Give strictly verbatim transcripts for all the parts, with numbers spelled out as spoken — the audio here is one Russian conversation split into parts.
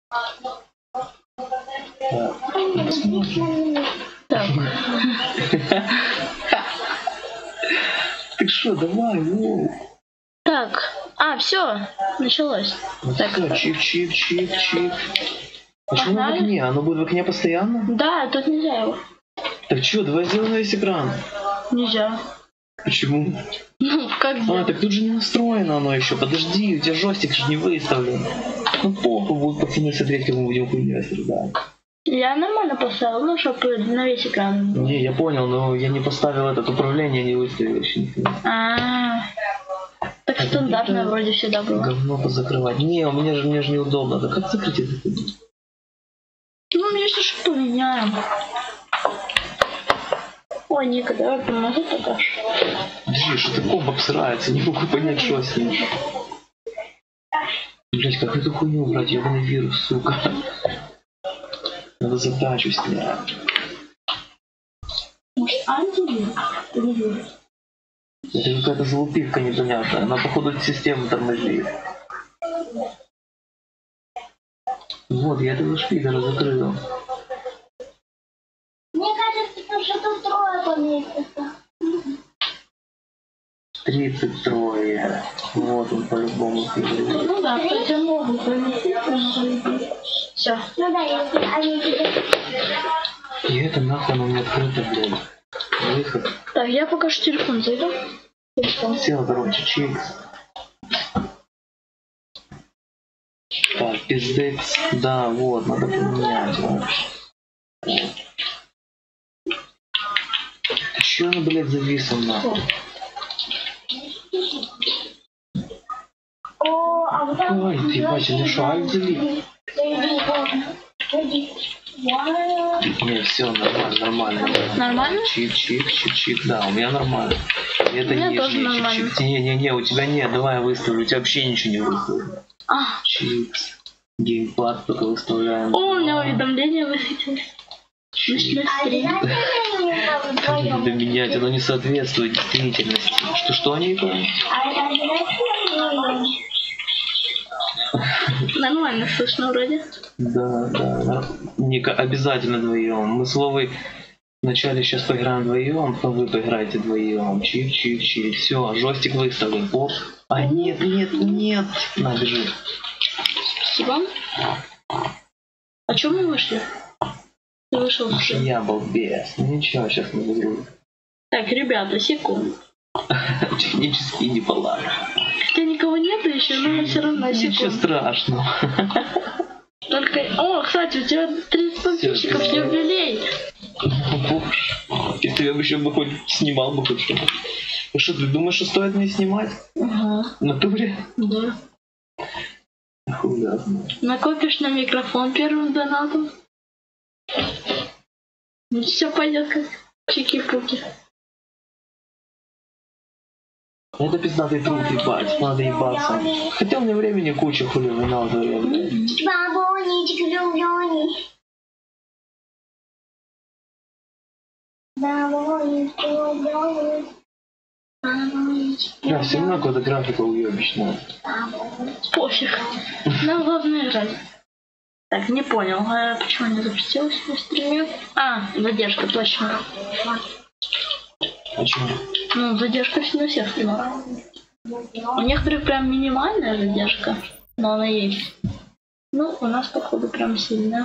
Так. Ты что, давай, воу. Так, а, все, началось. Так, чик, чик, чик, чик. Почему в окне? Оно будет в окне постоянно? Да, тут нельзя его. Так что, давай сделаем весь экран. Нельзя. Почему? Ну, как А, сделать? так тут же не настроено оно еще. Подожди, у тебя жестик же не выставлен. Ну похуй, будут пацаны смотреть, как мы будем хуйню страдать. Я нормально поставил, ну, чтобы на весь экран. Не, я понял, но я не поставил этот управление, не выставил еще нифига. А, так стандартно вроде всегда было. Говно позакрывать. Не, у меня же мне же неудобно. Да как закрыть это? Ну, если что, поменяем. Ой, Ника, давай помогу пока что. Подожди, что-то комп обсирается, не могу понять, что с ним. Блять, как эту хуйню убрать, ебаный вирус, сука. Надо задачу снять. Может, антивирус? Или вирус? Это какая-то залупивка непонятная. Она, походу, систему тормозит. Вот, я этого шпилера закрыл. Мне кажется, что тут трое поместится. тридцать трое. Вот он по-любому. Ну да, хотя могут поместиться. Все. Ну да, если они тебе... И это нахуй оно мне открыто, блядь. Выход. Так, я пока что телефон зайду. Телефон. Все, короче, чикс. Так, пиздец. Да, вот, надо поменять. Вот. Че оно, блядь, зависло нахуй? О, а вот там... Ой, ты ебать, ну шо, альт взяли? Не, все, нормально, нормально. Нормально? Чик, чик, чик, чик, да, у меня нормально. Это У меня нижний тоже нормально. чик, чик. Не, не, не, у тебя нет, давай я выставлю, у тебя вообще ничего не выставлю. А. Чикс. Геймпад только выставляем. О, у меня уведомление высветилось. Чикс. А обязательно Как надо менять, оно не соответствует действительности. Что, что они говорят? А это обязательно? Нормально слышно вроде. Да, да. Ника, обязательно вдвоем. Мы с Вовой вначале сейчас поиграем вдвоем, потом вы поиграете вдвоем. Чик, чик, чик. Все, жестик выставлен. Оп. А нет, нет, нет. На, бежи. Спасибо. А чё мы вышли? Ты вышел Потому что уже. я балбес. Ну ничего, сейчас мы выиграем. Так, ребята, секунду. Технически не поладно. Хотя никого нету еще, но все равно Ничего секунду. страшного. Только... О, кстати, у тебя тридцать подписчиков, Всё, юбилей. Если я бы еще бы хоть снимал бы хоть что-то. Ну что, ты думаешь, что стоит мне снимать? Ага. В натуре? Да. Хуя знает. Накопишь на микрофон первым донатом. Ну все пойдет как чики-пуки. Это пиздатый труд, ебать, надо ебаться. Хотя у меня времени куча, хули выналдываю, блядь. Бабонечек, люленый. Бабонечек, люленый. Бабонечек, Да, все равно какая-то графика уебищная. бабонечек. Пофиг. Нам главное играть. Так, не понял, а почему не запустилось на стриме? А, задержка, точно. Почему? Ну, задержка на всех стримах. У некоторых прям минимальная задержка, но она есть. Ну, у нас, походу, прям сильная.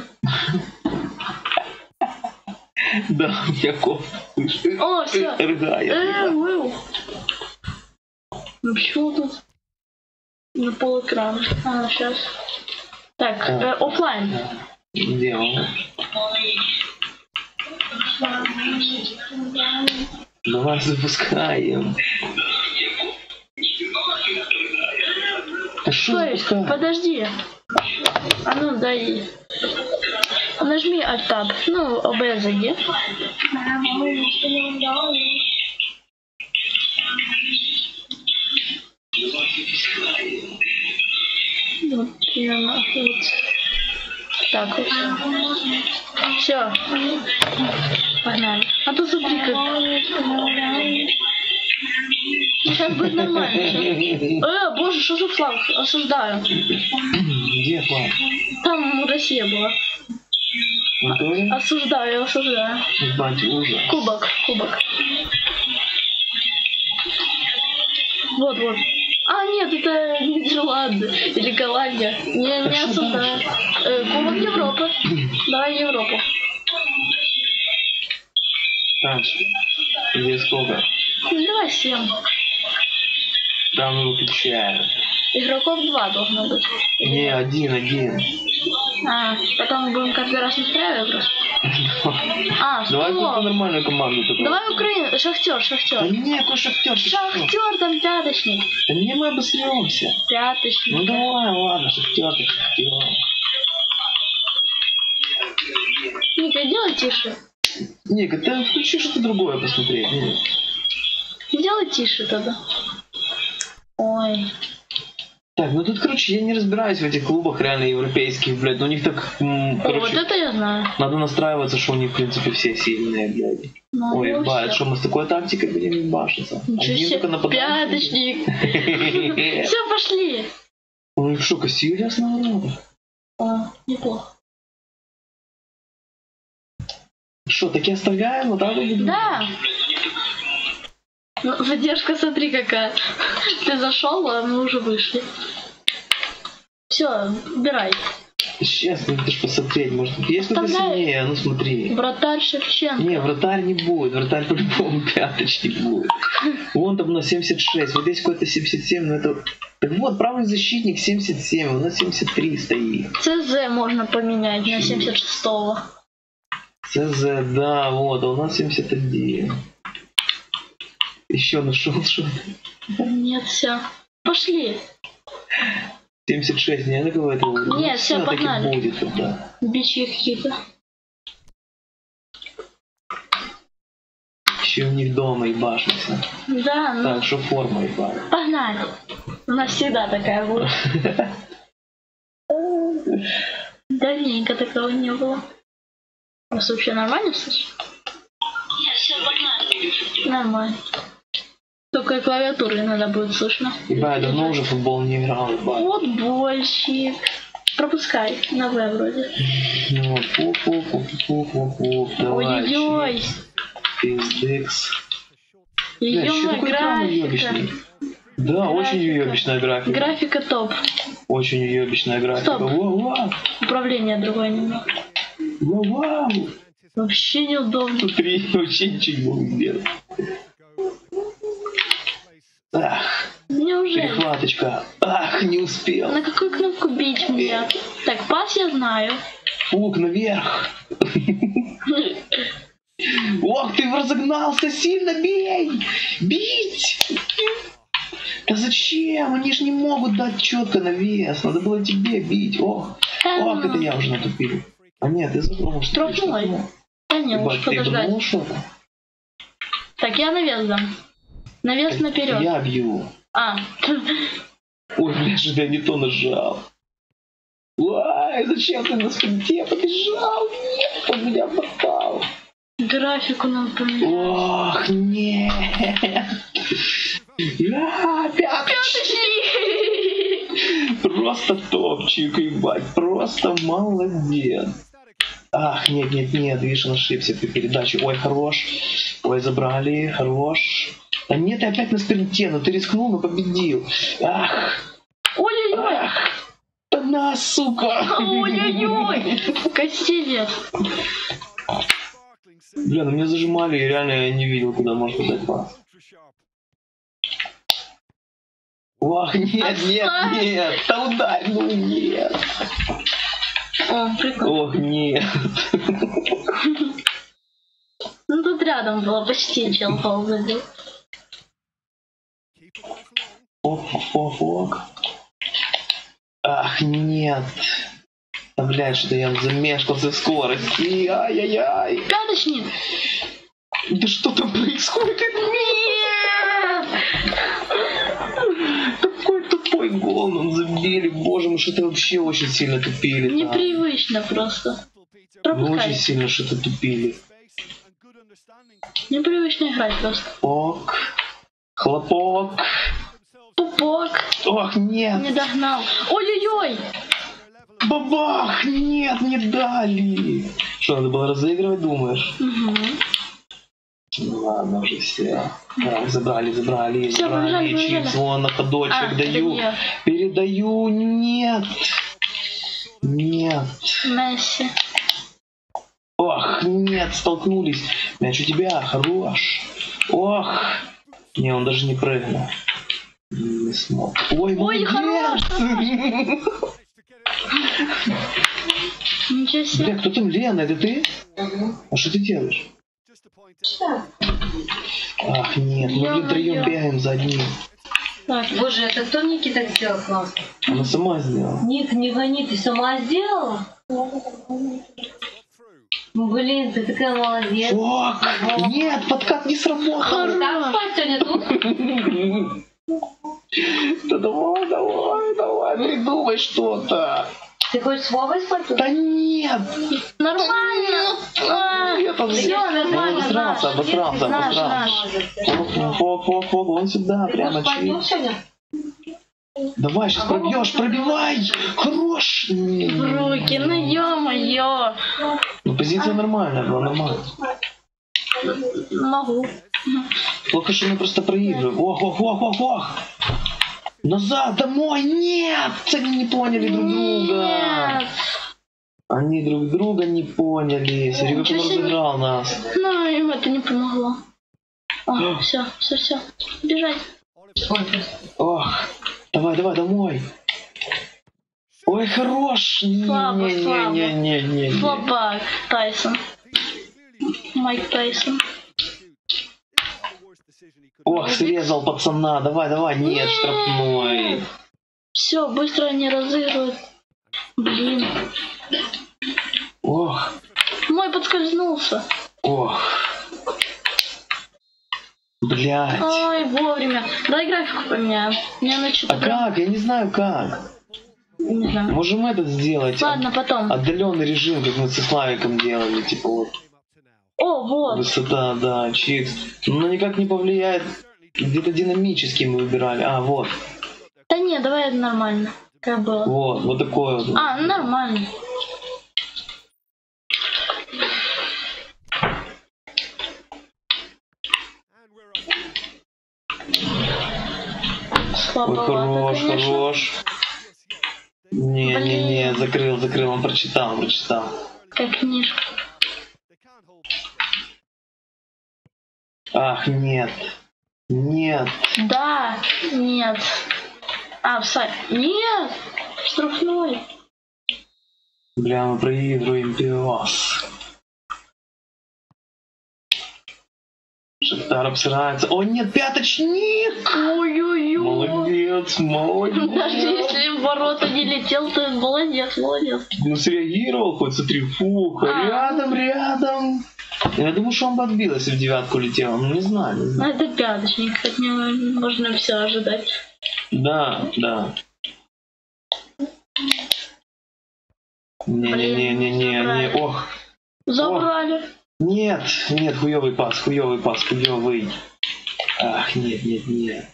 Да, у меня коп. О, все. Рыгает. Э, выл. Ну, почему тут на пол экрана? А, сейчас. Так, э, оффлайн. Где он? Давай запускаем. Да что Стой, запускаем? подожди. А ну дай. Нажми Alt-Tab. Ну, о бэ эс зайди. Бабонечек, люленый. Вот, примерно вот. Так вот. Все. Погнали. А то смотри как. Бабонечек, люленый. Сейчас будет нормально. Э, боже, что за флаг? Осуждаю. Где флаг? Там Россия была. Вот тоже? Осуждаю, осуждаю. Ебать, ужас. Кубок, кубок. Вот, вот. А, нет, это Нидерланды или Голландия. Не, не осуждаю. Э, Кубок Европы. Давай Европу. Дальше. Где сколько? Ну, давай семь. Да, ну выключаю. Игроков два должно быть. Не, один, один. А, потом будем каждый раз настраивать просто. А, Давай стоп. какую-то нормальную команду. такую. Давай Украина. Шахтер, Да Шахтер. не, какой шахтер? ты что? Шахтер там пяточник. Да не, мы обосремся. Пяточник. Ну давай, ладно, шахтер, ты шахтер. Ника, делай тише. Ника, ты включи что-то другое посмотреть. Нет. Делай тише тогда. Ой. Так, ну тут, короче, я не разбираюсь в этих клубах реально европейских, блядь. Но у них так, м, О, короче, вот это я знаю. надо настраиваться, что у них, в принципе, все сильные, блядь. Ну, Ой, ну, ебать, всё. что мы с такой тактикой будем ебашиться? Ничего Один себе. только нападает. Пяточник. Все, пошли. Ну и что, Кассилия основного? О, неплохо. Что, таки оставляем? Вот так вот? Да. Ну, задержка, смотри какая. Ты зашел, а мы уже вышли. Все, убирай. Сейчас, ну ты ж посмотреть, может, есть кто-то Оставляй. сильнее, ну смотри. Вратарь Шевченко. Не, вратарь не будет, вратарь по-любому пяточник будет. Вон там на семьдесят шесть, вот здесь какой-то семьдесят семь, но это... Так вот, правый защитник семьдесят семь, у нас семьдесят три стоит. ЦЗ можно поменять на семьдесят шестого. ЦЗ, да, вот, а у нас семьдесят один. Еще нашел что-то. Нет, все. Пошли. семьдесят шесть, не надо говорить. Ну, Нет, всё, всё-таки погнали. будет тогда. Бичи какие-то. Еще у них дома ебашимся. Да, ну, Так, что форма ебать. погнали. У нас всегда такая будет. Давненько такого не было. У вас вообще нормально слышишь? Все, погнали. Нормально. Только клавиатуры иногда будет слышно. Ебать, я давно уже в футбол не играл, ебать. Вот больщик. Пропускай. На В вроде. Ну вот, пуф-пуф-пуф-пуф-пуф, давай. Ой-ой-ой. Пиздекс. Бля, Её что такой экран графика. уёбищный? Да, очень уебищная графика. Графика топ. Очень уебищная графика. Стоп. Вау-вау. Управление другое немного. Вау-вау. Вообще неудобно. Смотри, вообще ничего не делать. Ах, Неужели? перехваточка. Ах, не успел. На какую кнопку бить меня? Так, пас я знаю. Фук, наверх. Ох, ты разогнался сильно, бей! Бить! Да зачем? Они же не могут дать четко навес. Надо было тебе бить. Ох, ох, это я уже натупил. А нет, ты забыл, что ты Штрафной. штрафной. Да не, лучше Ебать, ты подождать. ебанул что-то? Так, я навес дам. Навес наперед. Я бью. А, Ой, бля, что я не то нажал. Ой, зачем ты на спинте побежал? Нет, он меня попал. графику надо поменять. Ох, нет. Я пяточник. Просто топчик, ебать. Просто молодец. Ах, нет, нет, нет, видишь, он ошибся при передаче. Ой, хорош. Ой, забрали, хорош. Да нет, ты опять на спринте, но ты рискнул, но победил. Ах, Ой-ой-ой. ах. Да на, сука. Ой-ой-ой. Кассилия. Бля, ну меня зажимали, и реально я не видел, куда можно дать пас. Ох, нет, нет, нет, да ударь, ну нет. О, прикольно. Ох, нет. Ну тут рядом было, почти чел пол забил. Ох, ох, ох. Ах, нет. Да, блядь, что-то я замешкался в скорости. Ай-яй-яй. Пяточник. Да что там происходит? Нет. Такой тупой гол нам забили. Боже мой, что-то вообще очень сильно тупили. там. Непривычно просто. Мы очень Пропускай. сильно что-то тупили. Непривычно играть просто. Ок. Хлопок. Пупок. Ох, нет. Не догнал. Ой-ой-ой. Бабах! Нет, не дали. Что, надо было разыгрывать, думаешь? Угу. Ну ладно, уже все. Так, забрали, забрали, Всё, забрали. побежали, побежали. Чипс, вон на ходочек А, даю. это я. Передаю. Нет. Нет. Месси. Ох, нет, столкнулись. Мяч у тебя, хорош. Ох. Не, он даже не прыгнул. Не смог. Ой, Ой, хорош. молодец. Ничего себе. Бля, кто там? Лена, это ты? А что ты делаешь? Ах, нет, мы Ё-моё. втроем бегаем за одним. Так, Боже, это кто Ники так сделал классно? Она сама сделала. Ник, не гони, ты сама сделала? Блин, ты такая молодец. Ох, нет, подкат не сработал. Ты так спать сегодня тут? Да давай, давай, давай, придумай что-то. Ты хочешь с Вовой спать тут? Да нет. нормально. А, Нет, он всё, Он нормально, обосрался, наш. обосрался, Наш, обосрался. наш. Фок, фок, фок, вон сюда, Ты прямо будешь спать днём чип. сегодня? Давай, сейчас пробьешь, пробивай. Хорош. В руки, ну ё-моё. Ну, позиция нормальная была, нормально. Могу. Плохо, что мы просто проигрываем. Ох, ох, ох, ох, ох. Назад, домой, нет! Они не поняли друг друга. Нет. Они друг друга не поняли. Смотри, как он Ничего себе. разыграл нас. Но им это не помогло. О, все, все, все. Бежать. Ох, давай, давай, домой. Ой, хорош. Слабо, Не, не, слабо. не, не, не, не. Слабак. Тайсон. Майк Тайсон. Ох, срезал пацана. Давай, давай. Нет, штрафной. Все, быстро они разыгрывают. Блин. Ох, Мой подскользнулся. ох. Блять. Ой, вовремя. Давай графику поменяем. Мне на А что-то... как? Я не знаю как. Не знаю. Можем это сделать. Ладно, потом. Отдаленный режим, как мы со Славиком делали, типа вот О, вот. высота, да, чикс. Но никак не повлияет. Где-то динамически мы выбирали. А, вот, Да не, давай это нормально. Как было. вот, вот такое вот. А, ну нормально. Ой, Слабовато, хорош, конечно. хорош. Не, не, не, Блин. закрыл, закрыл, он прочитал, он прочитал. Как книжка. Ах, нет. Нет. Да, нет. А, всай. Нет! Штрафной. Бля, мы проигрываем пивас. Шахтар обсирается. О, нет, пяточник! Ой-ой-ой. Молодец, Даже молодец. если в ворота не летел, то молодец, молодец. Ну, среагировал хоть, смотри, фух, А. рядом, рядом. Я думаю, что он бы отбил, если в девятку летел. Ну, не знаю, не Ну знаю. это пяточник, от него можно все ожидать. Да, да. Не-не-не-не-не, ох. Забрали. Нет, нет, хуёвый пас, хуёвый пас, хуёвый. Ах, нет, нет, нет.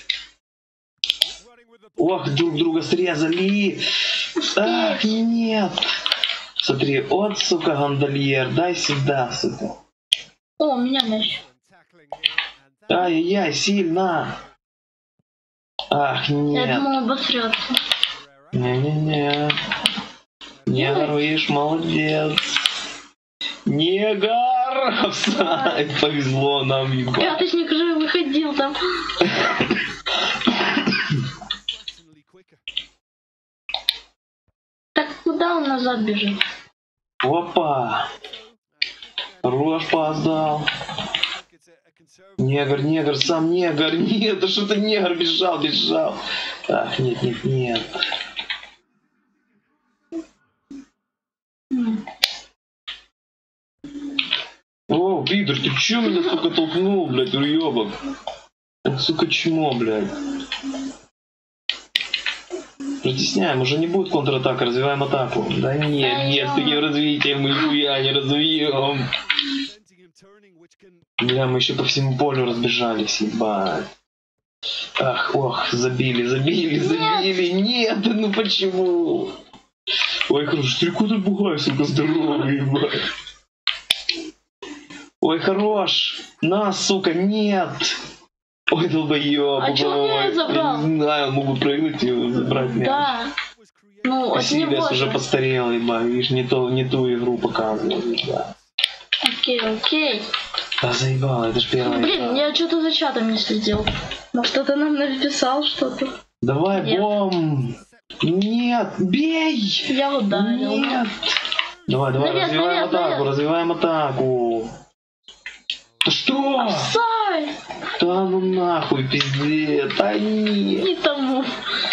Ох, друг друга срезали. Ах, нет. Смотри, вот, сука, гондольер, дай сюда, сука. О, у меня мяч. Ай-яй-яй, сильно. Ах, Я нет. думал, обосрется. Не-не-не. Негр, видишь, молодец. Негр! Офсайд, повезло нам, ебать. Пяточник же выходил там. Так куда он назад бежит? Опа! Хорош пас дал. Негр, негр, сам негр. Нет, да что-то негр бежал, бежал. Ах, нет, нет, нет. М. О, пидор, ты чё меня, сука, толкнул, блядь, уёбок? Сука, чмо, блядь. Притесняем, уже не будет контратака, развиваем атаку. Да нет, Да нет, с таким развитием мы нихуя не развьем. Бля, мы еще по всему полю разбежались, ебать. Ах, ох, забили, забили, забили. Нет, ну почему? Ой, хорош, ты куда бугай, сука, здоровый, ебать. Ой, хорош. На, сука, нет. Ой, долбоёб. А чё он меня забрал? Я не знаю, он мог бы прыгнуть и забрать мяч. Да. Ну, от Силиас него уже же. постарел, ебать, видишь, не, то, не ту игру показывал, да. Окей, окей. Да заебало, это ж первая Блин, игра. я что-то за чатом не следил. Может, кто-то нам написал что-то. Давай, Нет. бом! Нет, бей! Я ударил. Нет! Давай, давай, Навес, развиваем навес, атаку, навес. развиваем атаку. Да что? Сай! Да ну нахуй, пиздец, да нет. Не тому.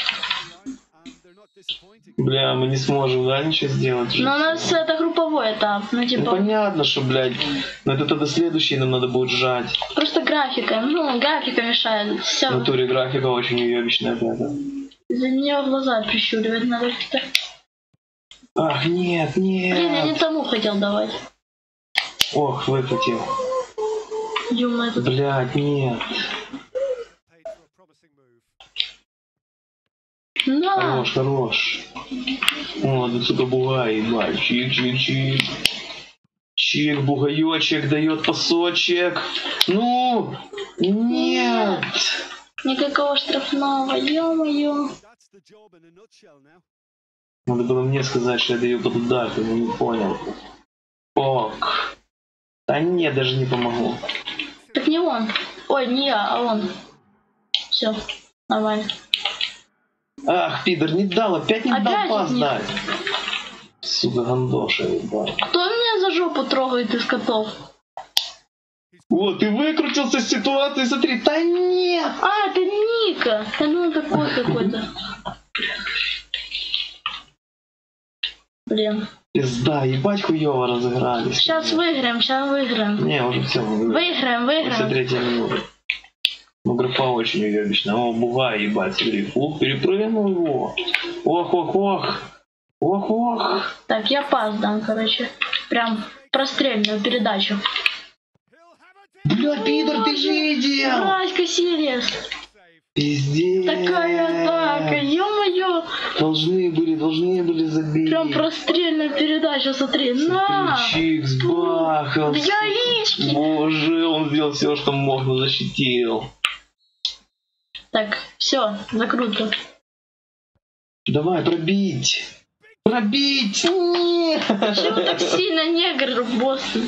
Бля, мы не сможем, да, ничего сделать уже. Но у нас это групповой этап. Ну, Ну типа, понятно, что, блядь, но это тогда следующий нам надо будет сжать. просто графика. Ну, графика мешает. В Все. натуре графика очень уебищная, блядь. За нее глаза прищуривать надо как-то. Ах, нет, нет. Блин, я не тому хотел давать. Ох, выхватил. Юма, этот. Блядь, нет. На! Хорош, хорош. О, да сука, бугай, ебать. Чик, чик, чик. Чик, бугаечек дает пасочек. Ну, нет. Никакого штрафного, ё-моё. Надо было мне сказать, что я даю под удар, ты не понял. Ок. Да нет, даже не помогло. Так не он. Ой, не я, а он. Все, нормально. Ах, пидор, не дал, опять не дал Опять пас нет. дать. Сука, гандоша, ебать. Кто меня за жопу трогает из котов? Вот, ты выкрутился из ситуации, смотри, да нет. А, это Ника. Я думал, такой какой-то. Блин. Пизда, ебать хуёво разыгрались. Сейчас выиграем, сейчас выиграем. Не, уже все. Выиграем, После выиграем. третьей минуты. Ну, графа очень уебищная. О, бугай, ебать, смотри. Ух, перепрыгнул его. Ох, ох, ох. Ох, ох. Так, я пас дам, короче. Прям прострельную передачу. Бля, пидор, ты видел? Раська Сириас. Пиздец. Такая атака, ё-моё. Должны были, должны были забить. Прям прострельная передача, смотри. На! Чикс, бахал. Яички. Боже, он сделал все, что мог, но защитил. Так, все, закрутка. Давай, пробить. Пробить! Нет! Почему так сильно негр в Бостон?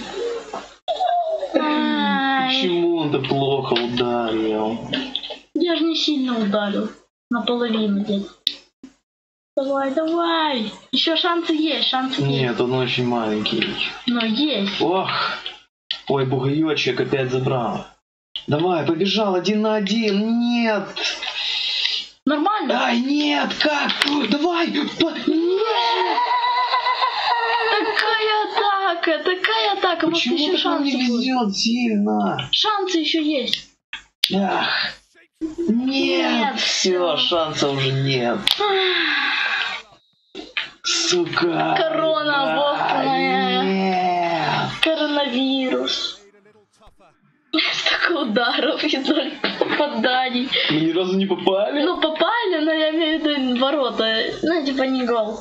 Ай, Почему он так плохо ударил? я же не сильно ударил. Наполовину где-то. Давай, давай. Еще шансы есть, шансы есть. Нет, он очень маленький. Но есть. Ох! Ой, бугаечек опять забрал. Давай, побежал один на один. Нет! Нормально. Ай, нет, как? Давай! По- Нет! Такая атака, такая атака. Может, Почему еще так нам не шансы будут? везет сильно? Шансы еще есть. Ах! Нет! Нет, Все, всё. шансов уже нет. Сука! Корона ебать, бостонная. Нет! Коронавирус. Столько ударов и только попаданий. Мы ни разу не попали? Ну, попали, но я имею в виду ворота. Ну, типа не гол.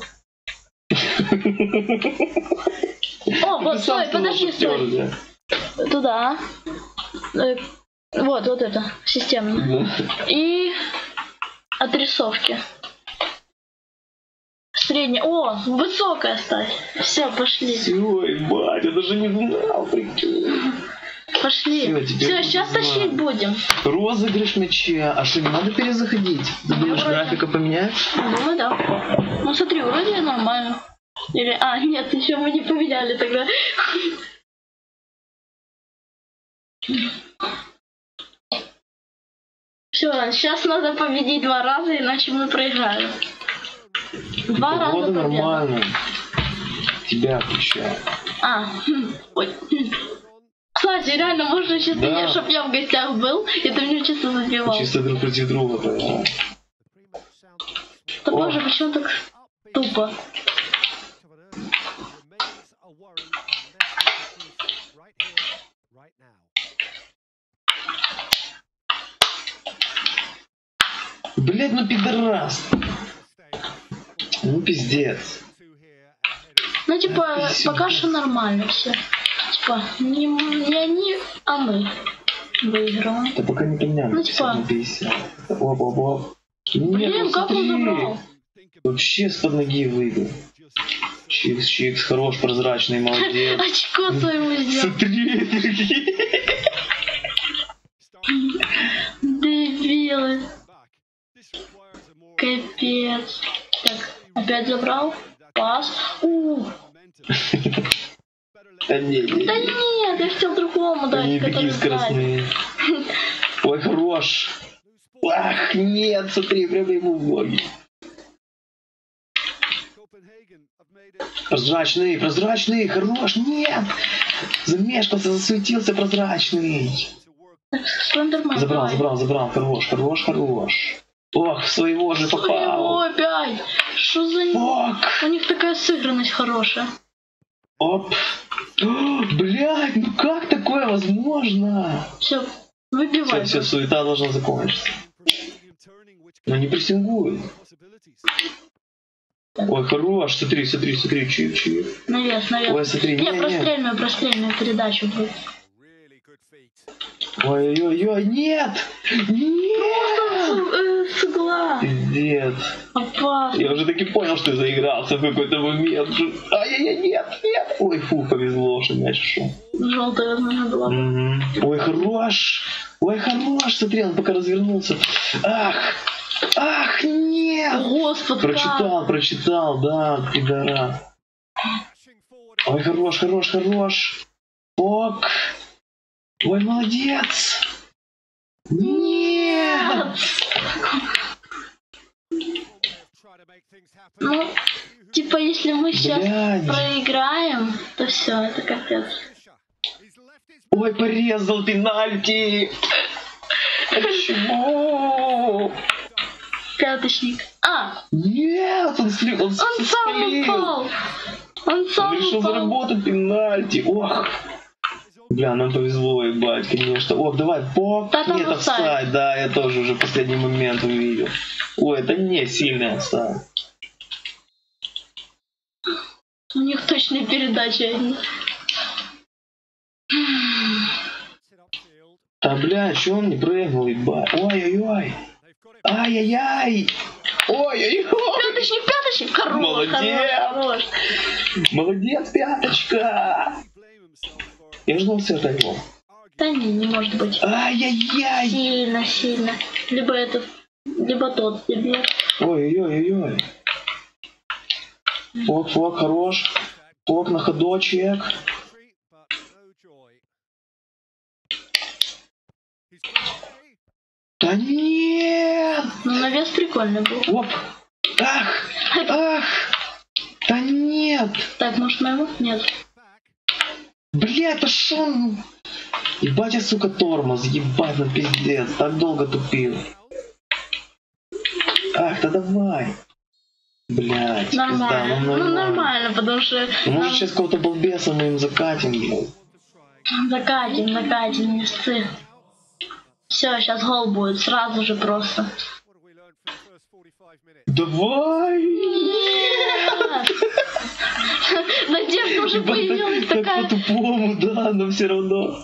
О, вот, Ты сам стой, подожди, сказал, стой. что тёрся. Туда. Э, Вот, вот это, системно. И отрисовки. Средняя. О, высокая ставь. Все, пошли. Всё, ебать, я даже не знал, прикинь. Пошли. Всё, теперь Все, буду сейчас знать. тащить будем. Розыгрыш мяча. А что, не надо перезаходить? Ты думаешь, вроде. графика поменять? Думаю, да. Ну смотри, вроде нормально. Или. А, нет, еще мы не поменяли тогда. Все, сейчас надо победить два раза, иначе мы проиграем. Два раза Погода победа. нормально. Тебя включаю. А, хм, ой. Кстати, реально можно чисто, Да. чтобы я в гостях был, и ты мне чисто забивал. Чисто друг против друга поиграем. Да О. боже, почему так тупо? Блядь, ну пидорас. Ну пиздец. Ну, типа, пока что нормально все. Типа, не, не они, а мы выигрываем. Да пока не понял. Ну, типа... пятьдесят. Оп, оп, оп. Нет, Блин, ну как он смотри. забрал? Вообще с под ноги выиграл. Чикс, чикс, хорош, прозрачный, молодец. Очко своему сделал. Смотри, прикинь. Дебилы. Капец. Так, опять забрал. Пас. У. Да не, не, Да не. нет, я хотел другому дать, Они который такие сзади. скоростные. Ой, хорош. Ах, нет, смотри, прямо ему в ноги. Прозрачный, прозрачный, хорош, нет! Замешкался, засуетился прозрачный. Слендермен, Забрал, давай. забрал, забрал, хорош, хорош, хорош. Ох, в своего же Своего попал. опять. Что за... Ок, У них такая сыгранность хорошая. оп. О, блядь, ну как такое возможно? Все, Все, выбивай. все, суета должна закончиться. Но не прессингует. Ой, хорош, смотри, смотри, смотри, чик, чик. Навес, навес. Ой, смотри, Не, не, не. прострельную, прострельную передачу будет. Ой-ой-ой, нет! Нет! Э, С угла. Пиздец. Опасно. Я уже таки понял, что ты заигрался в какой-то момент. Ай-яй-яй, нет, нет. Ой, фу, повезло, что мяч ушел. Желтая, возможно, была. Мгм. Ой, хорош. Ой, хорош. Смотри, он пока развернулся. Ах! Ах, нет! Господи, Прочитал, прочитал, да, пидора. Ой, хорош, хорош, хорош. Ок. Ой, молодец. Нет! Ну, типа, если мы сейчас Блядь. проиграем, то все, это капец. Ой, порезал пенальти. Почему? Пяточник. А, Нет, он слил, он, он сам слил. упал. Он сам Он решил упал. заработать пенальти. Ох. Бля, нам повезло, ебать, конечно. Ох, давай, пок. Да, там Нет, офсайд. офсайд, да, я тоже уже в последний момент увидел. Ой, это не сильный офсайд. У них точные передачи одни. А, бля, чё он не прыгнул, ебать? Ой-ой-ой. Ай-яй-яй. Ой-ой-ой. Пяточник, пяточник, хорош, Молодец. хорош, хорош. Молодец, пяточка. Я ждал это его. Да не, не может быть. Ай-яй-яй. Сильно, сильно. Либо этот, либо тот дебил. Ой-ой-ой-ой. Фок, фок, хорош. Фок на ходочек. Да нет! Ну, навес прикольный был. Оп! Ах! Ах! Да нет! Так, может, моему? Нет. Бля, это шо он? Ебать я, сука, тормоз, ебать, ну пиздец, так долго тупил. Ах, да давай. Блядь, пизда, Нормально. ну Ну, нормально, потому что Ну, может нам сейчас какого-то балбеса мы им закатим, блядь. закатим, закатим, не сцы. Все, сейчас гол будет, сразу же просто. Давай! Нет! Надежда уже Ебать, появилась так, так такая. по-тупому, да, но все равно.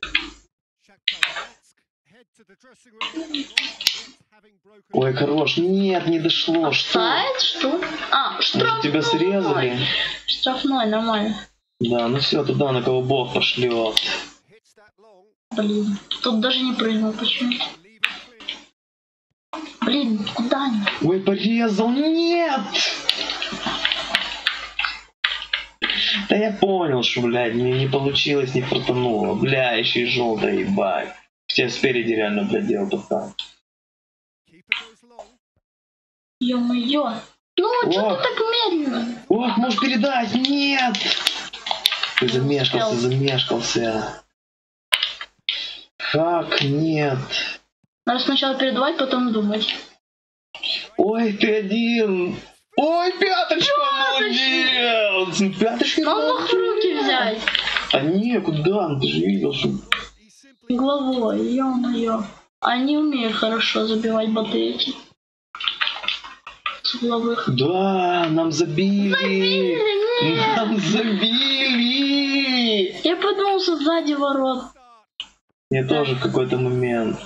Ой, хорош. Нет, не дошло. Что? Сайт, что? А, Может, штрафной. тебя срезали? Штрафной, нормально. Да, ну все, туда, на кого бог пошлет. Блин, тут даже не прыгнул почему-то. Блин, куда они? Ой, порезал. Нет! Да я понял, что, блядь, мне не получилось, не фартануло. Бля, еще и желтая, ебать. Все спереди реально, блядь, делал пацан. Ё-моё. Ну, что Ох. ты так медленно? Ох, можешь передать? Нет! Ты замешкался, замешкался. Как? Нет. Надо сначала передавать, потом думать. Ой, ты один. Ой, пяточка, молодец! Ну, пяточка, Ну, он мог в руки взять. А не, куда? Ну, ты же видел, что... Головой, ё-моё. Они умеют хорошо забивать батарейки. с угловых. Да, нам забили. Забили, нет. Нам забили. Я подумал, что сзади ворот. Мне тоже в какой-то момент.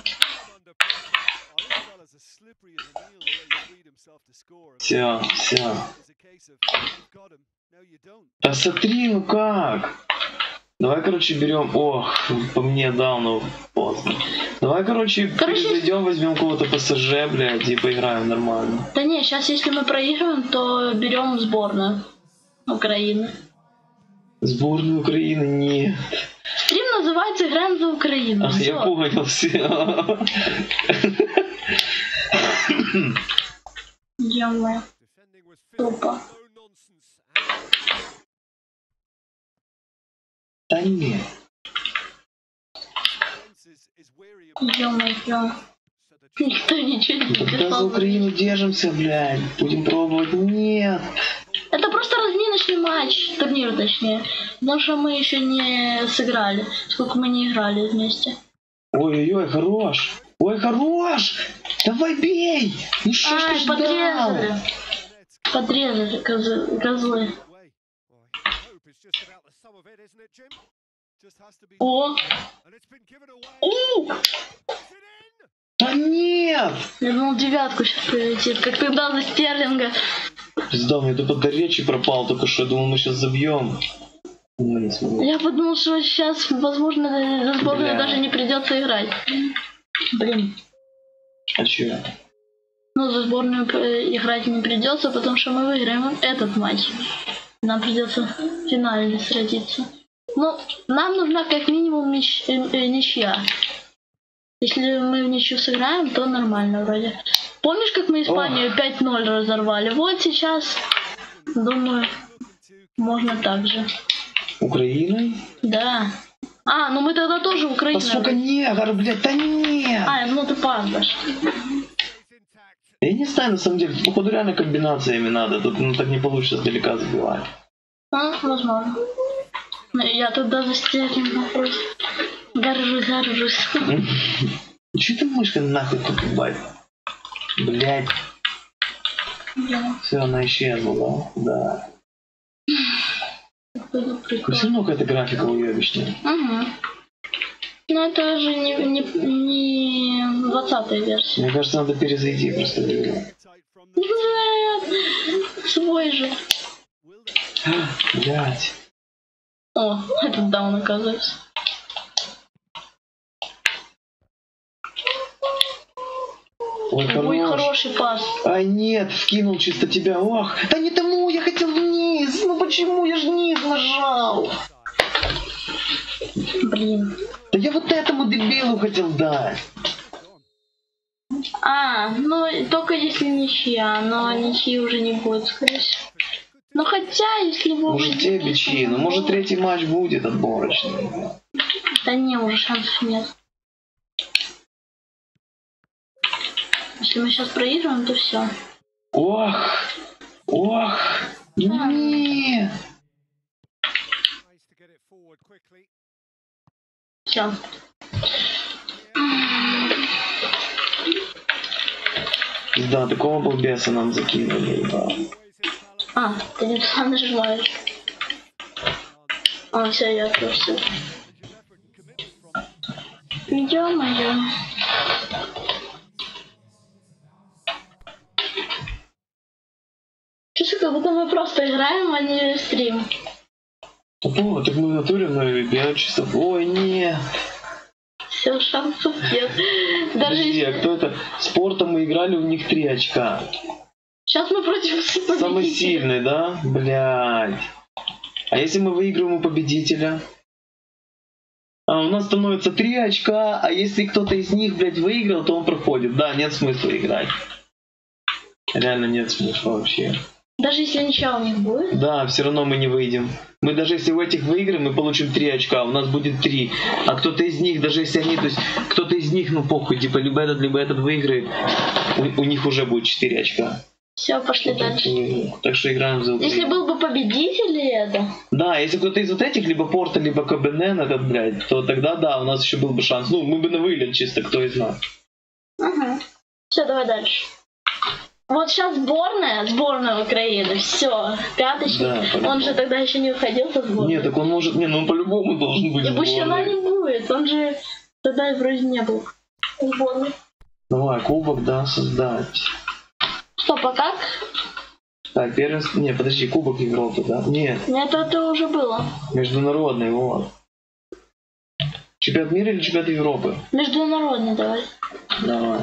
Все, все. Да смотри, ну как? Давай, короче, берем... Ох, по мне дал, но поздно. Давай, короче, Короче, перезайдем, возьмем кого-то ПСЖ, блядь, и поиграем нормально. Да не, сейчас если мы проигрываем, то берем сборную Украины. Сборную Украины нет. Стрим называется «Играем за Украину». Ах, я Всё. понял, все. Ё-моё. Тупо. Да нет. Ё-моё. Никто ничего не Тогда за написал. Украину держимся, блядь. Будем пробовать. Нет. Это просто разминочный матч, турнир точнее. Потому что мы еще не сыграли. Сколько мы не играли вместе. Ой-ой-ой, хорош. Ой, хорош. Давай бей. Ну что ж ты Ай, ждал? подрезали. Подрезали козы- козлы. О! У! Да нет. Я думал, девятку сейчас прилетит, как тогда за Стерлинга. Пизда, мне тупо до речи пропал только что. Я думал, мы сейчас забьем. Ну, не смогу. Я подумал, что сейчас, возможно, за сборную Бля. даже не придется играть. Блин. А чё? Ну, за сборную э, играть не придется, потому что мы выиграем этот матч. Нам придется в финале сразиться. Ну, нам нужна как минимум нич- э, э, ничья. Если мы в ничью сыграем, то нормально вроде. Помнишь, как мы Испанию пять ноль разорвали? Вот сейчас, думаю, можно так же. Украиной? Да. А, ну мы тогда тоже Да Украина. сука, негр, блядь, да нет. А, ну ты паздашь. Я не знаю, на самом деле, походу реально комбинациями надо. Тут ну, так не получится сдалека забивать. А, возможно. Ну, я тогда за Стерлинга просто. Горжусь, горжусь. Чё ты мышкой нахуй тут, ебать? Блядь. Да, Все, она исчезла, да? Да. это Но прикольно. все равно какая-то графика уебищная. Угу. Но это же не, не, не двадцатая версия. Мне кажется, надо перезайти просто в игру. Нет, свой же. Блядь. О, этот даун оказывается. Ой, Ой, хорош. хороший пас. А нет, вкинул чисто тебя. Ох, да не тому, я хотел вниз. Ну почему я же вниз нажал? Блин. Да я вот этому дебилу хотел дать. А, ну только если ничья, но ничьи уже не будет, скорее всего. Ну хотя, если вы... Может тебе бичи, ну может третий матч будет отборочный. Да не, уже шансов нет. Если мы сейчас проигрываем, то все. Ох, ох, нет. Все. Да, такого балбеса нам закинули, да. А, ты не туда нажимаешь. А, все, я просто. Ё-моё. Чё, как будто мы просто играем, а не стрим. О, так мы в натуре, ну и пять часов. Ой, нет. Все, шансов нет. Даже Подожди, а если... кто это? Спортом мы играли, у них три очка. Сейчас мы против Самый победителя. сильный, да? Блядь. А если мы выигрываем у победителя? А у нас становится три очка, а если кто-то из них, блядь, выиграл, то он проходит. Да, нет смысла играть. Реально нет смысла вообще. Даже если ничего у них будет. Да, все равно мы не выйдем. Мы даже если в этих выиграем, мы получим три очка, у нас будет три. А кто-то из них, даже если они, то есть кто-то из них, ну похуй, типа либо этот, либо этот выиграет, у, у них уже будет четыре очка. Все, пошли Так, дальше. что- так что играем за Украину. Если был бы победитель и это. Да, если кто-то из вот этих, либо Порта, либо КБН, этот, блядь, то тогда да, у нас еще был бы шанс. Ну, мы бы на вылет чисто, кто из нас. Угу. Все, давай дальше. Вот сейчас сборная, сборная Украины, все, пяточник. Да, по-любому. Он же тогда еще не уходил со сборной. Нет, так он может... Не, ну он по-любому должен быть И Бущина сборной. не будет, он же тогда вроде не был в сборной. Давай, кубок, да, создать. Стоп, а как? Так, первенство... Не, подожди, кубок Европы, да? Нет, Нет, это уже было. международный, вот. Чемпионат мира или чемпионат Европы? Международный давай. Давай.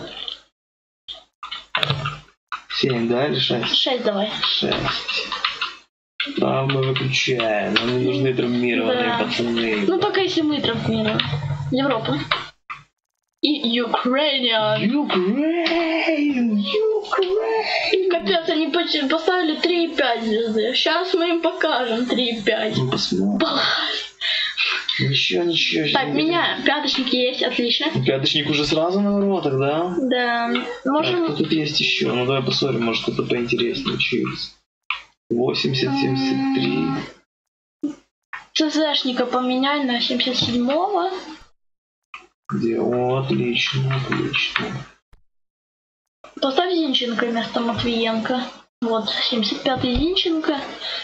Семь, да, или шесть? Шесть давай. Шесть. Да, мы выключаем. Нам не нужны травмированные Да. пацаны. Ну только если мы травмируем. Европа. И Украина. Украин! Украин! Капец, они поч- поставили три и пять звезды. Сейчас мы им покажем три и пять. Ну посмотрим. Ничего, ничего. сейчас Так, не будем. меня пяточники есть, отлично. Пяточник уже сразу на воротах, да? Да. Так, Можем... кто тут есть еще? Ну давай посмотрим, может кто-то поинтереснее учился. восемьдесят семьдесят три. ЦЗшника поменяй на семьдесят седьмого. Где? О, отлично, отлично. Поставь Зинченко вместо Матвиенко. Вот, семьдесят пятый Зинченко.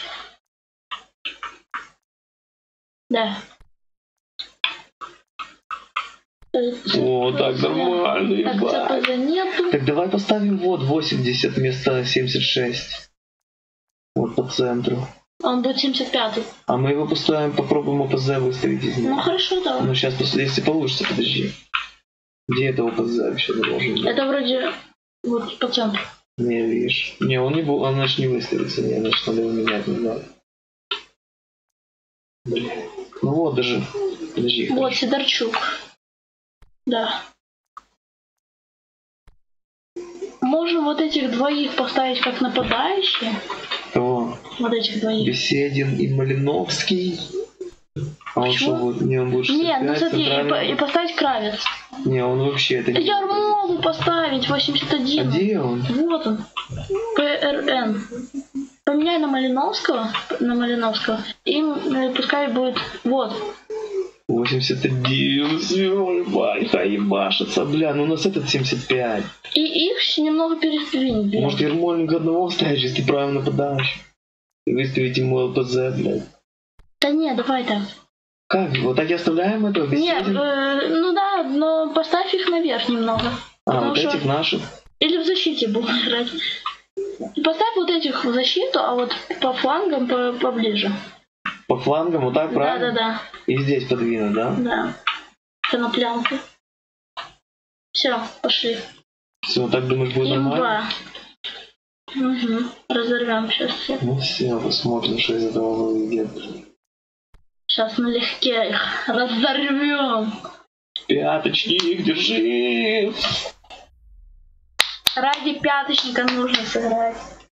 Да. О, так нормально, Так, ебать. ЦПЗ нету. Так давай поставим вот восемьдесят вместо семьдесят шесть. Вот по центру. Он будет семьдесят пятый. А мы его поставим, попробуем ОПЗ выставить из Ну него. хорошо, давай. Ну сейчас, если получится, подожди. Где это ОПЗ вообще должен быть? Это вроде вот по центру. Не, видишь. Не, он не был, он значит не выставится. Не, значит надо его менять, не знаю. Блин. Ну вот даже. Подожди. Вот хорошо. Сидорчук. Да. Можем вот этих двоих поставить как нападающие. Кого? Вот этих двоих. Беседин и Малиновский. А он Почему? что будет? Не, он будет шестьдесят Нет, ну пять, смотри, и, по- центральный. и поставить Кравец. Не, он вообще это не... Ярмолу поставить, восемьдесят А один. где он? Вот он. ПРН. Поменяй на Малиновского. На Малиновского. И э, пускай будет. Вот. восемьдесят один, все, ебать, хай ебашится, бля, ну у нас этот семьдесят пять. И их немного пересдвинуть. блин. Может Ермоленко одного ставишь, если правильно нападаешь. И выставить ему ЛПЗ, блядь. Да не, давай так. Как? Вот так и оставляем этого? Нет, Беседин? э, ну да, но поставь их наверх немного. А, потому вот что- этих наших? Или в защите будут играть. Поставь вот этих в защиту, а вот по флангам по- поближе. По флангам, вот так, Да, правильно? да, да, И здесь подвинуть, да? да. Коноплянка. Все, пошли. Все, так думаешь, будет нормально? Имба. Угу. Разорвем сейчас все. Ну все, посмотрим, что из этого выйдет. Сейчас налегке их разорвем. Пяточник, держи! Ради пяточника нужно сыграть.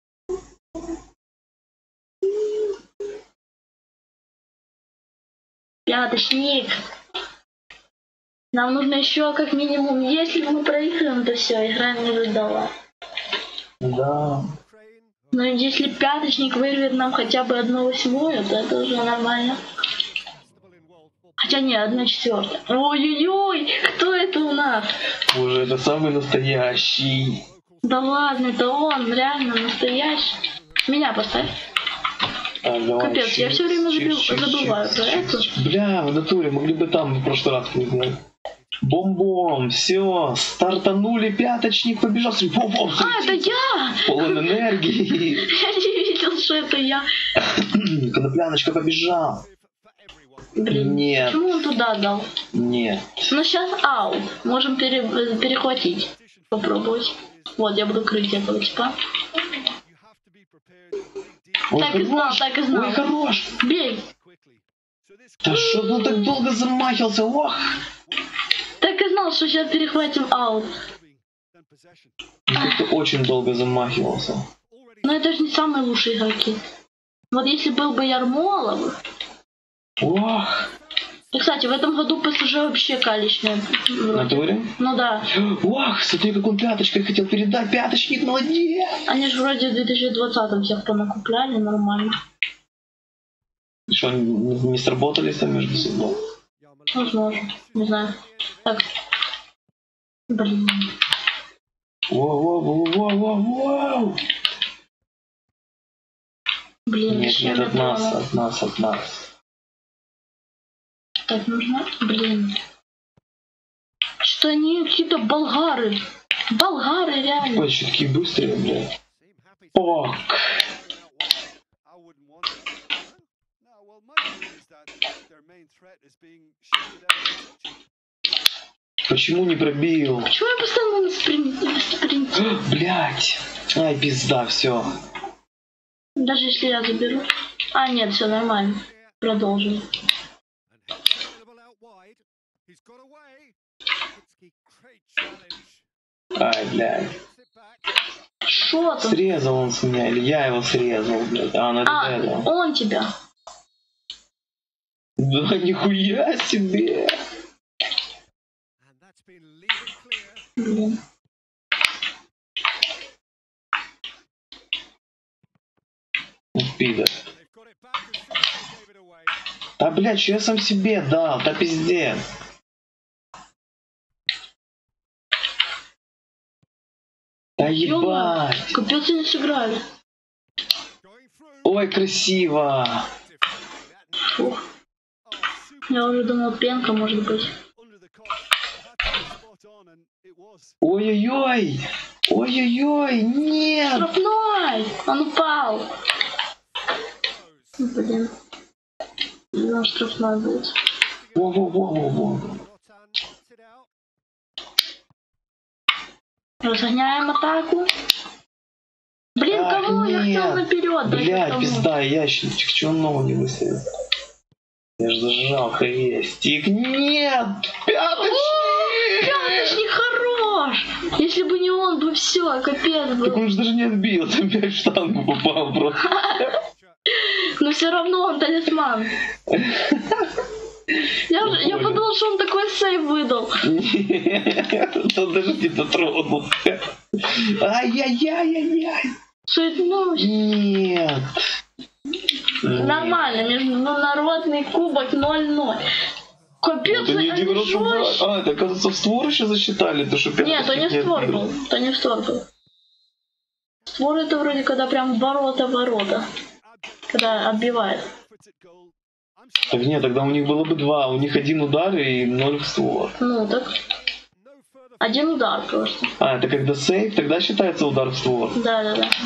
Пяточник. Нам нужно еще как минимум, если мы проиграем, то все, игра не выдала. Да. Но если пяточник вырвет нам хотя бы одну восьмую, то это уже нормально. Хотя не, одна четвертая. Ой-ой-ой, кто это у нас? Боже, это самый настоящий. Да ладно, это он, реально настоящий. Меня поставь. Так, давай, Капец, я чик, все время чик, забил- чик, забываю чик, про чик, это. чик. Бля, в натуре, могли бы там в прошлый раз признать. Бом-бом, все, стартанули, пяточник побежал. Бом-бом, А, это я! полон энергии. Я не видел, что это я. Конопляночка побежал. Блин, Нет, почему он туда дал? нет. Ну сейчас аут. Можем пере- перехватить. Попробовать. Вот, я буду крыть этого типа. Ой, Так и знал, хорош. так и знал. Ой, хорош. Бей. Да что он так долго замахился? Ох. Так и знал, что сейчас перехватим аут. Ну, как-то очень долго замахивался. Но это же не самые лучшие игроки. Вот если был бы Ярмолов. Ох. И, кстати, в этом году ПСЖ вообще калищные. В вроде. натуре? Ну да. Ох, смотри, как он пяточкой хотел передать. Пяточник, молодец. Они же вроде в две тысячи двадцатом всех понакупляли нормально. Что, не, не сработались там между собой? Возможно. Не знаю. Так. Блин. Воу-воу-воу-воу-воу-воу! Блин, Нет, еще нет, от нас, металла. от нас, от нас. Так, нужно... Блин. Что они какие-то болгары. Болгары, реально. Ой, еще такие быстрые, блядь. Ок. Почему не пробил? Почему я постоянно на спринте? На спринте? Блять. Ай, пизда, все. Даже если я заберу. А, нет, все нормально. Продолжим. Ай, блядь. Шо там? Срезал он с меня, или я его срезал, блядь. А, надо А, это. он тебя. Да нихуя себе. Блин. Пидор. Да, блядь, что я сам себе дал? Да пиздец. Да Ё-моё, ебать. капец, они сыграли. Ой, красиво. Фух. Я уже думал, пенка может быть. Ой-ой-ой. Ой-ой-ой. Нет. Штрафной! Он упал. Блин. Он штрафной будет. Во-во-во-во-во. Разгоняем атаку. Блин, Ах, кому? Я нет. хотел наперед. дать Блядь, кому. пизда, ящичек, чего он ногу не выставил? Я ж зажал крестик. Нет! Пяточник! Пяточник хорош! Если бы не он, бы все, капец Так был. он же даже не отбил, там опять в штангу попал просто. Но все равно он талисман. Я, же- я подумал, что он такой сейв выдал. Нет, он даже не дотронулся. Ай-яй-яй-яй-яй. Что это, ну, Нет. нормально, между ну, народный кубок ноль ноль. Капец, Это не один они раз убрали. жестче. А, это, оказывается, в створ еще засчитали, то что Нет, то не пяточник створ отбил. был. То не створ был. Створ это вроде когда прям ворота-ворота. Когда отбивает. Так нет, тогда у них было бы два. У них один удар и ноль в створ. Ну так. Один удар просто. А, это когда сейв, тогда считается удар в створ. Да, да, да.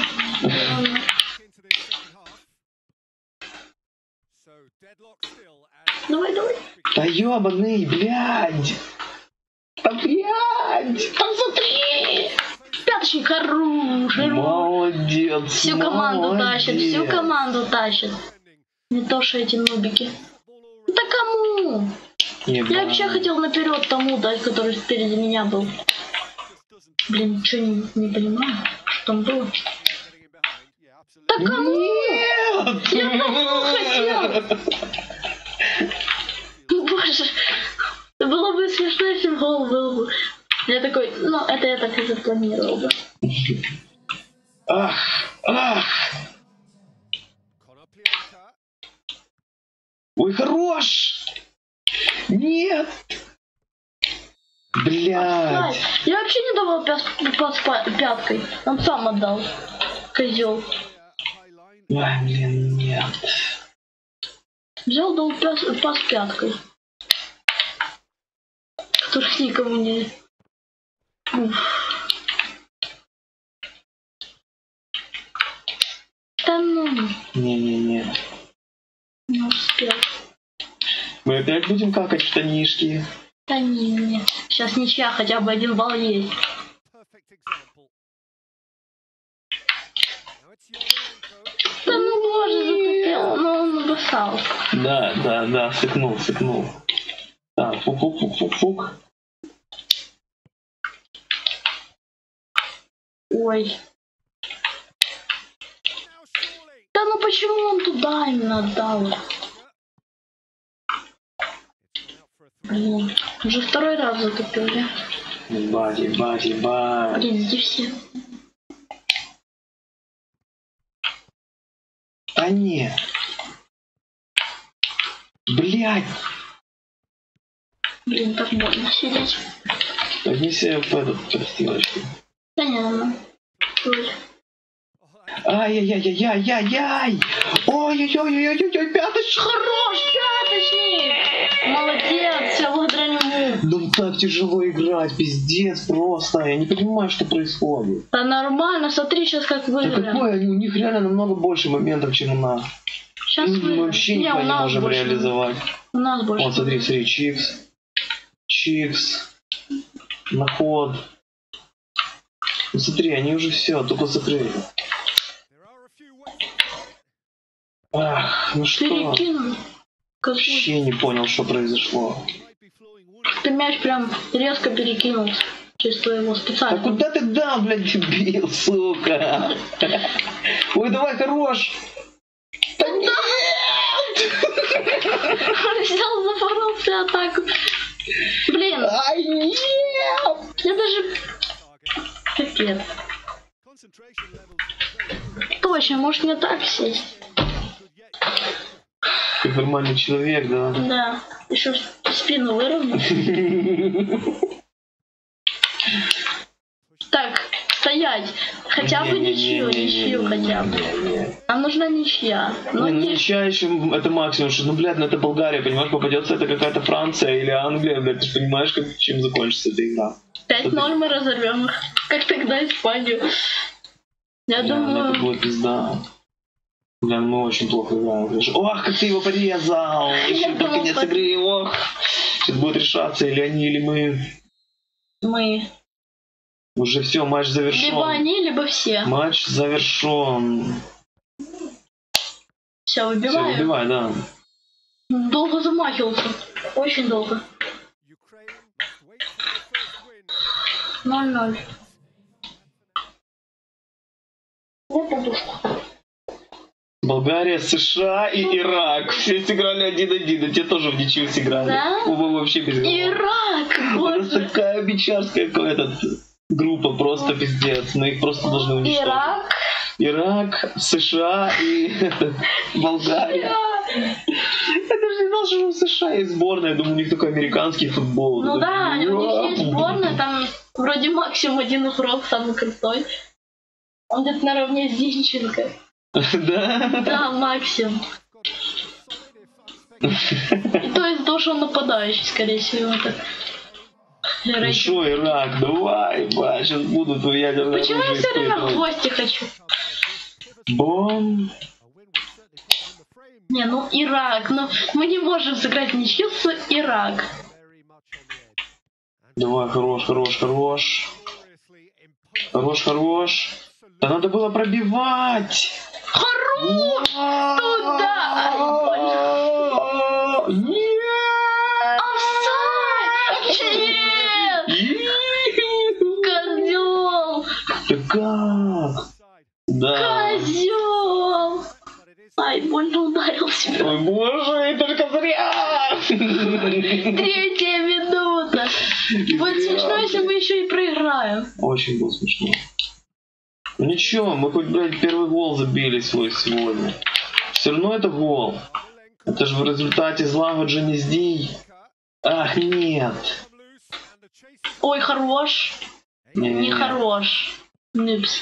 Давай, давай. Да ёбаный, блядь! Да блядь! Там смотри! Пяточник хорош, хорош. Молодец! Всю команду молодец. тащит, всю команду тащит. Не то, что эти нубики. Да кому? Ебать. Я вообще хотел наперед тому дать, который впереди меня был. Блин, ничего не, не понимаю, что там было. Да кому? Нет! Я того хотел. Боже. Было бы смешно, если бы гол был бы. Я такой, ну, это я так и запланировал бы. Ах! Ах! Ой, хорош! Нет! Ай, Блядь! я вообще не давал пяс, пас па- пяткой. Он сам отдал. Козел. Ай, блин, нет. Взял, дал пас, пас пяткой. Который никому не... Уф. Да ну, Не-не-не. не успел. Мы опять будем какать в штанишки. Да не, не. Сейчас ничья, хотя бы один балл есть. Да ну боже, закупил, но он бросал. Да, да, да, сыкнул, сыкнул. Так, фук-фук-фук-фук-фук. Ой. Да ну почему он туда именно отдал? Блин, уже второй раз затупил, да? Ебать, ебать, ебать. Блин, иди все. Да не. Блядь. Блин, так больно сидеть. Поднеси в этот подстилочку. Понятно. Ой. Ай-яй-яй-яй-яй-яй! Ой-ой-ой-ой-ой-ой, пяточка! Хорош, пяточник! Молодец, все благодаря нему. Ну так тяжело играть, пиздец просто. Я не понимаю, что происходит. Да нормально, смотри сейчас как Да выиграем. какой, они, у них реально намного больше моментов, чем у нас. Сейчас Мы выиграем. вообще Не, ничего у не нас можем больше. реализовать. У нас больше. Вот, смотри, смотри, чикс. Чикс. На ход. Ну смотри, они уже все, только закрыли. Ах, ну что? Перекинул. Как будто Вообще не понял, что произошло. ты мяч прям резко перекинул через твоего А специально. куда ты дал, блядь, дебил, сука? Ой, давай, хорош! Да нет! Взял, запоролся атаку. Блин, Ай, нет! я даже... Капец. Точно, может не так сесть? Ты нормальный человек, да? Да. Еще спину выровнять. Так, стоять. Хотя бы ничью, ничью хотя бы. Нам нужна ничья. Ну, Не, ну не- ничья еще это максимум, что, ну, блядь, ну это Болгария, понимаешь, попадется это какая-то Франция или Англия, блядь, ты же понимаешь, как, чем закончится эта игра. пять ноль мы разорвем их. Как тогда Испанию. Я Бля, ну думаю... это будет пизда. Бля, мы очень плохо играем. Даже- Ох, как ты его порезал! Еще под думал, конец под- игры, ох! Сейчас будет решаться, или они, или мы. Мы... Уже все, матч завершен. Либо они, либо все. Матч завершен. Все, Все, выбиваю. выбивай, да. Долго замахивался. Очень долго. ноль ноль. Я подушку. Болгария, США и Ирак. Все сыграли один-один, а те тоже в ничью сыграли. Да? Оба вообще без голов. Ирак! Это Боже. такая бичарская какая-то группа, просто пиздец. Мы их просто должны уничтожить. Ирак. Ирак, США и Болгария. Я даже не знал, что у США есть сборная. Я думаю, у них только американский футбол. Ну Я да, думаю, у них есть «Ура!» сборная, там вроде максимум один игрок самый крутой. Он где-то наравне с Зинченко. Да? Да, максимум. И то из-за того, что он нападающий, скорее всего. Это... Ну что, Ирак, давай, ба, сейчас будут твои ядерные Почему я оружие все время в испытывать. гости хочу? Бом. Не, ну Ирак, ну мы не можем сыграть ничью с Ирак. Давай, хорош, хорош, хорош. Хорош, хорош. Да надо было пробивать. Хорош! Туда! Нет! Офсайд! Нет! Козёл! Да как? Да. Козёл! Ай, больно ударился. Ой, боже, и только зря! Третья минута. Будет смешно, если мы еще и проиграем. Очень было смешно. Ну ничего, мы хоть, блядь, первый гол забили свой сегодня. Все равно это гол. Это же в результате злагодження здій. Ах, нет. Ой, хорош. Не Не-не-не. хорош. Нипс.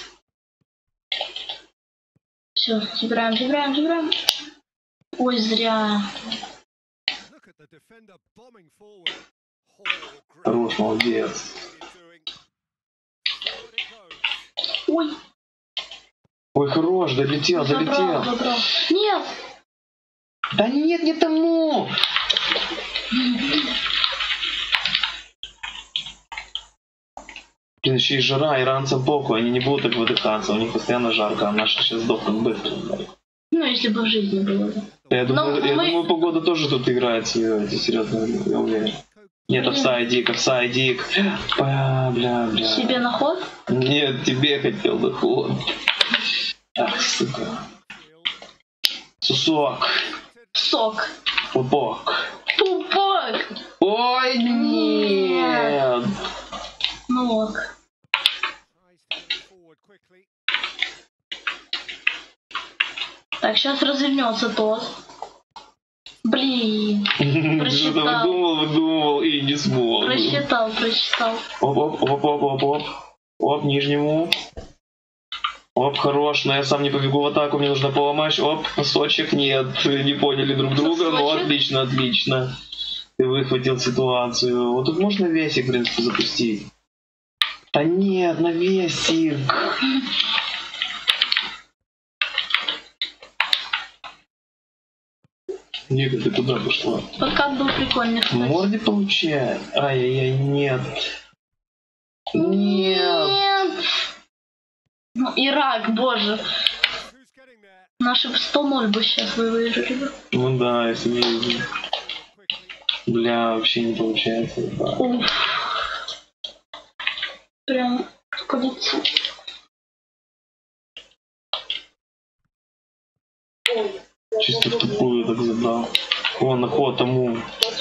Все, забираем, забираем, забираем. Ой, зря. Хорош, молодец. Ой, Ой, хорош, долетел, забрал, долетел. забрал. Нет! Да нет, не тому! Блин, еще и жара, иранцам похуй, они не будут так выдыхаться, у них постоянно жарко, а наши сейчас сдохнут быстро. Ну, если бы в жизни было. Да. Я думаю, Но я мы- думаю, погода тоже тут играет свою, эти серьезно, я уверен. Нет, офсайдик, офсайдик. Бля, бля, бля. Себе на ход? Нет, тебе хотел доход. Ах, сука. Сусок. Сок. Пупок. Пупок! Ой, нет. Ну вот. Так, сейчас развернется тот. Блин, Что-то Просчитал. выдумал, выдумал и не смог. просчитал, просчитал. Оп, оп, оп, оп, оп, оп. Оп, нижнему. Оп, хорош, но я сам не побегу в атаку, мне нужно поломать. Оп, носочек, нет, не поняли друг друга, ну отлично, отлично. Ты выхватил ситуацию. Вот тут можно весик, в принципе, запустить. Да нет, на весик. Ника, ты куда пошла? Подкат был прикольный, В кстати. морде получай. Ай-яй-яй, нет. Нет. Нет. Ну, Ирак, боже. Наши сто ноль бы сейчас вы выиграли бы. Ну да, если не... Бля, вообще не получается. Да. Уф. Прям по лицу. Чисто в тупую так забрал. О, на ход тому.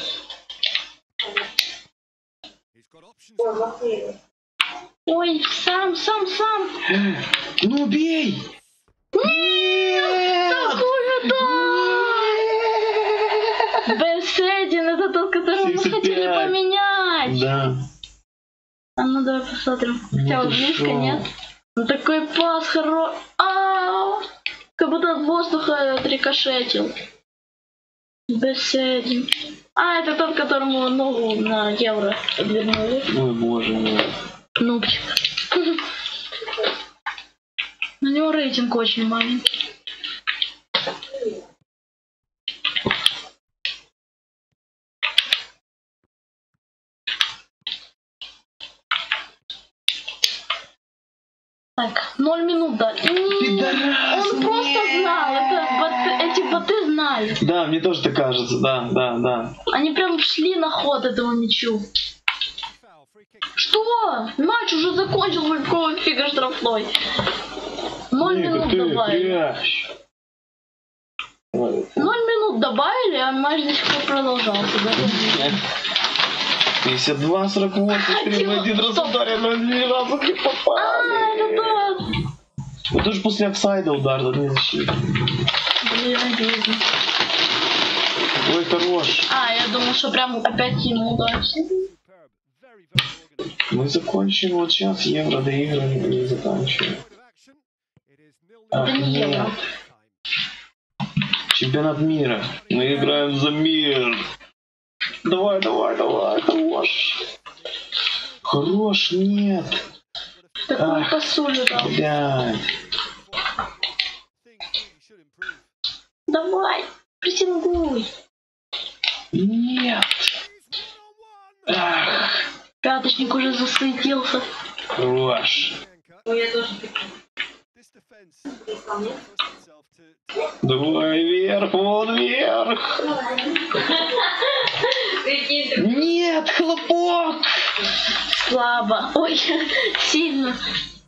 Ой, сам, сам, сам. Ну бей! Нет! Какую да! Бесседин, это тот, которого мы семьдесят хотели пять. поменять. Да. А ну давай посмотрим. Хотя Ну вот ты близко, шо? нет? Ну такой пас хоро... А, как будто от воздуха отрикошетил. Бесседин. А, это тот, которому ногу на евро подвернули. Ой, боже мой. Нубчик. У него рейтинг очень маленький. Так, ноль минут дали. Пидорас, Он просто нет! знал, это боты- эти боты знали. Да, мне тоже так кажется, да, да, да. Они прям шли на ход этому мячу. Что? Матч уже закончился, какого фига штрафной? Ноль Ника, минут ты добавили. прячь. Ноль минут добавили, а матч до сих пор продолжался. Да? пятьдесят два сорок восемь, три в один раз Стоп. ударил, но ни разу не А, попали. это тот. Вот уже после офсайда удар, да не защита. Блин, обидно. Ой, хорош. А, я думал, что прям опять ему удался. Мы закончим вот сейчас, евро доиграем и заканчиваем. Ах, Это не нет. евро. Чемпионат мира. Мы играем за мир. Давай, давай, давай, хорош. Хорош, нет. Такую Ах. посулю дал. Блядь. Давай, прессингуй. Нет. Ах, Пяточник уже засуетился. хорош. Ну, я тоже Давай вверх, вон вверх. прикинь. Нет, хлопок. Слабо. Ой, сильно.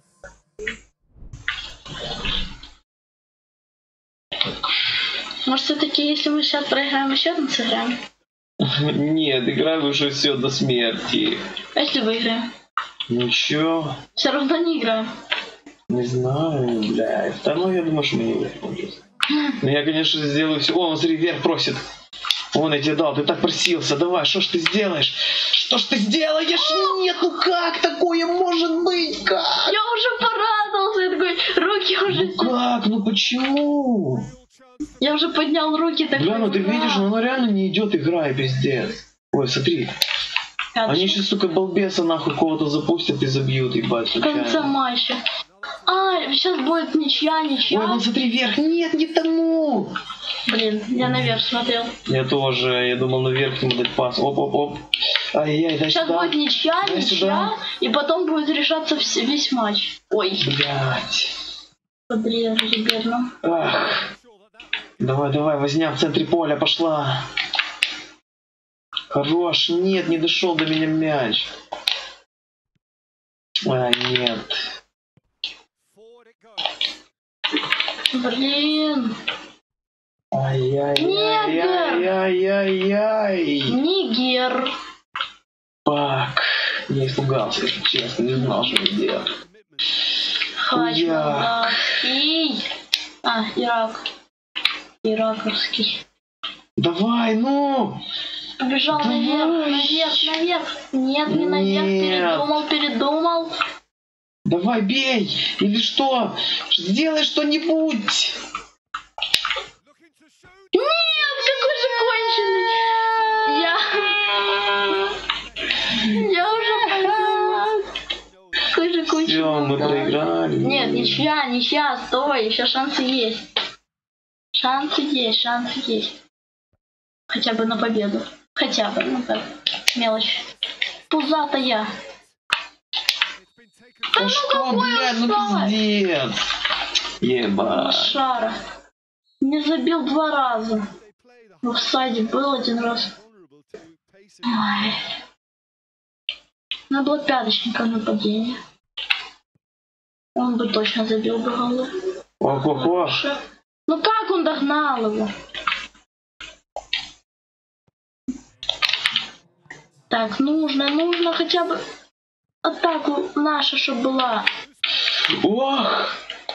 Может, все-таки, если мы сейчас проиграем, еще один сыграем? Нет, играем уже все до смерти. А если выиграем? Ничего, Все равно не играем. не знаю, блядь. Да ну я думаю, что мы не выиграем. Ну я, конечно, сделаю все. О, он смотри, вверх просит. Вон я тебе дал, ты так просился. Давай, что ж ты сделаешь? Что ж ты сделаешь? Нет, ну как такое может быть? Как? Я уже порадовался, я такой, руки уже... Ну как? Ну почему? Я уже поднял руки, такой... Бля, ну ты «Ура!» видишь, ну оно реально не идет, игра, пиздец. Ой, смотри. Пяточник. Они сейчас, сука, балбеса нахуй кого-то запустят и забьют, ебать, В конце случайно. матча. А, сейчас будет ничья, ничья. Ой, ну смотри, вверх. Нет, не тому. Блин, я наверх смотрел. Я тоже, я думал наверх ему дать пас. Оп-оп-оп. Ай-яй, дай Сейчас сюда. будет ничья, Дай ничья, сюда. и потом будет решаться вс- весь матч. Ой, Блять. подрезали, бедно. Ах. Давай, давай, возня в центре поля пошла. Хорош, нет, не дошел до меня мяч. А, нет. Блин. Ай-яй-яй-яй-яй-яй. Нигер. Пак. Я испугался, если честно, не знал, что делать. Хач Я. молдавский. А, Ирак. Ираковский. Давай, ну! Побежал Давай. наверх, наверх, наверх. Нет, не наверх, Нет. передумал, передумал. Давай, бей! Или что? Сделай что-нибудь! Нет, какой же конченый! Я... Я уже поняла. Какой же конченый. Все, мы проиграли. Нет, ничья, ничья, стой, еще шансы есть. Шансы есть, шансы есть. Хотя бы на победу. Хотя бы, ну так, мелочь. Пузатая. Да ну что, какой блядь, ну оставь? пиздец. Ебать. Лошара. Не забил два раза. В офсайде был один раз. Ой. Надо было пяточника нападения. Он бы точно забил бы голы. Ох-ох-ох. Ну как он догнал его? Так, нужно, нужно хотя бы атаку наша, чтобы была. Ох!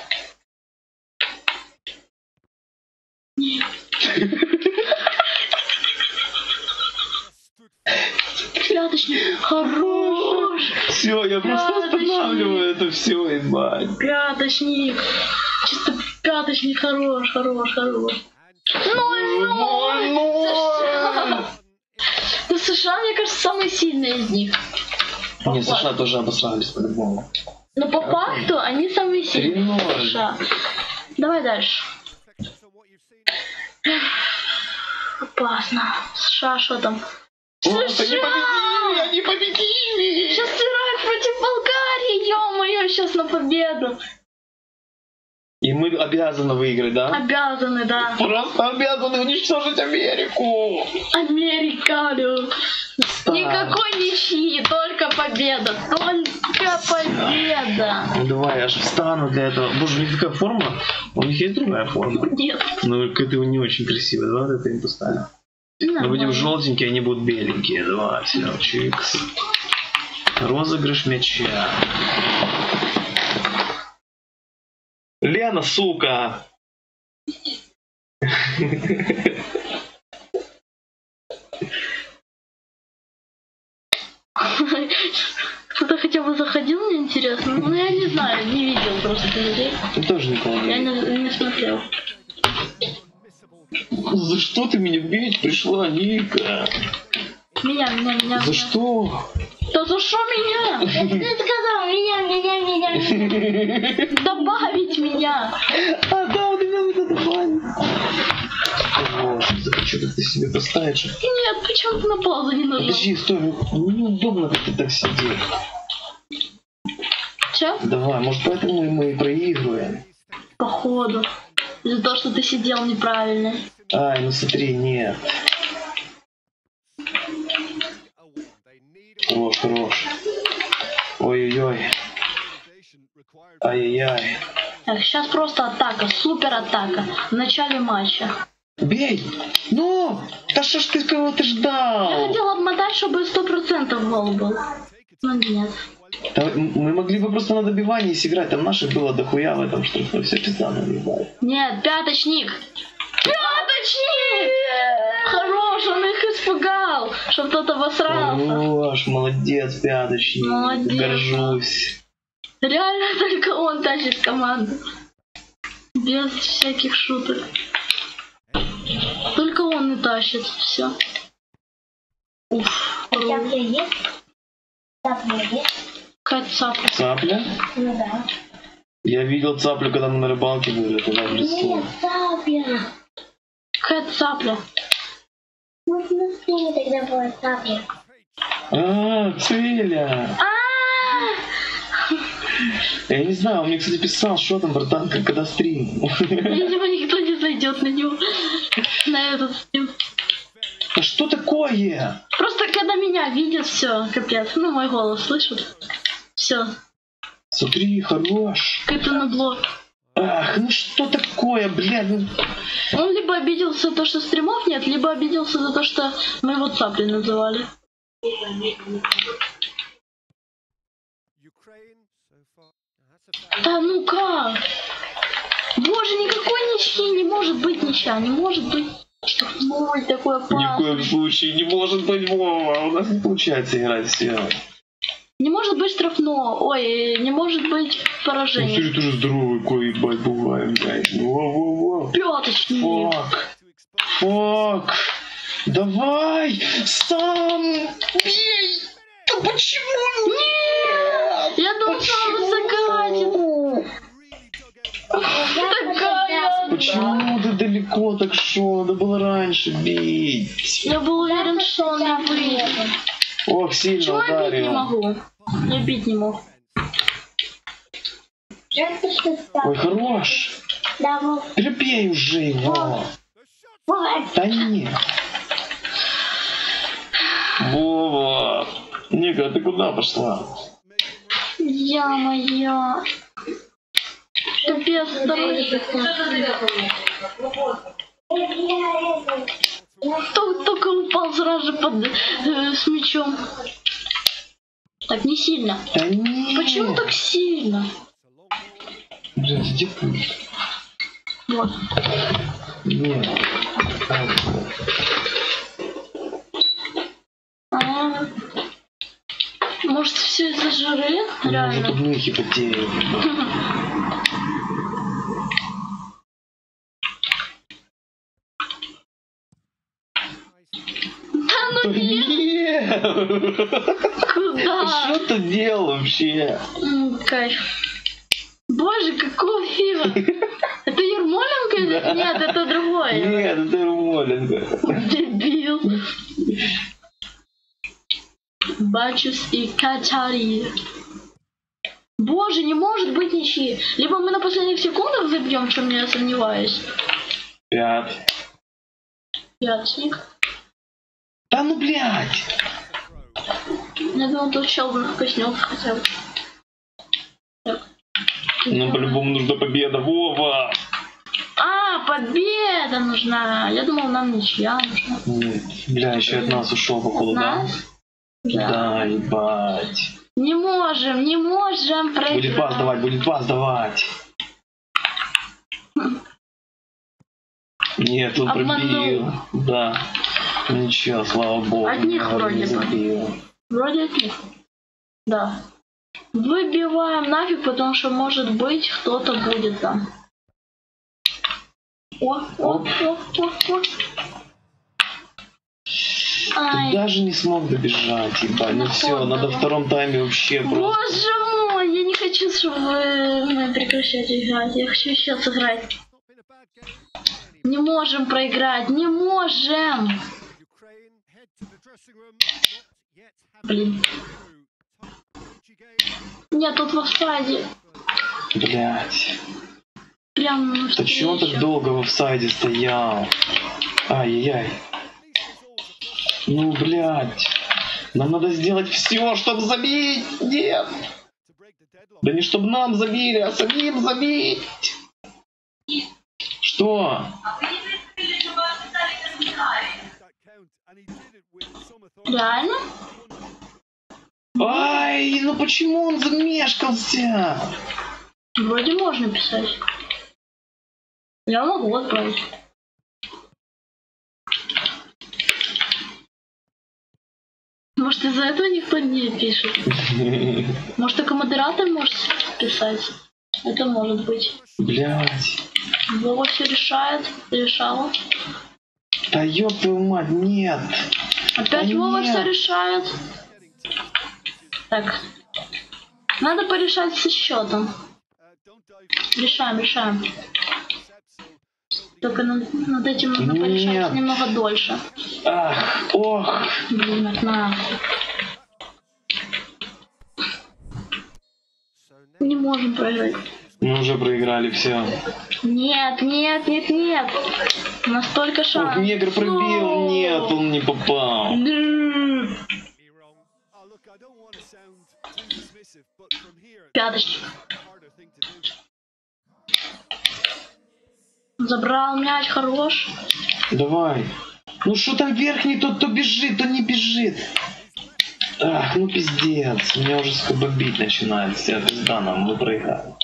Пяточник, хорош. Все, я просто Пяточник. останавливаю это все, ебать. Пяточник. Чисто пяточник, хорош, хорош, хорош. Ноль ноль. Да США, мне кажется, самый сильный из них. Не, США тоже обосрались по-любому. Но по факту они самые Три сильные. ноль. США. Давай дальше. Опасно. США, что там? О, они США! победили, они победили! Сейчас Ирак против Болгарии, ё-моё, сейчас на победу. И мы обязаны выиграть, да? Обязаны, да. Просто обязаны уничтожить Америку! Американу. Никакой ничьи, только победа, только победа. Ну давай, я аж встану для этого. Боже, у них такая форма. У них есть другая форма. Нет. Ну, это не очень красиво. Давай вот это им поставим. Мы будем желтенькие, они будут беленькие. Давай, все, чикс. Розыгрыш мяча. Лена, сука! Кто-то хотя бы заходил, мне интересно. Ну, я не знаю, не видел просто людей. Ты тоже никого Я не не, не смотрел. За что ты меня бить пришла, Ника? Меня, меня, меня. За меня. что? Да за что меня? Ты сказал меня, меня, меня, меня. Добавить меня. А, да, вот именно это добавить. Вот, что-то ты себе поставишь. Нет, почему ты на паузу не нажал? Подожди, стой, ну неудобно как-то так сидеть. Че? Давай, может поэтому мы и проигрываем. Походу. Из-за того, что ты сидел неправильно. Ай, ну смотри, нет. Хорош, хорош. Ой-ой-ой. Ай-яй-яй. Так, сейчас просто атака, супер атака. В начале матча. Бей! Ну! Да что ж ты кого-то Я ждал? хотел обмотать, чтобы сто процентов гол был. Но нет. Да, мы могли бы просто на добивании сыграть, там наших было дохуя в этом штрафе, все пизда набивает. Нет, пяточник! Пяточник! Хорош, он их испугал, чтоб кто-то обосрался. Хорош, молодец, пяточник, Молодец. горжусь. Реально только он тащит команду. Без всяких шуток. Только он и тащит, все. Уф, Цапля есть? Цапля есть? какая цапля. Цапля? Ну да. Я видел цаплю, когда мы на рыбалке были, туда в лесу. Нет, цапля. Какая цапля. Ну, на стриме тогда была цапля. А, Целя! А! Я не знаю, он мне, кстати, писал, что там, братан, как- когда стрим. Видимо, никто не зайдет на него. На этот стрим. А что такое? Просто когда меня видят, все, капец. Ну, мой голос слышат. Все. Смотри, хорош. Как-то на блок. Ах, ну что такое, блядь? Ну... Он либо обиделся за то, что стримов нет, либо обиделся за то, что мы его цаплей называли. Да ну как? Боже, никакой ничьи не может быть ничья, не может быть. Ой, такой Ни в коем опасный. случае не может быть, Вова. У нас не получается играть все. Не может быть штрафного. Ой, не может быть поражения. Ты тоже здоровый кой, ебать, бываем, блядь. Во-во-во. Пяточный. Фак. Фак. Давай. Сам. Бей. Да почему? Нет! Я думал, что он закатит. Такая. Почему ты далеко так шел? Надо было раньше бить. Я был уверен, что он не выйдет. Ох, сильно Чего я бить не ударил. могу? Я бить не мог. Ой, хорош. Да, вот. Перебей уже его. Вот. Да нет. Вова. Ника, ты куда пошла? Я моя. Капец, дорогой. Только, только упал сразу же под, э, с мячом. Так, не сильно. Да нет. Почему так сильно? Блин, где пульт? Вот. Нет. Так. А, может, все из-за жары? У меня уже Реально. тут мухи потеют. Да ну Да нет. куда? Что ты делал вообще? М, Кайф. Боже, какого фига? Это Ермоленко или Да. нет? Это другое. Нет, это Ермоленко. Дебил. Бачус и Катари. Боже, не может быть ничьи. Либо мы на последних секундах забьем, в чем я сомневаюсь. Пять. Пятник. Да ну блядь. Я думал, тут Щелбан коснется хотя бы. Так. Ну по-любому нужна победа, Вова. А, победа нужна. Я думал, нам ничья нужна. Нет, бля, еще от нас ушел походу, От да? нас? Да. Да, ебать. Не можем, не можем проиграть. Будет пас давать, будет пас давать. Нет, он Обманул. пробил. Да. Ничего, слава богу. От них наверное, вроде не бы. забил. Вроде от них. Да. Выбиваем нафиг, потому что может быть кто-то будет там. О, о, о, о, о. Ты Ай, даже не смог добежать, ебать. Ну На все, ход надо во давай. втором тайме вообще просто. боже мой, я не хочу, чтобы мы прекращать играть. Я хочу еще сыграть. Не можем проиграть, не можем. Блин. Нет, тут в офсайде. Блять. Прям на Да чего он так долго в офсайде стоял? Ай-яй-яй. Ну, блядь. Нам надо сделать все, чтобы забить. Нет. Да не чтобы нам забили, а самим забить. Что? Реально? Ай, ну почему он замешкался? Вроде можно писать. Я могу отправить. Может, из-за этого никто не пишет? Может, только модератор может писать? Это может быть. Блядь. Вова все решает, решала. Да ёб твою мать, нет. Опять Да Вова нет. все решает. Так. Надо порешать со счетом. Решаем, решаем. Только над, над этим нужно Нет. порешать немного дольше. Ах, ох. Блин, на. Не можем проиграть. Мы уже проиграли все. Нет, нет, нет, нет. Настолько Ох, шанс. негр пробил, нет, он не попал. Дрррр. Пяточек. Забрал мяч, хорош. Давай. Ну что там верхний, тот то бежит, то не бежит. Ах, ну пиздец. Меня уже сука бомбить начинает. Вся пизда нам, мы проиграли.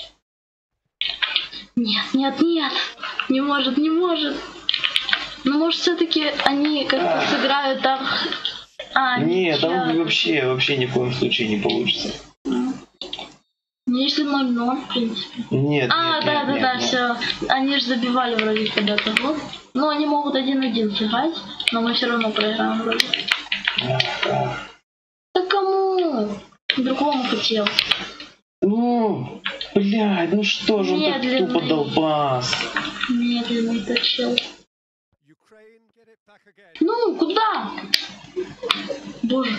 Нет, нет, нет. Не может, не может. Ну, может, все-таки они как-то сыграют так. А, Нет, там ничья. вообще, вообще ни в коем случае не получится. Ну, если ноль ноль, в принципе. Нет, А, нет, да, нет, да, нет, да, нет. все. Они же забивали вроде когда-то гол. Но они могут один-один сыграть, но мы все равно проиграем вроде. Да кому? Другому хотел. Ну, блядь, ну что же он так Медленный. тупо дал пас? Медленный точил. Ну, куда? Боже.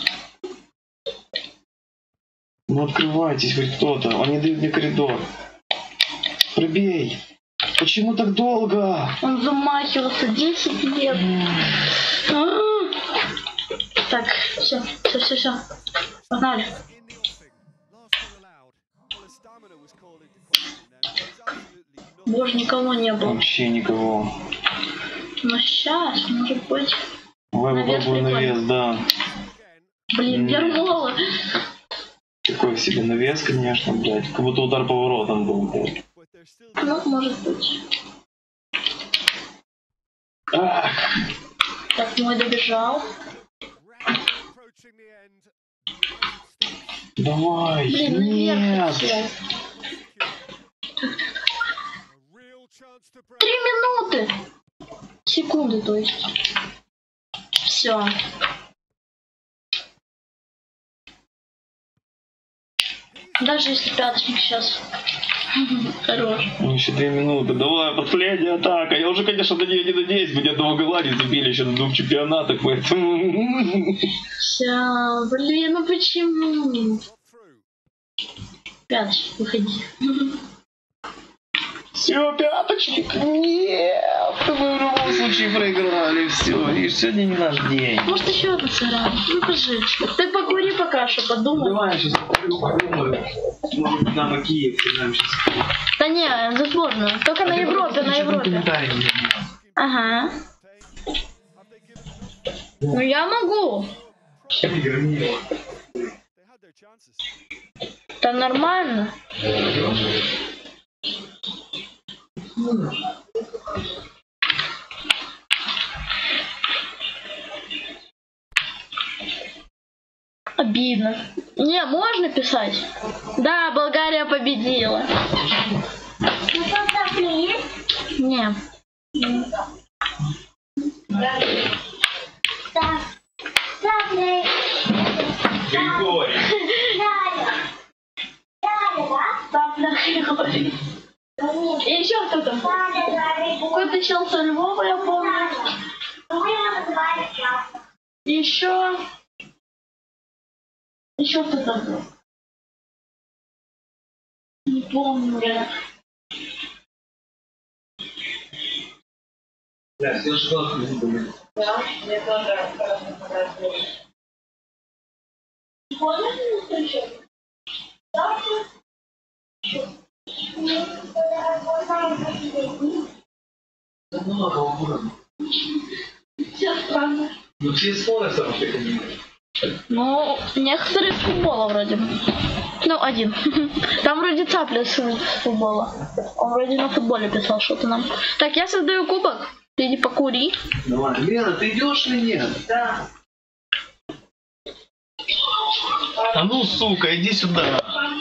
Ну открывайтесь хоть кто-то, он не дает мне коридор. Пробей. Почему так долго? Он замахивался десять лет. А-а-а. Так, все, все, все, все. Погнали. Боже, никого не было. Вообще никого. Но сейчас, может быть. Давай Навес попробую прикольно. навес, да. Блин, Ермола. Такой себе навес, конечно, блядь. Как будто удар поворотом был, блядь. Ну, может быть. Ах, Так, мой добежал. давай, Блин, наверх нет. хотел. Три минуты. Секунды, то есть. Все. Даже если пяточник сейчас. Хорош. Ну, еще две минуты. Давай, последняя атака. Я уже, конечно, на нее не надеюсь. Мне одного гола не забили еще на двух чемпионатах, поэтому... Все. Блин, ну почему? Пяточник, выходи. Все, пяточник. Нет, мы в любом случае проиграли. Все, видишь, сегодня не наш день. Может еще одну сыграем? Ну покажи. Ты покури пока что, подумай. Давай я сейчас подумаю. Может быть, нам и Киев сыграем сейчас. Да не, за сборную. Только на Европе, на Европе. Ага. Ну я могу. Да нормально. Обидно. Не, можно писать? Да, Болгария победила. Не. Григорий. И еще кто там? Какой-то чел со Львова, я помню. Еще. Еще кто-то был. Не помню уже. Да, все школы не были. Да, мне тоже хорошо. Помнишь, что еще? Да? Много угодно. Все странно. Ну все споры сам ты понимаешь. Ну, некоторые с футбола вроде бы. Ну, один. Там вроде Цапля с футбола. Он вроде на футболе писал что-то нам. Так, я создаю кубок. Ты иди покури. Давай, Лена, ты идешь или нет? Да. А ну, сука, иди сюда.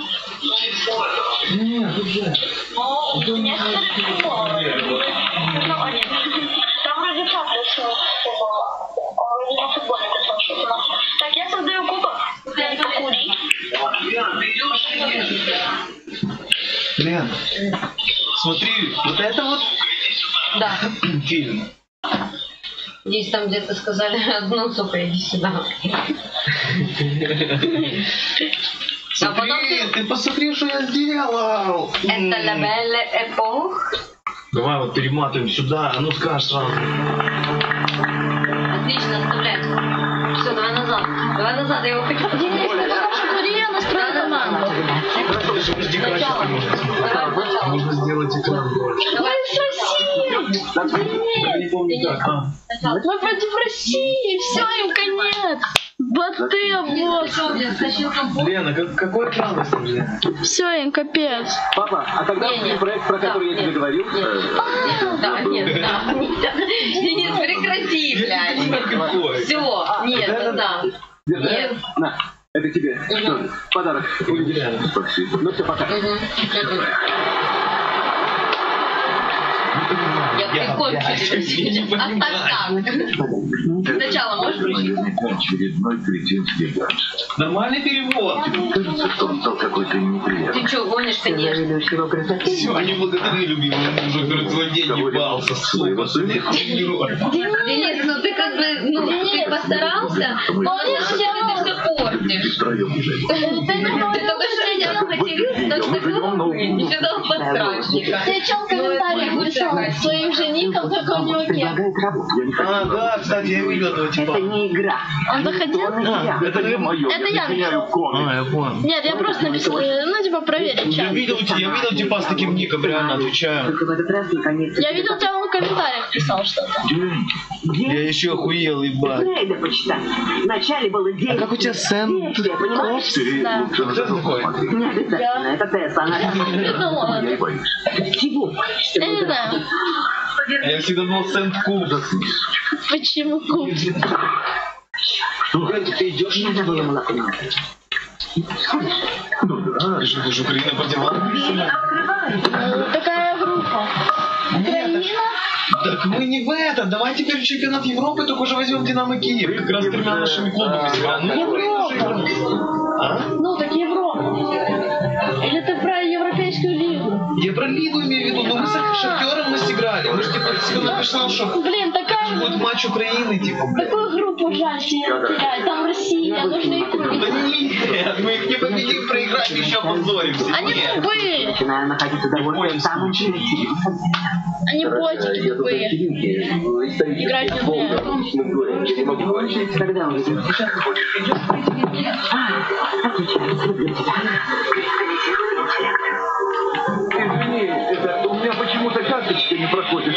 Нет, уже. Ну, некоторые с футбола. Ну, один. Там вроде Цапля с футбола. Он вроде на футболе писал что-то нам. Так, я создаю кубок. Ты иди покури. Лена, ты идешь или нет? Лен, смотри, вот это вот Да. фильм. Здесь там где-то сказали одну, сука, иди сюда. А потом Смотри, ты... ты посмотри, что я сделал. Это la belle époque. Давай вот перематываем сюда, а ну скажешь сразу. Отлично, оставляй. Все, давай назад. Давай назад, я его хочу. Денис, ты пока что кури, я настрою команду. Подожди, качество можно. Можно сделать экран больше. Мы с Россией! Я не помню как. А. Мы против России! Все, им конец! Боты, босс! Лена, как- какой экран выставили? Все, им капец. Папа, а когда Не, не. проект, про который я тебе говорил? Да, нет, да. Денис, прекрати, блядь. Какой? Все, нет, Да, да. Что же, подарок. Увидишь. Спасибо. Ну все, пока. Я прикончу тебя. Оставь так. Сначала можешь включить? Очередной кретинский гаджет. Нормальный перевод. Кажется, что он стал какой-то неприятный. Ты что, гонишь, конечно? Все, не благодари любимого мужа, который целый день ебался с своего сына. Денис, ну ты как бы, ну, ты постарался, но ты все портишь. Втроем уже. Ты только что меня матерился, так что глупый. И сюда подсрачника. Ты что в комментариях писал своим женихам, только у него кем? А, да, кстати, я видел этого типа. Это не игра. Он заходил? Это не мое. Это я написал. А, я понял. Нет, я просто написал, ну типа проверить Я чат. видел, я видел типа с таким ником, реально отвечаю. Только в этот раз наконец. Я видел, тебя он в комментариях писал что-то. Я еще охуел, ебать. Грейда почитай. Вначале было девять. А как у тебя Сэм? Действия, понимаешь? Ты Да. лучше на Кто дорогу такой? посмотри. Не обязательно. Это Тесса. Она Придумала. Я и боюсь. всего. Я не знаю, Я всегда думал Сэм Куб. почему куб. Что? Ты идешь? Я забыла молоко. Ну да. Ты что, Украина потеряла? Ну, такая группа. Украина? Так мы не в это. Давай теперь чемпионат Европы, только уже возьмем Динамо Киев. Как раз с тремя нашими клубами сыграем. Ну, Украина же. А? Ну, так Европа. Или ты про Европейскую лигу? Я про Лигу имею в виду. Ну мы с Шахтером мы сыграли. Мы же типа всегда написал, что Блин, такая, будет матч Украины, типа, блядь. такую группу жаль себе терять. Там Россия, нужно их Да победить. нет, мы их не победим, проиграем, еще опозоримся. Они Нет. тупые. Начинаю находить удовольствие в самом креативе. Они ботики тупые. Играть не умеют. Когда увидим? Отвечаю, люблю тебя. Извини, это у меня почему-то карточка не проходит.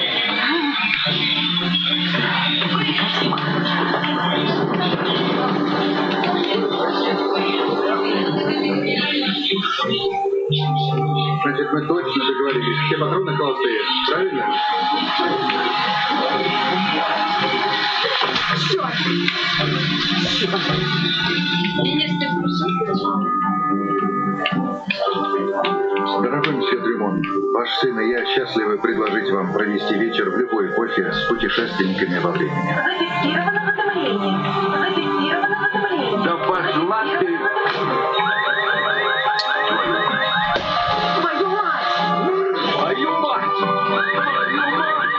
Значит, мы точно договорились. Все патроны холостые, правильно? Денис, ты в курсе? Дорогой месье Дрюмон, ваш сын и я счастливы предложить вам провести вечер в любой эпохе с путешественниками во времени. Зафиксировано уведомление. Зафиксировано уведомление. Да пошла ты. Твою мать! Твою мать! Твою мать!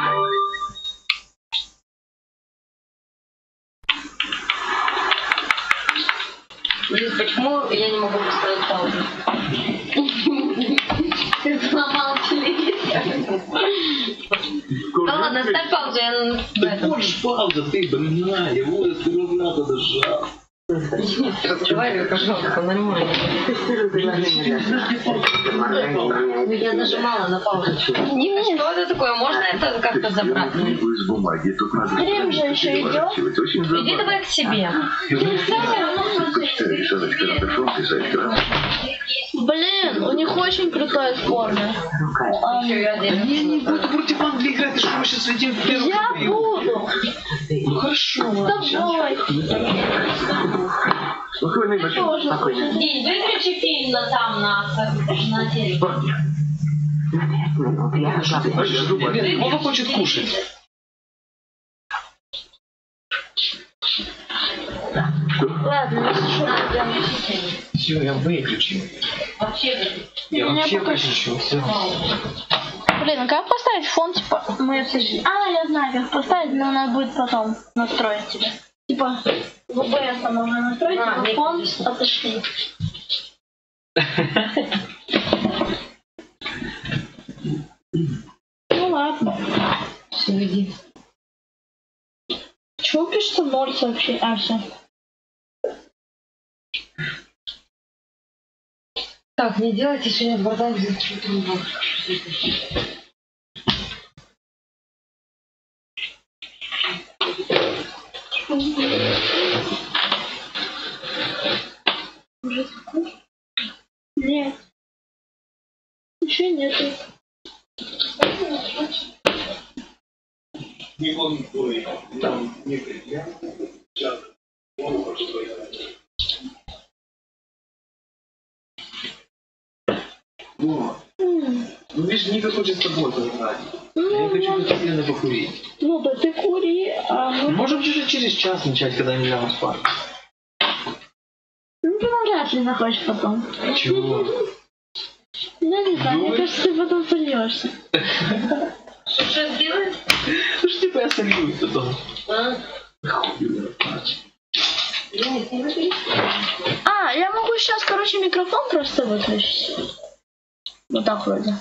Денис, почему я не могу поставить паузу? Ты сломал телевизор. Да ладно, ставь паузу, я... Ты можешь паузу, ты больная, я вот ты рубля подожал. Разговаривай, пожалуйста, нормально. Ну, я нажимала на паузу. Денис, Что это такое? Можно это как-то забрать? Книгу из бумаги. Тут надо Крем же еще идет. разворачивать. Очень Иди забавно. давай к себе. Поставить карандашом, писать красным. Блин, у них очень крутая сборная. Я не буду против Англии играть, ты что, мы сейчас летим в первую Я игру? буду. Ну хорошо. С тобой. Спокойной ночи. Тоже. День, выключи фильм на там, на, на телек. На пять минут. Я пошла. Нет, Вова хочет кушать. Ладно, если что, пойдем. Все, я выключил. Вообще, Я Меня вообще пока- выключил, все. Блин, а как поставить фон, типа, мы отошли? А, я знаю, как поставить, но надо будет потом настроить тебе. Типа, в о бэ эс там можно настроить, А, типа, фон нет, отошли. Ну ладно. все, иди. Почему пишется ноль сообщений? А, все. Так, не делайте сегодня бардак, здесь что-то не было. Уже такой? Нет. Еще нету. Не помню, там некоторые. О, М, ну видишь, Ника хочет с тобой поиграть. Я Ну, хочу ну, постепенно покурить. ну, да ты кури, а ну, Можем же через час начать, когда не ляжем спать. ну, ты навряд ли захочешь потом. Чего? Ну, не знаю, мне Думаешь? кажется, ты потом сольешься. Что что сделать? Ну что типа я сольюсь потом. А? Хуй его знает. Денис, не выпили? А, я могу сейчас, короче, микрофон просто выключить. Вот так вроде.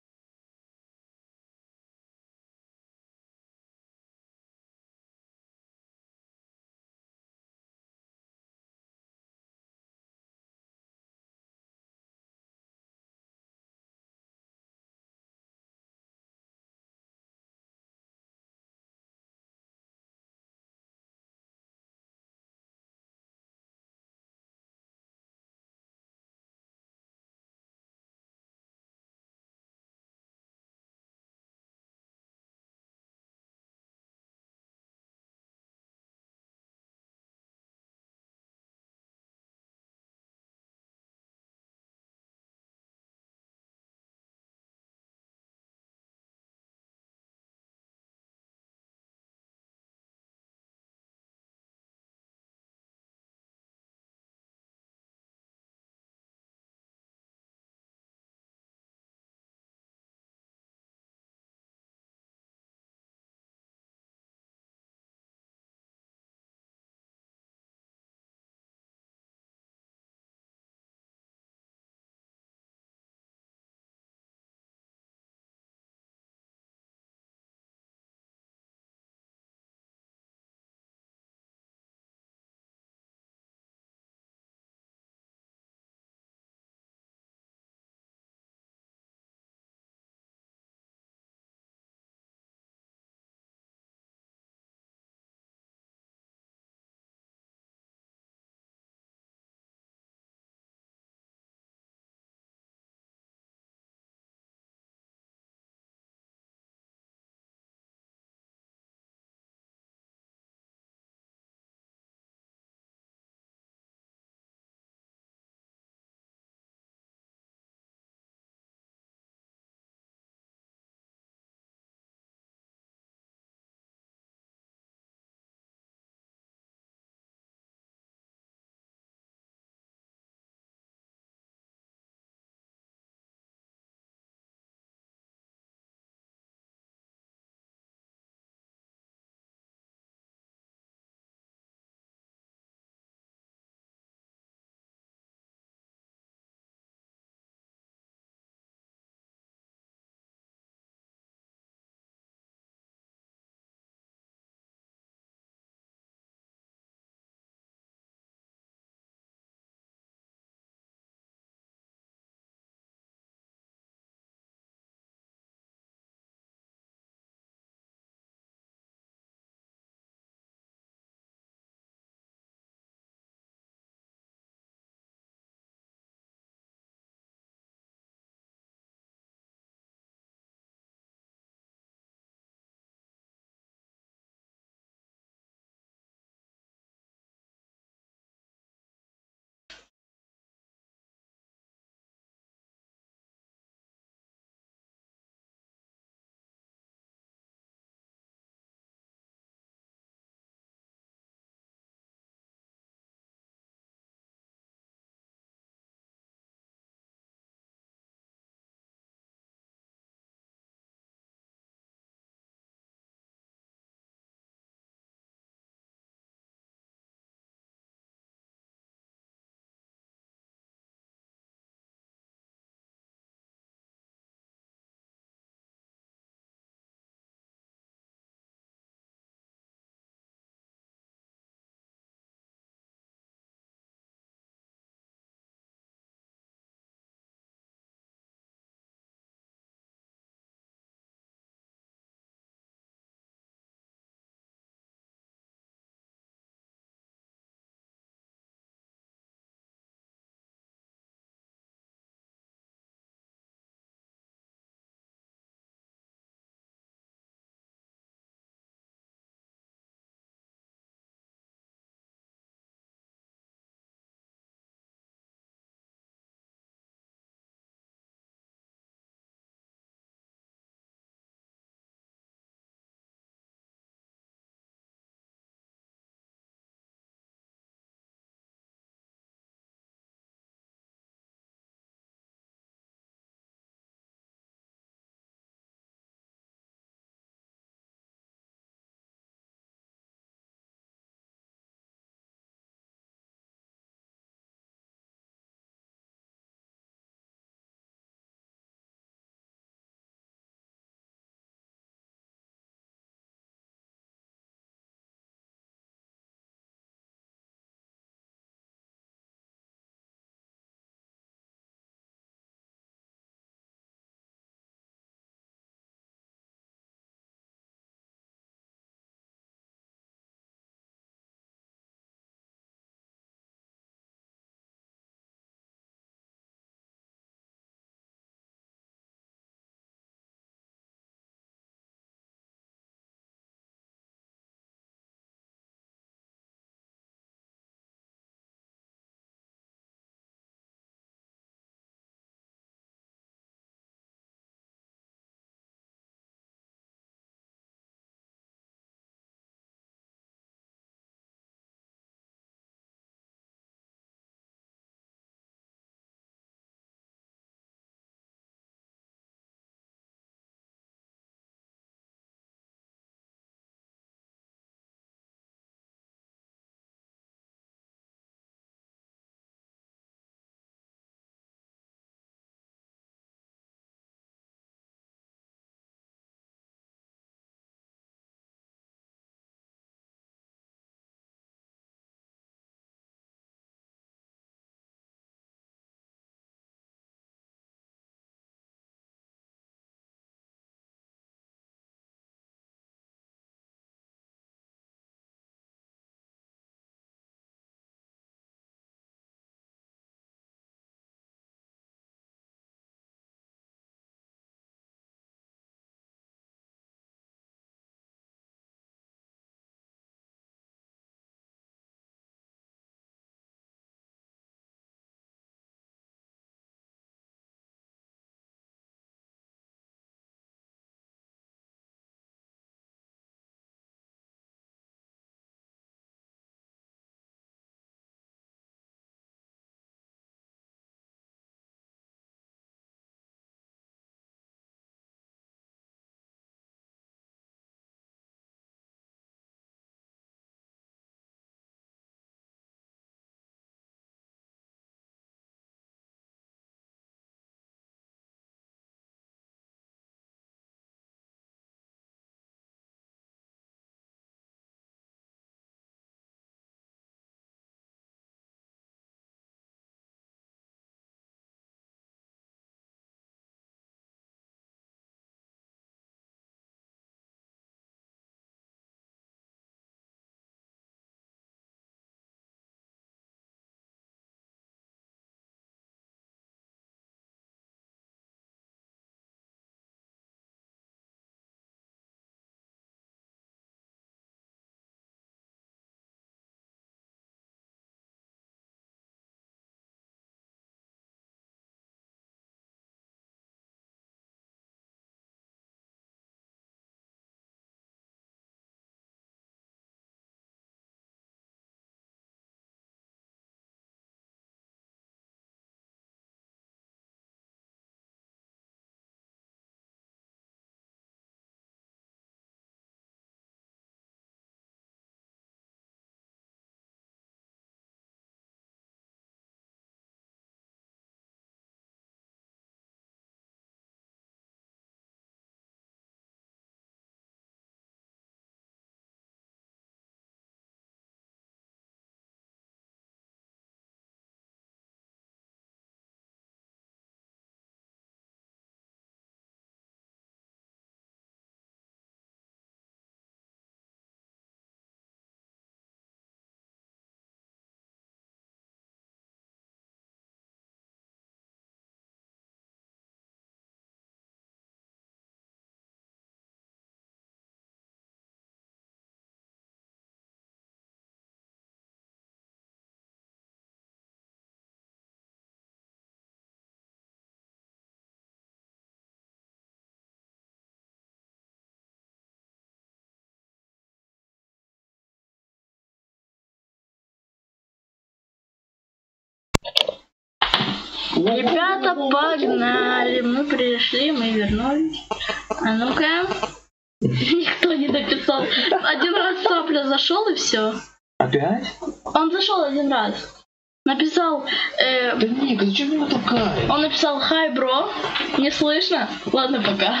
Ребята, погнали. Мы пришли, мы вернулись. А ну-ка. Никто не дописал. Один раз Сапля зашел и все. Опять? Он зашел один раз. Написал... Э, Да Ника, зачем меня толкаешь? он написал «Хай, бро». Не слышно? Ладно, пока.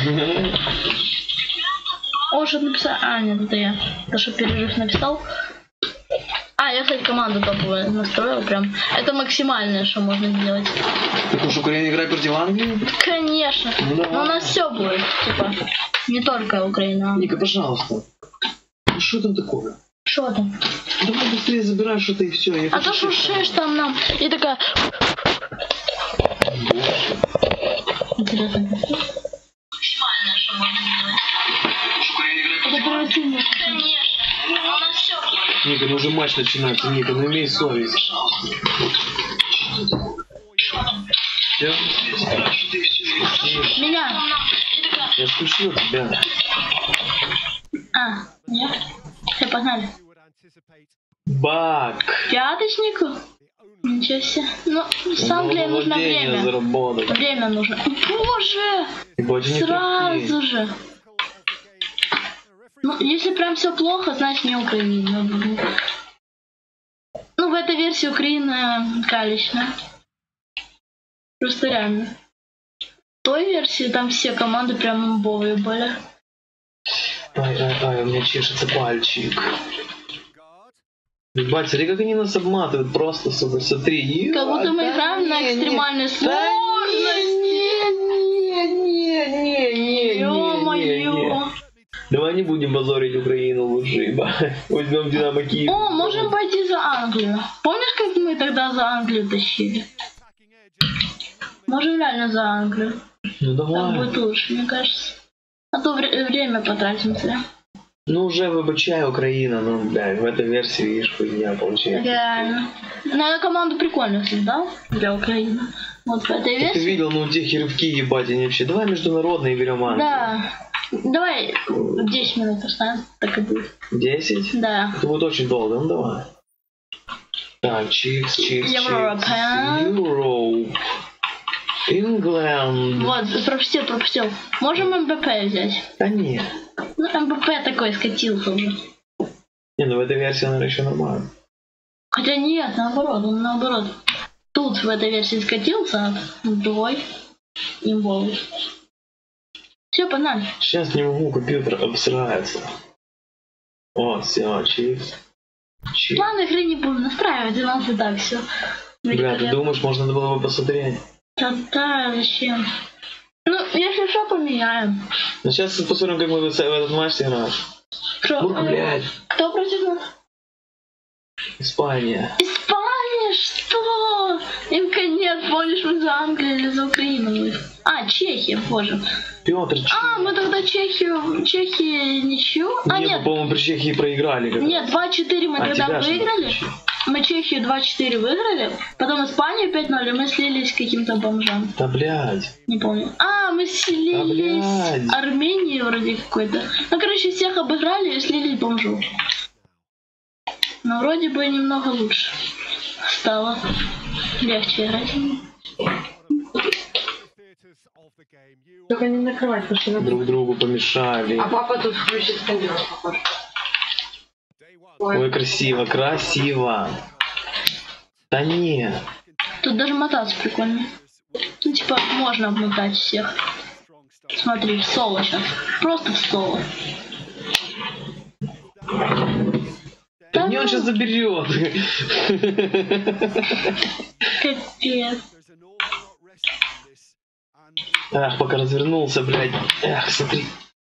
Он что написал? А, нет, это я. То, что перерыв написал. А, я, кстати, команду топовую настроил прям. Это максимальное, что можно сделать. Ты хочешь Украина играть против Англии? Конечно. Ну, давай. Но у нас все будет. Типа, не только Украина. Ника, пожалуйста. Ну что там такое? Что там? Давай быстрее забирай что-то и все. А то шушишь там нам. И такая... Интересно. Максимальное, что можно сделать. Это противно. Конечно. Но у нас все будет. Ника, ну уже матч начинается. Ника, ну имей совесть. Я... Меня. Я включил тебя. А, нет. Все, погнали. Бак. Пяточнику? Ничего себе. Ну, с Англией нужно время. Заработать. Время нужно. Боже! Ты больше не Сразу терпи. же. Ну, если прям все плохо, значит не Украина. Ну, в этой версии Украина калечная. Просто реально. В той версии там все команды прям имбовые были. Ай, ай, ай, у меня чешется пальчик. Ебать, смотри, как они нас обматывают, просто, сука, смотри. Как будто мы Да играем на не, не. экстремальной Да сложности. не, не, не, не, не, не, Ё-моё. Давай не будем позорить Украину лучше, ебать. Возьмем Динамо Киев. О, можем пойти за Англию. Помнишь, как мы тогда за Англию тащили? Можем реально за Англию. Ну Так давай. будет лучше, мне кажется. А то вре- время потратим зря. Ну уже выбачай Украина, ну, блядь, в этой версии, видишь, хуйня получается. Реально. Наверное, команду прикольно создал для Украины. Вот в этой Ты версии. видел, ну те херевки, ебать, они вообще. Давай международные берем Англию. Да. Давай десять минут оставим. Так и будет. десять? Да. Это будет очень долго, ну давай. Так, чикс, чикс, Европа. чикс. Europe. England. Вот, пропустил, пропустил. Можем МБП взять? Да нет. Ну, МБП такой скатился уже. Не, ну в этой версии, наверное, еще нормально. Хотя нет, наоборот, он наоборот. Тут в этой версии скатился, а в другой имбовый. Все, погнали. Сейчас не могу, компьютер обсирается. О, все, чикс. Чикс. План игры не буду настраивать, у нас и так все. Бля, ты думаешь, можно было бы посмотреть? Да, да, зачем? Ну, если что, поменяем. Ну сейчас посмотрим, как мы в этот матч сыграем. Что? Ух, блядь. Кто против нас? Испания. Испания? Что? Им конец, помнишь, мы за Англию или за Украину? А, Чехия, боже. Петр, А, мы тогда Чехию, Чехии ничего? А, не, нет, мы, по-моему, при Чехии проиграли. как нет, раз. два-четыре мы А, тогда тебя же выиграли. не Чехия. Мы Чехию два-четыре выиграли, потом Испанию пять-ноль, и мы слились с каким-то бомжам. Да, блядь. Не помню. А, мы слились Да, блядь. с Арменией вроде какой-то. Ну, короче, всех обыграли и слились бомжу. Но вроде бы немного лучше стало. Легче играть. Только не накрывать, потому что... Друг другу помешали. А папа тут включит кондер, похоже. Ой, красиво, красиво. Да не. Тут даже мотаться прикольно. Ну, типа, можно обмотать всех. Смотри, в соло сейчас. Просто в соло. Да не, он сейчас заберет. Капец. Ах, пока развернулся, блядь. Эх, смотри.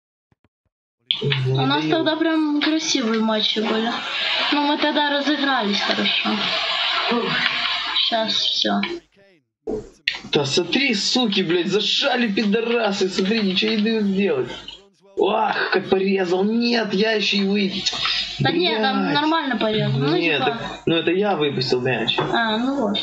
У нас тогда прям красивые матчи были. Но мы тогда разыгрались хорошо. Сейчас все. Да смотри, суки, блядь, зашали пидорасы. Смотри, ничего не дают сделать. Ах, как порезал. Нет, я еще и вы... Да нет, там Блядь. нормально порезал. Ну, Нет, типа... так- ну это я выпустил мяч. А, ну вот.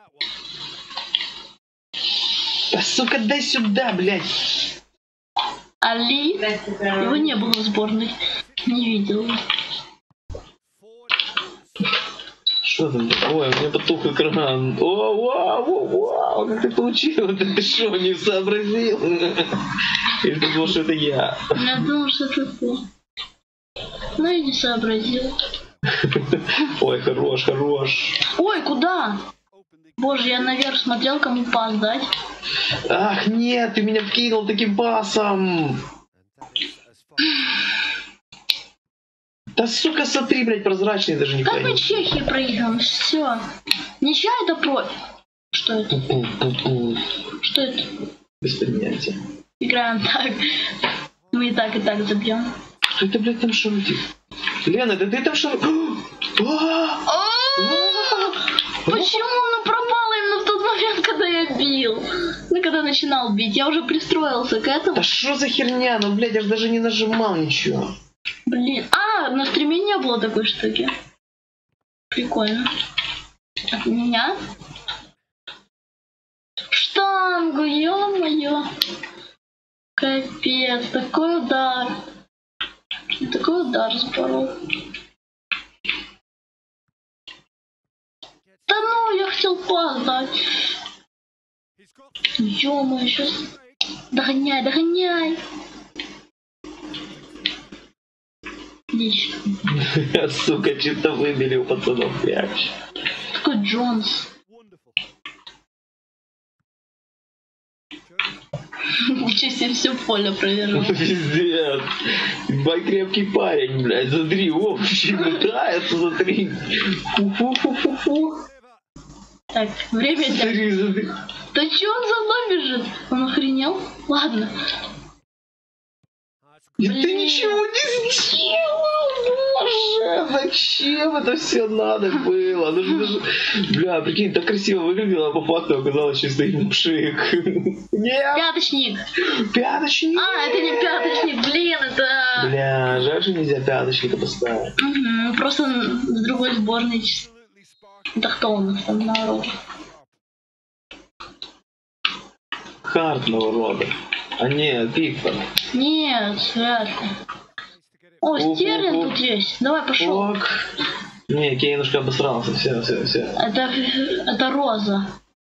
Да, сука, дай сюда, блядь. Али? Его не было в сборной. Не видел. Что Что там? Ой, у меня потух экран. О, вау, вау, вау, как ты получил? Это ты что, не сообразил? Или ты думал, что это я? Я думал, что это ты. Ну и не сообразил. Ой, хорош, хорош. Ой, куда? Боже, я наверх смотрел, кому пас дать. Ах, нет, ты меня вкинул таким пасом. Да сука, смотри, блядь, прозрачный даже не Как мы понял. Чехии проиграем? Все. Ничья это про... Что это? Пу-пу-пу-пу. Что это? Без понятия. Играем так. Мы и так, и так забьем. Кто это, блядь, там шарутит? Лена, это ты там шарутишь? Почему он пропал именно в тот момент, когда я бил? Ну, когда начинал бить. Я уже пристроился к этому. Да что за херня? Ну, блядь, я же даже не нажимал ничего. Блин. А, на стриме не было такой штуки. Прикольно. От меня? Штангу, ё-моё. Капец, такой удар. Такой удар сборол. Да ну, я хотел пас дать. Ё-моё, сейчас... Догоняй, догоняй. Отлично. Сука, чисто выбили у пацанов мяч. Такой Джонс. Честно, все поле провернул. Пиздец. Бай крепкий парень, блядь, смотри, о, считается, смотри. Фу-фу-фу-фу-фу. Так, время идет. Смотри, смотри. Да чё он за мной бежит? Он охренел? Ладно. И Блин. ты ничего не сделал, боже, зачем это все надо было? Ну, что даже... Бля, прикинь, так красиво выглядело, а по факту оказалось чисто именно пшик. Нет, Пяточник. пяточник. А, это не пяточник, блин, это... Бля, жаль, что нельзя пяточника поставить. Угу, просто с другой сборной. Это кто у нас там народ? Хартного рода. А не, Пикфорд. Нет, вряд ли. О, Ого. Стерлинг тут есть. Давай, пошел. Ок. Не, Кейнушка обосрался, все, все, все. Это, это Роза.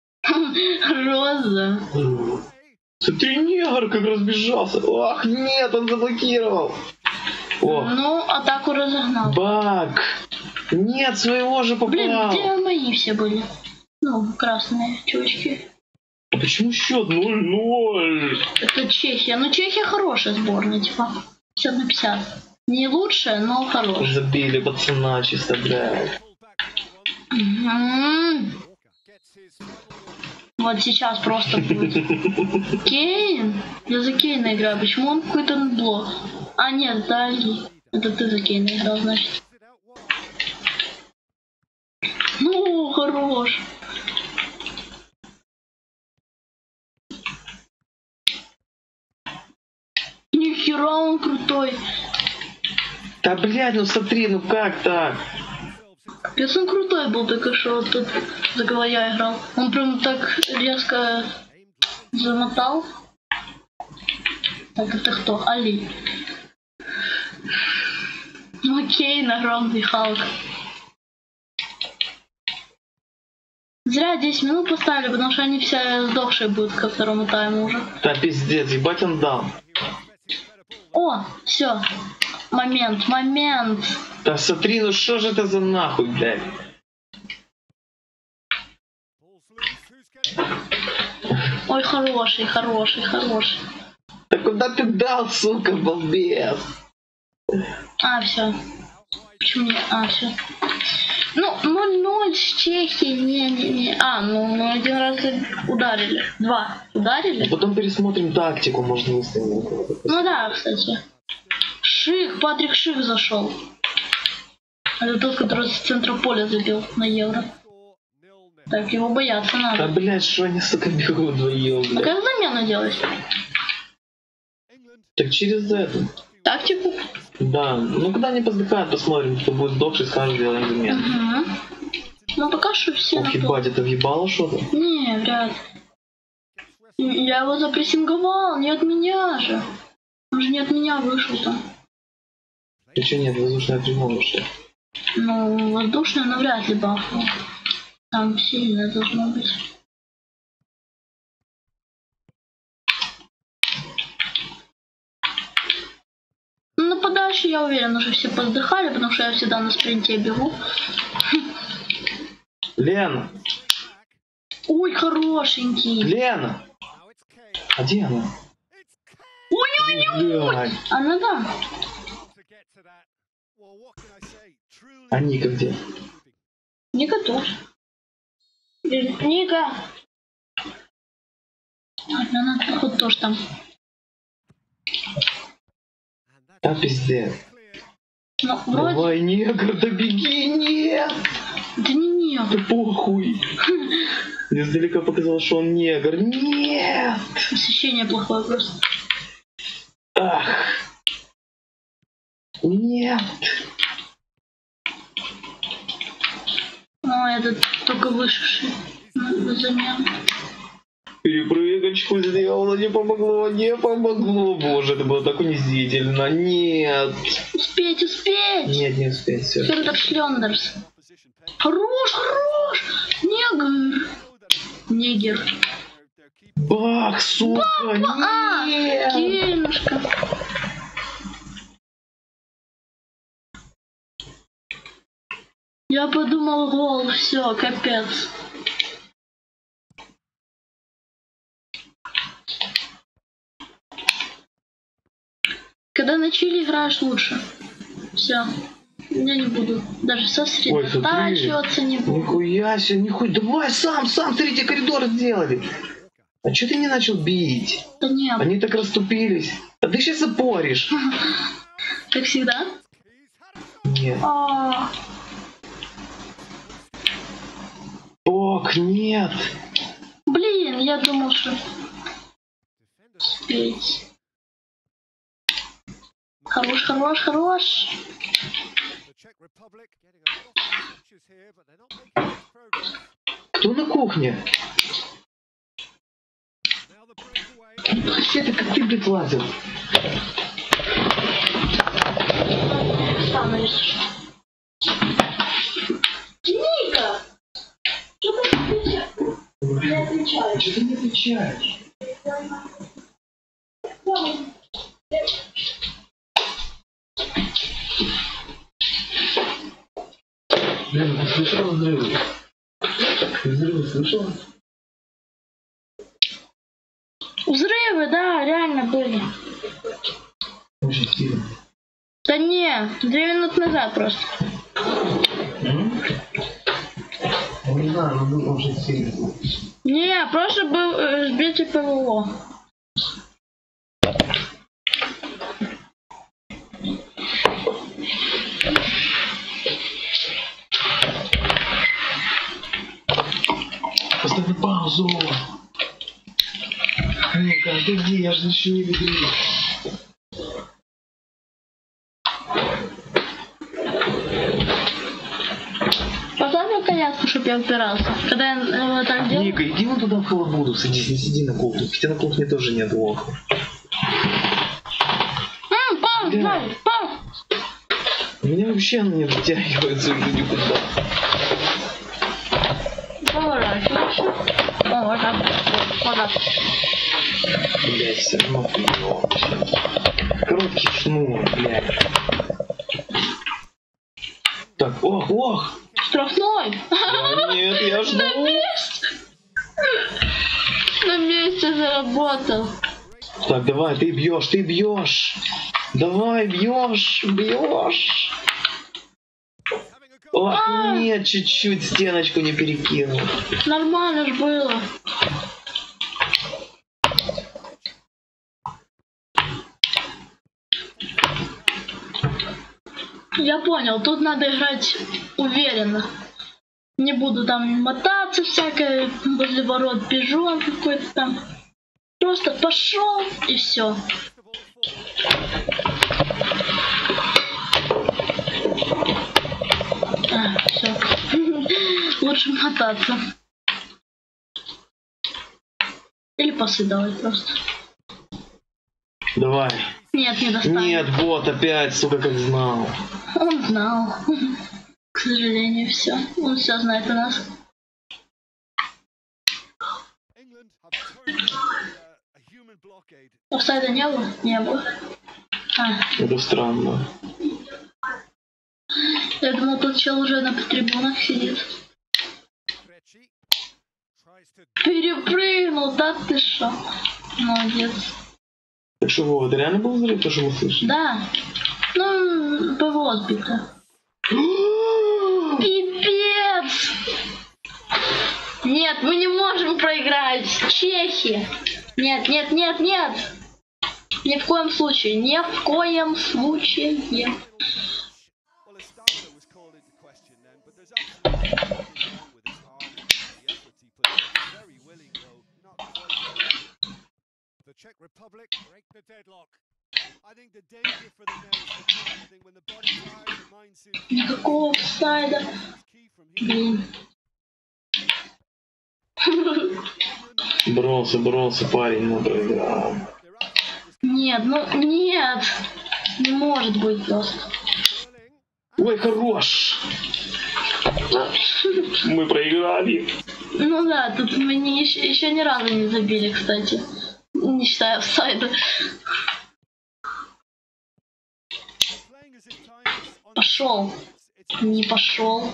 Роза. Смотри, негр как разбежался. Ах, нет, он заблокировал. О, Ну, атаку разогнал. баг. Нет, своего же Блин, попал. где мои все были? Ну, красные чувачки. А почему счет ноль ноль? Это Чехия. Ну, Чехия хорошая сборная, типа. пятьдесят на пятьдесят. Не лучшая, но хорошая. Забили пацана чисто, блядь. Мгм. Вот сейчас просто будет. Кейн? Я за Кейна играю. Почему он какой-то блок? А, нет, это Али. Это ты за Кейна играл, значит. Ну, хорош. Нихера он крутой. Да, блядь, ну смотри, ну как так? Капец, он крутой был, только что вот тут за кого я играл. Он прям так резко замотал. Так, это кто? Али. Ну, окей, огромный Халк. Зря десять минут поставили, потому что они все сдохшие будут ко второму тайму уже. Да пиздец, ебать он дал. О, все. Момент, момент. Да смотри, ну что же это за нахуй, блядь? Ой, хороший, хороший, хороший. Да куда ты дал, сука, балбес? А, все. Почему не? А, все. Ну, ноль ноль с Чехией, не-не-не. А, ну, ну один раз ударили. Два ударили? Потом пересмотрим тактику, можно выставить. Ну да, кстати. Ших, Патрик Ших зашел. Это тот, который с центра поля забил на евро. Так, его бояться Да, надо. блядь, что они, сука, бегут вдвоем, А блядь? как замену делать? Так через эту. Тактику? Да, ну когда они поздыхают, посмотрим, кто будет сдохший, скажет, делаем замену. Угу. Ну пока что все Ох, на то. ебать, это въебало что-то? Не, вряд ли. Я его запрессинговал, не от меня же. Он же не от меня вышел там. Ты че нет, воздушная тревога вообще. Ну, воздушная навряд ли бафу. Там сильно должно быть. Ну, нападающие, я уверен, уже все поздыхали, потому что я всегда на спринте бегу. Лена! Ой, хорошенький. Лена! А где она? Ой-ой-ой! Она да. А Ника где? Ника тоже. Ника! Она, походу, тоже там. Да пиздец. Ну, вроде... Давай, негр, да беги, нет! Да не негр. Да похуй. Мне издалека показалось, что он негр. Нет! Освещение плохое просто. Ах! Нет! Ну, этот только вышедший на замену. Перепрыгочку сделала, не помогло, не помогло. Боже, это было так унизительно. Нет! Успеть, успеть! Нет, не успеть, все. Фендер Шлендерс. Хорош, хорош! Негр! Негер. Бах, сука! А, Нет! Кенушка. Я подумал, гол, все, капец. Когда на чили играешь лучше. Все. Я не буду даже сосредотачиваться, не буду. Нихуя себе, нихуя. Давай сам, сам, третий коридор сделали. А че ты не начал бить? Да не, Они так расступились. А ты сейчас запоришь. как всегда. Нет. А, Ок, нет. блин, я думал, что успеть. Хорош, хорош, хорош. Кто на кухне? Все это как ты, блядь, лазил. Ника! Что ты отвечаешь? Не отвечаешь. Что ты не отвечаешь? Блин, ты слышал взрывы? Ты взрывы слышал? Взрывы, да, реально были. Очень сильно. Да не, две минуты назад просто. Ну, не знаю, но был очень сильно. Не, просто был э, сбитый ПВО. Поставь на паузу. Ника, подожди, я же еще не видел. Поставь мне коляску, чтобы я упирался. Когда я э, вот так делал. Ника, иди вон туда в халабуду, садись, не сиди на кухне. Хотя на кухне тоже нет окон. М, пап, Да. дай, пап. У меня вообще она не дотягивается уже никуда. Поворачивайся. О, вот так. Вот так. Блять, все равно хуёво вообще. Короткий шнур, блядь. Так, ох, ох! Штрафной. Да нет, я жду. На месте. На месте заработал. Так, давай, ты бьешь, ты бьешь. Давай, бьешь, бьешь. Ох, нет, чуть-чуть стеночку не перекинул. Нормально ж было. Я понял, тут надо играть уверенно. Не буду там мотаться всякое, возле ворот пижон какой-то там. Просто пошел и все. А, все. Лучше мотаться. Или пасы давай просто. Давай. Нет, не достанет. Нет, вот опять, сука, как знал. Он знал. К сожалению, все. Он все знает о нас. Офсайда не было? Не было. А, Это странно. я думал, тут чел уже на трибунах сидит. Перепрыгнул, да ты шо? Молодец. Так что, Вова, это реально был взрыв, то, что мы слышали? Да. Ну, ПВО сбито. Пипец! Нет, мы не можем проиграть. Чехи. Нет, нет, нет, нет. Ни в коем случае. Ни в коем случае. Czech Republic break the deadlock. I think the danger for the Nels is when the body tires, the mind soon. Никакого офсайда. Блин. Боролся, боролся парень, но проиграл. Нет, ну нет. Не может быть просто. Ой, хорош! Мы проиграли. Ну да, тут мы не, еще, еще ни разу не забили, кстати. Не считая офсайда. Пошел. Не пошел.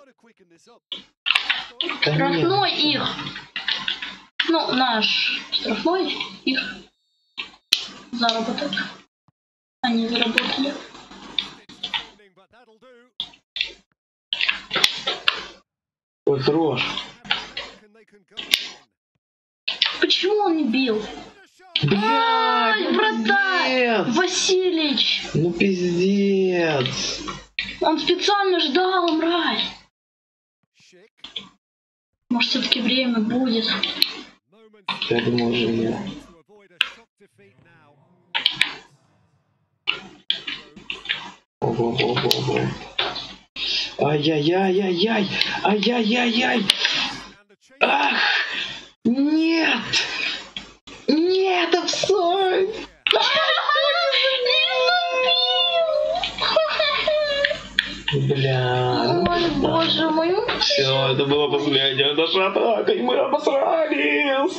Штрафной их. Ну, наш штрафной их заработок. Они заработали. Ой, хорош. Почему он не бил? Блядь, Ай, братан! пиздец! Василич! Ну пиздец! Он специально ждал, мразь! Может, все-таки время будет. Я думал, уже нет. Ого-го-го-го. Ай-яй-яй-яй-яй! Ай-яй-яй-яй! Ах! Нет! Нет, офсайд! Бля. Ой, боже мой. Все, это была последняя наша атака, и мы обосрались!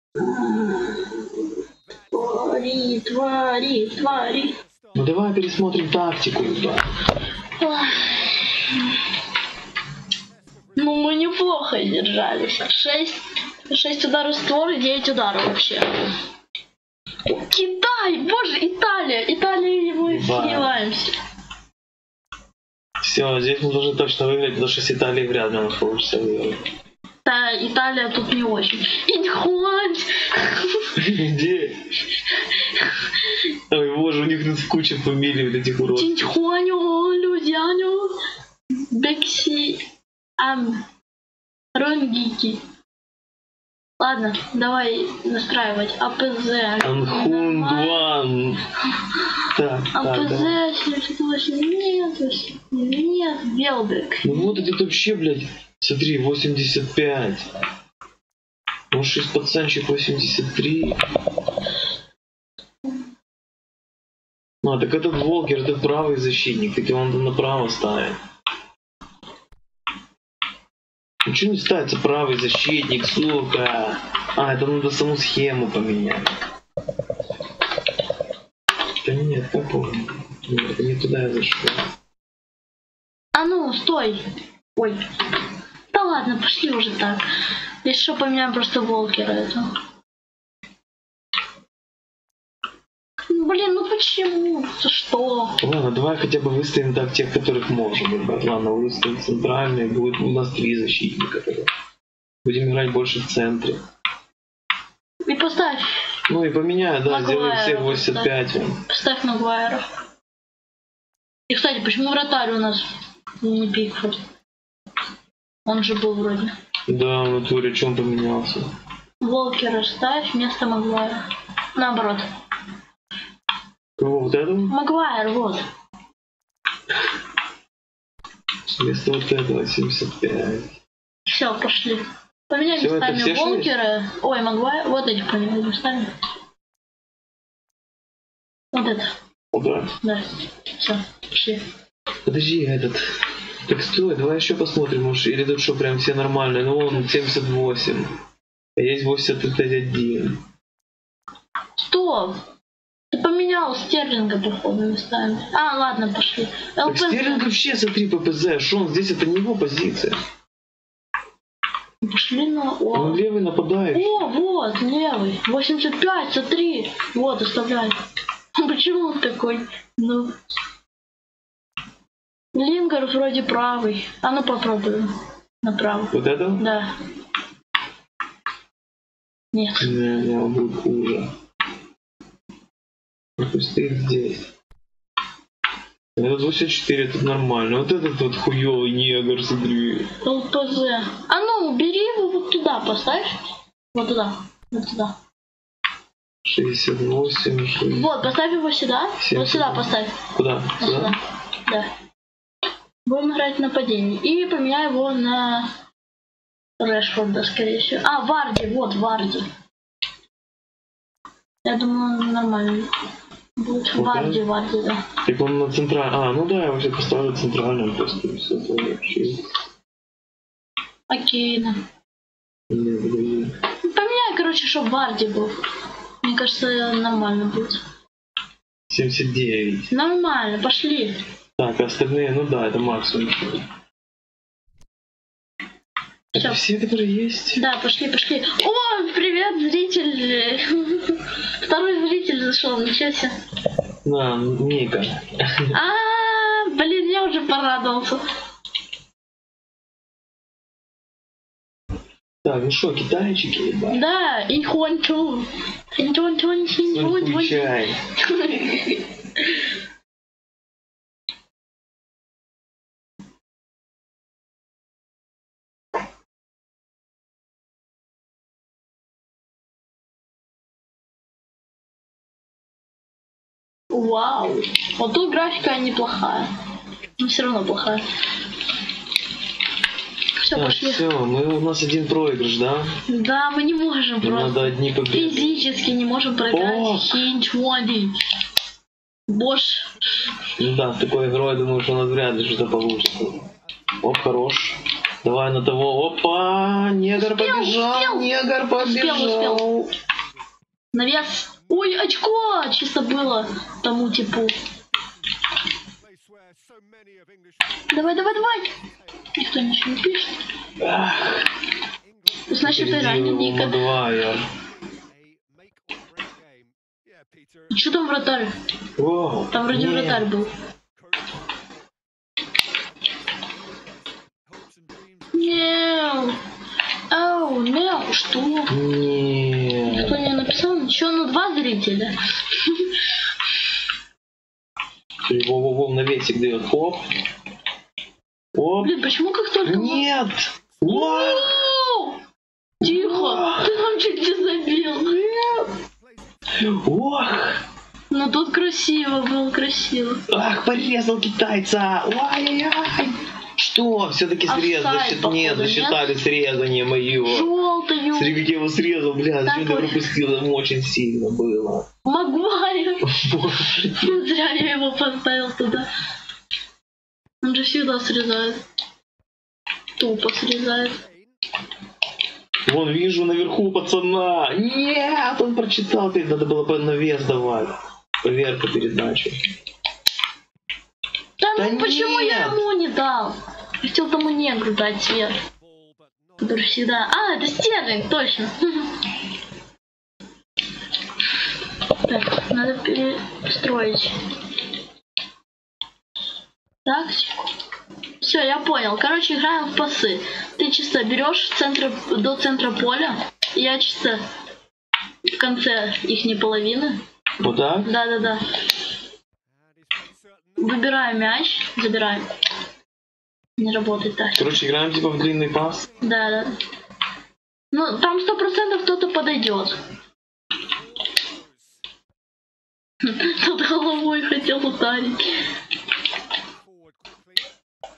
Твари, твари, твари. Ну давай пересмотрим тактику, да. Ну, мы неплохо держались. Шесть, шесть ударов створа, девять ударов вообще. Китай! Боже, Италия! Италия, мы Да. сливаемся. Все, здесь мы должны точно выиграть, потому что с Италией вряд ли у нас получится выиграть. Да, Италия тут не очень. Инхуань! Где? Ой, боже, у них тут куча фамилий вот этих уродов. Тиньхуаню, Людяню, Бекси, Ам, Ронгики. Ладно, давай настраивать АПЗ. Анхун Дуан. Так, так, АПЗ да. семьдесят восемь, нет, нет, Белбек. Ну вот это вообще, блядь, смотри, восемьдесят пять. Может, из пацанчик восемьдесят три. Ну, а так этот Волкер, это правый защитник, так его надо направо ставить. Ну что не ставится правый защитник, сука? А, это надо саму схему поменять. Да нет, какого? Нет, это не туда я зашел. А ну, стой. Ой. Да ладно, пошли уже так. Если что, поменяем просто Волкера это. Блин, ну почему? За что? Ладно, давай хотя бы выставим так тех, которых можем играть. Ладно, выставим центральный, будет у нас три защитника. Тогда. Будем играть больше в центре. И поставь. Ну и поменяй, да, Магуайра сделаем всех восемьдесят пять. Поставь Магуайра. И, кстати, почему вратарь у нас не Пикфорд? Он же был вроде. Да, в натуре, чем поменялся? Волкера ставь вместо Магуайра. Наоборот. Кого, вот этого? Магуайр, вот. Вместо вот этого семьдесят пять. Все, пошли. Поменяем Всё, это местами все Волкера. Ой, Магуайр. Вот этих поменяем местами. Вот это. О, да. Да. Все, пошли. Подожди, этот... Так стой, давай еще посмотрим, может, или тут что, прям все нормальные. Ну, вон семьдесят восемь. А есть восемьдесят один. Стоп! Ты поменял Стерлинга, походу, местами. А, ладно, пошли. Так ЛПЗ. Стерлинг вообще за три ППЗ. Что он здесь? Это не его позиция. Пошли на... Он О, левый нападающий. О, вот, левый. восемьдесят пять, смотри. Вот, оставляй. Почему он такой? Ну... Лингер вроде правый. А ну попробуем. Направо. Вот это? Да. Нет. Не, не, он будет хуже. Пропусти здесь. Этот восемьдесят четыре тут нормально. Вот этот вот хуёвый негр, смотри. ЛПЗ. А ну, убери его вот туда, поставь. Вот туда. Вот туда. шестьдесят восемь. шестьдесят. Вот, поставь его сюда. семьдесят. Вот сюда поставь. Куда? Вот Сюда? сюда. Да. Будем играть нападение. И поменяй его на Решфорда, скорее всего. А, Варди, вот, Варди. Я думаю, нормально будет. Вот Варди, так? Варди, да. Так он на центральном. А, ну да, я вообще поставлю центральным просто. и всё, это вообще. Окей, да. Не, подожди. Поменяй, короче, чтобы Варди был. Мне кажется, нормально будет. семьдесят девять. Нормально, пошли. Так, остальные, ну да, это максимум. Это Всё. все, которые есть? Да, пошли, пошли. О, привет, зритель. Второй зритель зашел, ничего себе. На, Ника. А, блин, я уже порадовался. Так, ну что, китайчики, ебать. Да, инхуанчу. Инхуанчу, инхуанчу. Включай. Вау. Вот тут графика неплохая. Но все равно плохая. Все, Так, пошли. все, мы, у нас один проигрыш, да? Да, мы не можем И просто. надо одни победы. Физически не можем проиграть. Ох. Хинчуади. Бош. Ну да, с такой игрой, думаю, что у нас вряд ли что-то получится. Оп, хорош. Давай на того. Опа! Негр Успел, побежал! успел. Негр побежал! успел. Навес. Ой, очко! Чисто было тому типу. They swear so many of English Давай, давай, давай. Никто ничего не пишет. Ах, Значит, ты ранен, Передел его Ника. a Магуайр. make or break game. Yeah, Peter. Что там вратарь? Вау. Там вроде Нет. вратарь был. Coach. Hopes and dreams. Неу. Ау, неу. Что? Нет. Никто не написал ничего, ну два зрителя. Во-во-во, навесик дает. Хоп. Оп. Блин, почему как только... Нет! What? Оу! Тихо! Ты нам чуть не забил. Ох! Ну тут красиво было, красиво. Ах, порезал китайца! Ай-яй-яй! Что? Все-таки срез Офсайд, засчит... походу, Нет, засчитали срезание мое. Желтую. Смотри, как я его срезал, бля, зачем ты Такой. пропустил? Там очень сильно было. Магуайр. Боже. Зря я его поставил туда. Он же всегда срезает. Тупо срезает. Вон, вижу наверху пацана. Нет, он прочитал. Надо было бы навес давать. Поверка передачу. Да, Да ну почему я нет. ему не дал? Хотел тому негру дать цвет. Ball, but not. Который всегда... А, это Стерлинг, точно. Так, надо перестроить. Тактику. Все, я понял. Короче, играем в пасы. Ты чисто берешь центра, до центра поля. Я чисто в конце ихней половины. Вот так? And Да-да-да. he's pretty certain. Выбираем мяч. Забираем. Не работает так. Короче, играем типа в длинный пас. Да, да. Ну, там сто процентов кто-то подойдет. Тут головой хотел ударить. Forward quickly.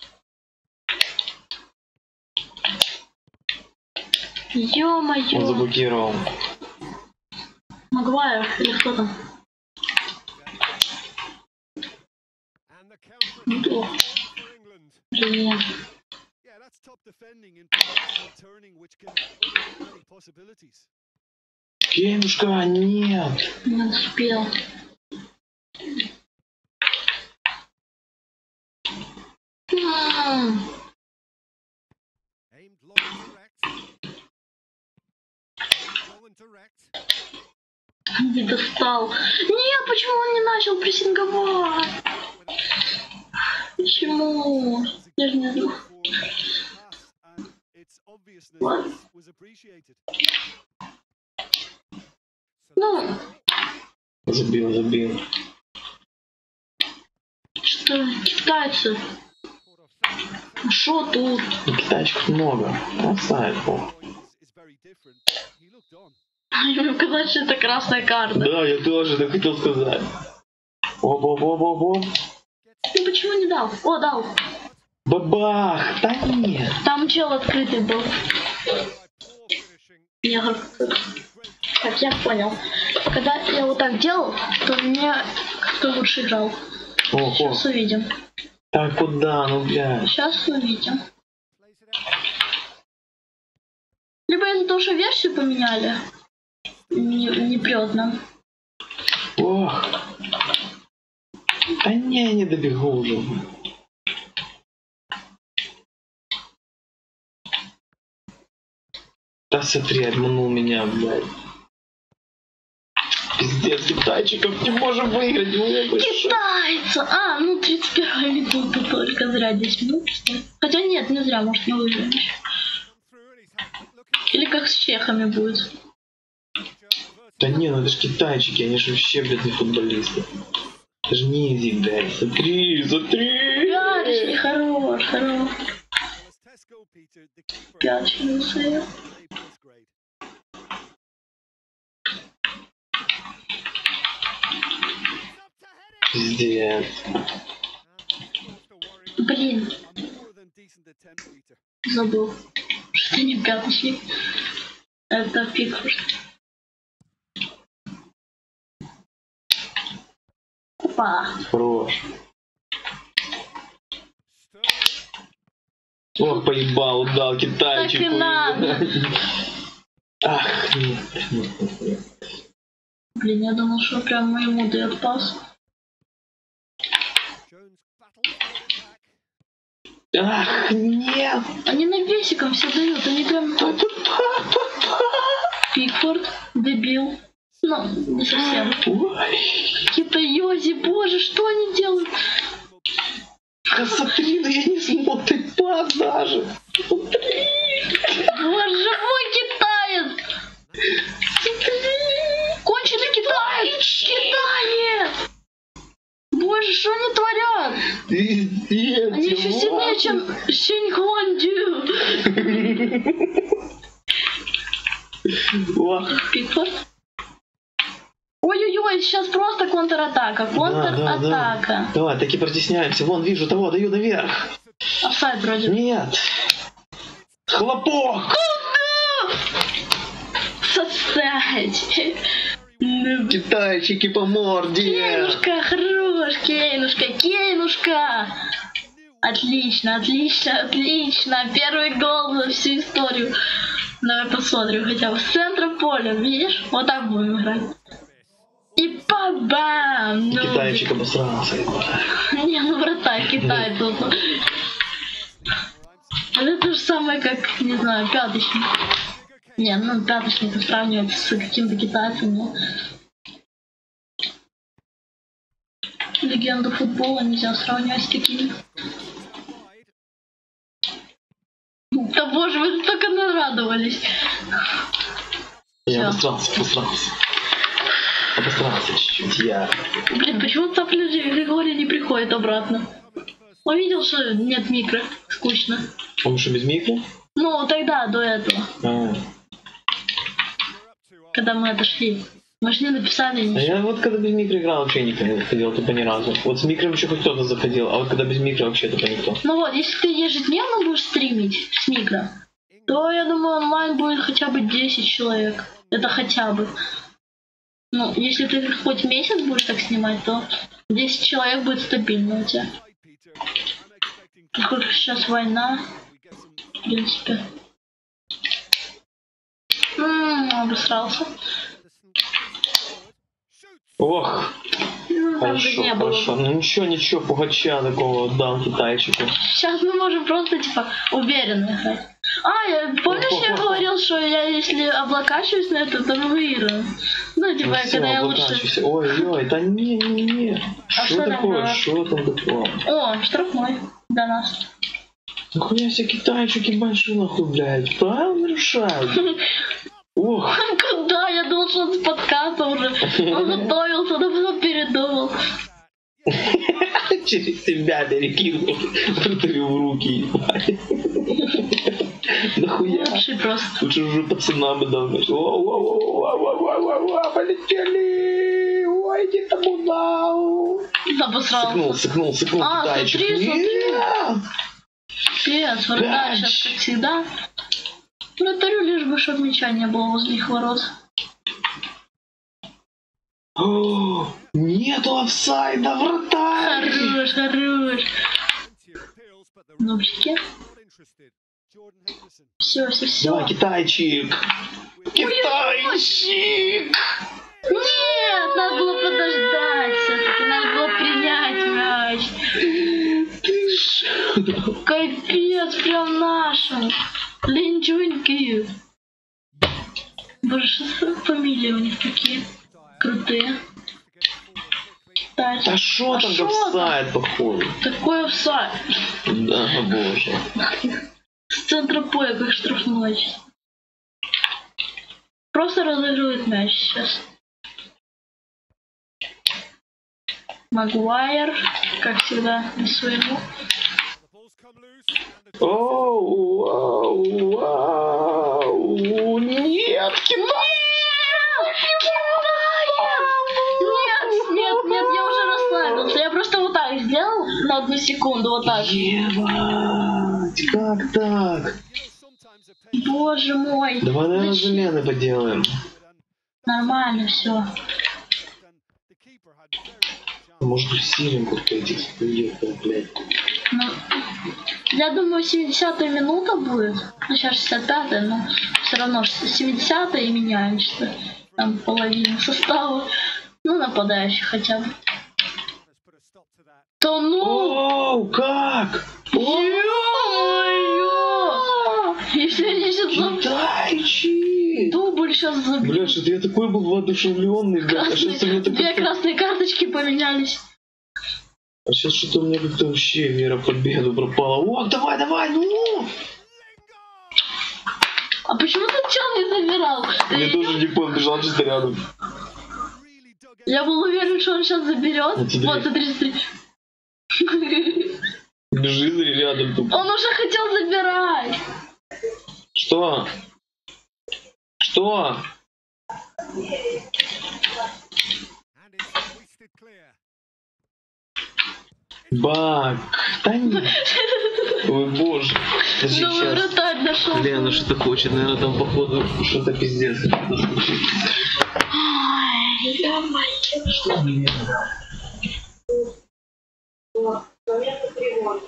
Он Ё-моё. заблокировал. Магуайр или кто там? And the counter Ну, for England. Блин. Yeah, that's top defending in and turning, which can open many possibilities. Кенушка, нет. Не успел. М, Aimed long and direct. Aimed long and direct. Не достал. Нет, почему он не начал прессинговать? Почему? Я же не знаю. Pass, and its obviousness was appreciated. Ну, Забил, забил. что, китайцы? Шо тут? Ну, китайчиков много. Оставит, пол. Is very different. He looked on. Ему казалось, что это красная карта. Да, я тоже так хотел сказать. Оп-оп-оп-оп-оп. Ну почему не дал? О, дал. Бабах! Да нет. Там чел открытый был. Негр. Так, я понял. Когда я вот так делал, то мне кто лучше играл. Ого. Сейчас увидим. Так куда? Ну, блядь. Сейчас увидим. Либо из-за того, что версию поменяли. Не, не прет нам. Ох. Да не, я не добегу уже. Да смотри, обманул меня, блядь. Пиздец, китайчиков не можем выиграть. Мы Китайцы! А, ну тридцать первая минута только. Зря десять минут. Хотя нет, не зря, может не выиграем еще. Или как с чехами будет. Да не, ну это ж китайчики, они же вообще, блядь, не футболисты. Это же не изи, блядь. Смотри, смотри. Пяточный, хорош, хорош. Пяточный сейв. Пиздец. Блин, забыл. Что ты не пяточник. Это Пикфорд. Опа. Хорош. Ох, поебал, дал китайчику. Так и надо. Ах, нет, нет, нет. Блин, я думал, что прям моему дает пас. Ах, нет. Они навесиком все дают, они прям... Пикфорд, дебил. Ну, не совсем. Китайози, боже, что они делают? Да смотри, да я не смог, ты пас даже. Смотри. Боже мой, китаец! Конченый китаец! Китаец! Боже, что они творят? Пиздец. Они еще сильнее, чем Синьхуандю. Ох. Пикфорд. Ой-ой-ой, сейчас просто контратака. Контратака. Да, да, да. Давай, таки протесняемся. Вон, вижу того, даю наверх. Офсайд вроде. Нет. Хлопок. Соцсеть. Китайчики по морде. Кейнушка, хорош, Кейнушка, Кейнушка. Отлично, отлично, отлично. Первый гол за всю историю. Давай посмотрим хотя бы. С центра поля, видишь? Вот так будем играть. И па-бам! Ну, Китайчик обосрался. не, ну вратарь китайцев. Это то же самое, как, не знаю, пяточник. Не, ну пяточника сравнивать с каким-то китайцем, но... Легенду футбола нельзя сравнивать с такими. Да боже, вы столько нарадовались. Я Всё. обосрался, обосрался. Обосрался чуть-чуть, я. Блин, почему Цапля Григорий не приходит обратно? Он видел, что нет микро. Скучно. Он что, без микро? Ну, тогда, до этого. А. Когда мы отошли. Мы же не написали А ничего. я вот когда без микро играл, вообще никто не заходил, тупо ни разу. Вот с микро вообще хоть кто-то заходил, а вот когда без микро вообще тупо никто. Ну вот, если ты ежедневно будешь стримить с микро, то, я думаю, онлайн будет хотя бы десять человек. Это хотя бы. Ну, если ты хоть месяц будешь так снимать, то десять человек будет стабильно у тебя. Сколько сейчас война, в принципе. Ммм, обосрался. Ох, Ну, там же хорошо, не было. хорошо. Ну ничего, ничего, Пугача такого дал китайчику. Сейчас мы можем просто, типа, уверенно играть. А, я, помнишь, я говорил, что я, если облокачиваюсь на это, то мы выиграем. Ну, типа, Ну, когда всё, я лучше... облокачивайся. Ой-ой, да не-не-не. А Что что там такое? было? Что там такое? О, штрафной для нас. Нахуя все китайчики большие нахуй, блядь? Правила нарушают. Ох, Куда? Я думал, что он с подкаста уже. Он готовился, но потом передумал. через себя перекинул. Вратарю в руки, ебать. Нахуя? Лучший просто. Лучше уже пацанам бы дал мяч. О-о-о-о-о-о-о-о-о, полетели! Ой, иди там удал! Обосрался. Сыкнул, сыкнул, сыкнул А, китайчик. смотри, смотри. Нет! Пец, вратарь Мяч. сейчас, как всегда. Вратарю лишь бы, чтобы мяча не было возле их ворот. О, нету офсайда, вратарь! Хорош, хорош. Нубчики. Все, все, все. Давай, китайчик! Китайчик! Нет, надо было подождать все-таки, надо было принять мяч. Ты шо? Капец, прям нашим. Линчуньки. Боже, что за фамилии у них такие крутые. Китайцы. Да шо А там шо офсайд, походу? Такой офсайд. Да, боже. С центра поля как штрафной. Просто разыгрывает мяч сейчас. Магуайр, как всегда, на своему. Оу, вау, вау, нет, Китай! Нет, нет, нет, я уже расслабился. Я просто вот так сделал на одну секунду, вот так. Ебать, как так? Боже мой. Давай, наверное, Зачем? замены поделаем. Нормально все. Может, усилим как-то этих студентов, блядь. Ну, я думаю, семидесятая минута будет. Ну, сейчас шестьдесят пятая, но все равно семидесятая и меняем что там половину состава. Ну, нападающих хотя бы. Да ну! Оу, как? Ё-моё! Если они сейчас за... Китайчик! Дубль сейчас забьют. Бля, что-то я такой был воодушевленный, блядь. А Красные- сейчас у меня Две так... красные карточки поменялись. А сейчас что-то у меня как-то вообще вера в победу пропала. О, давай, давай, ну! А почему ты чел не забирал? Я Ты- тоже не понял, бежал чисто рядом. Я был уверен, что он сейчас заберет. Вот смотри. Вот, смотри, смотри. Бежи за рядом тупо. Он уже хотел забирать. Что? Что? Бак. Да нет. Ой, боже. Подожди, Ну, сейчас. вратарь нашел. Лена что-то хочет, наверное, там походу что-то пиздец. Ай, давай. Что, Лена? Момент тревоги.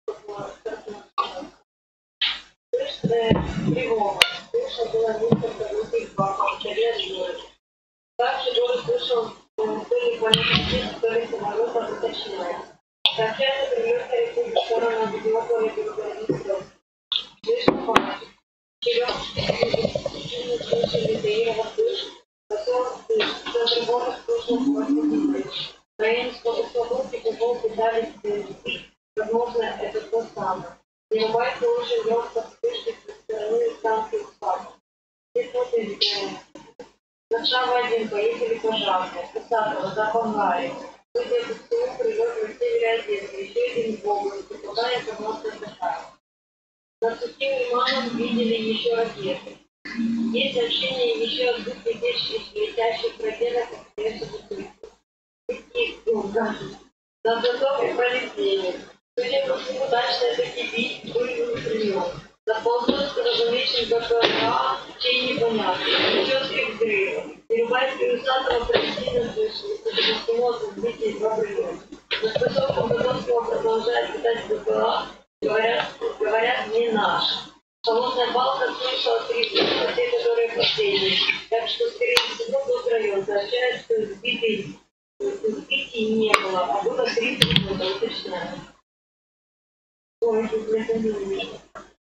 Тревога. Слышно было несколько глухих бахов, колес. Также город слышал, то ли полетели, то ли самолета уточняет. Сообщается примерка республики, сторона Белоколя Белогородского. Слышно бахов. Черём, слышали Таирова слыш, поселок слыш, центр города слышал Василий. В районе Скотовской купол пытались перейти. Возможно, это то самое. Занимается лучше вместо вспышки со стороны станции Спарта. Здесь вот и Варшава один, поехали пожарные. Усатого, Запангари. Судя по всему, привез на севере Одессы. Еще один в области. Пока информация такая. Над сухим лиманом видели еще ракеты. Есть сообщение еще от двух летящих ракетах, остается закрытым. Такие гады. На готове полетели. Судя по всему, удачно таки бить были прием. Заползут с разумеющим ГПРА, чей непонятный. Четкий взрыв. Перебайский Усатого Палестина слышали, судя по всему, от сбития два приема. На способном Готовского продолжает летать ГПРА, Говорят, говорят, не наш. Холодная балка слышала три взрыва, те, которые последние. Так что, скорее всего, тот район сообщает, что сбитый, сбитий не было, а было три взрыва, уточняю. Ой, тут я не вижу.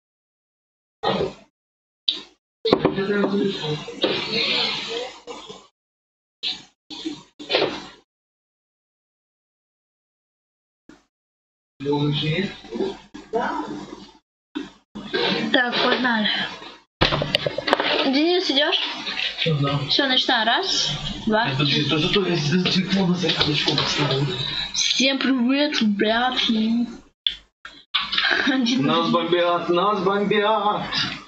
Так, погнали. Денис, идешь? Все, начинаю. Раз, два. Всем привет, ребятки. Нас бомбят, нас бомбят.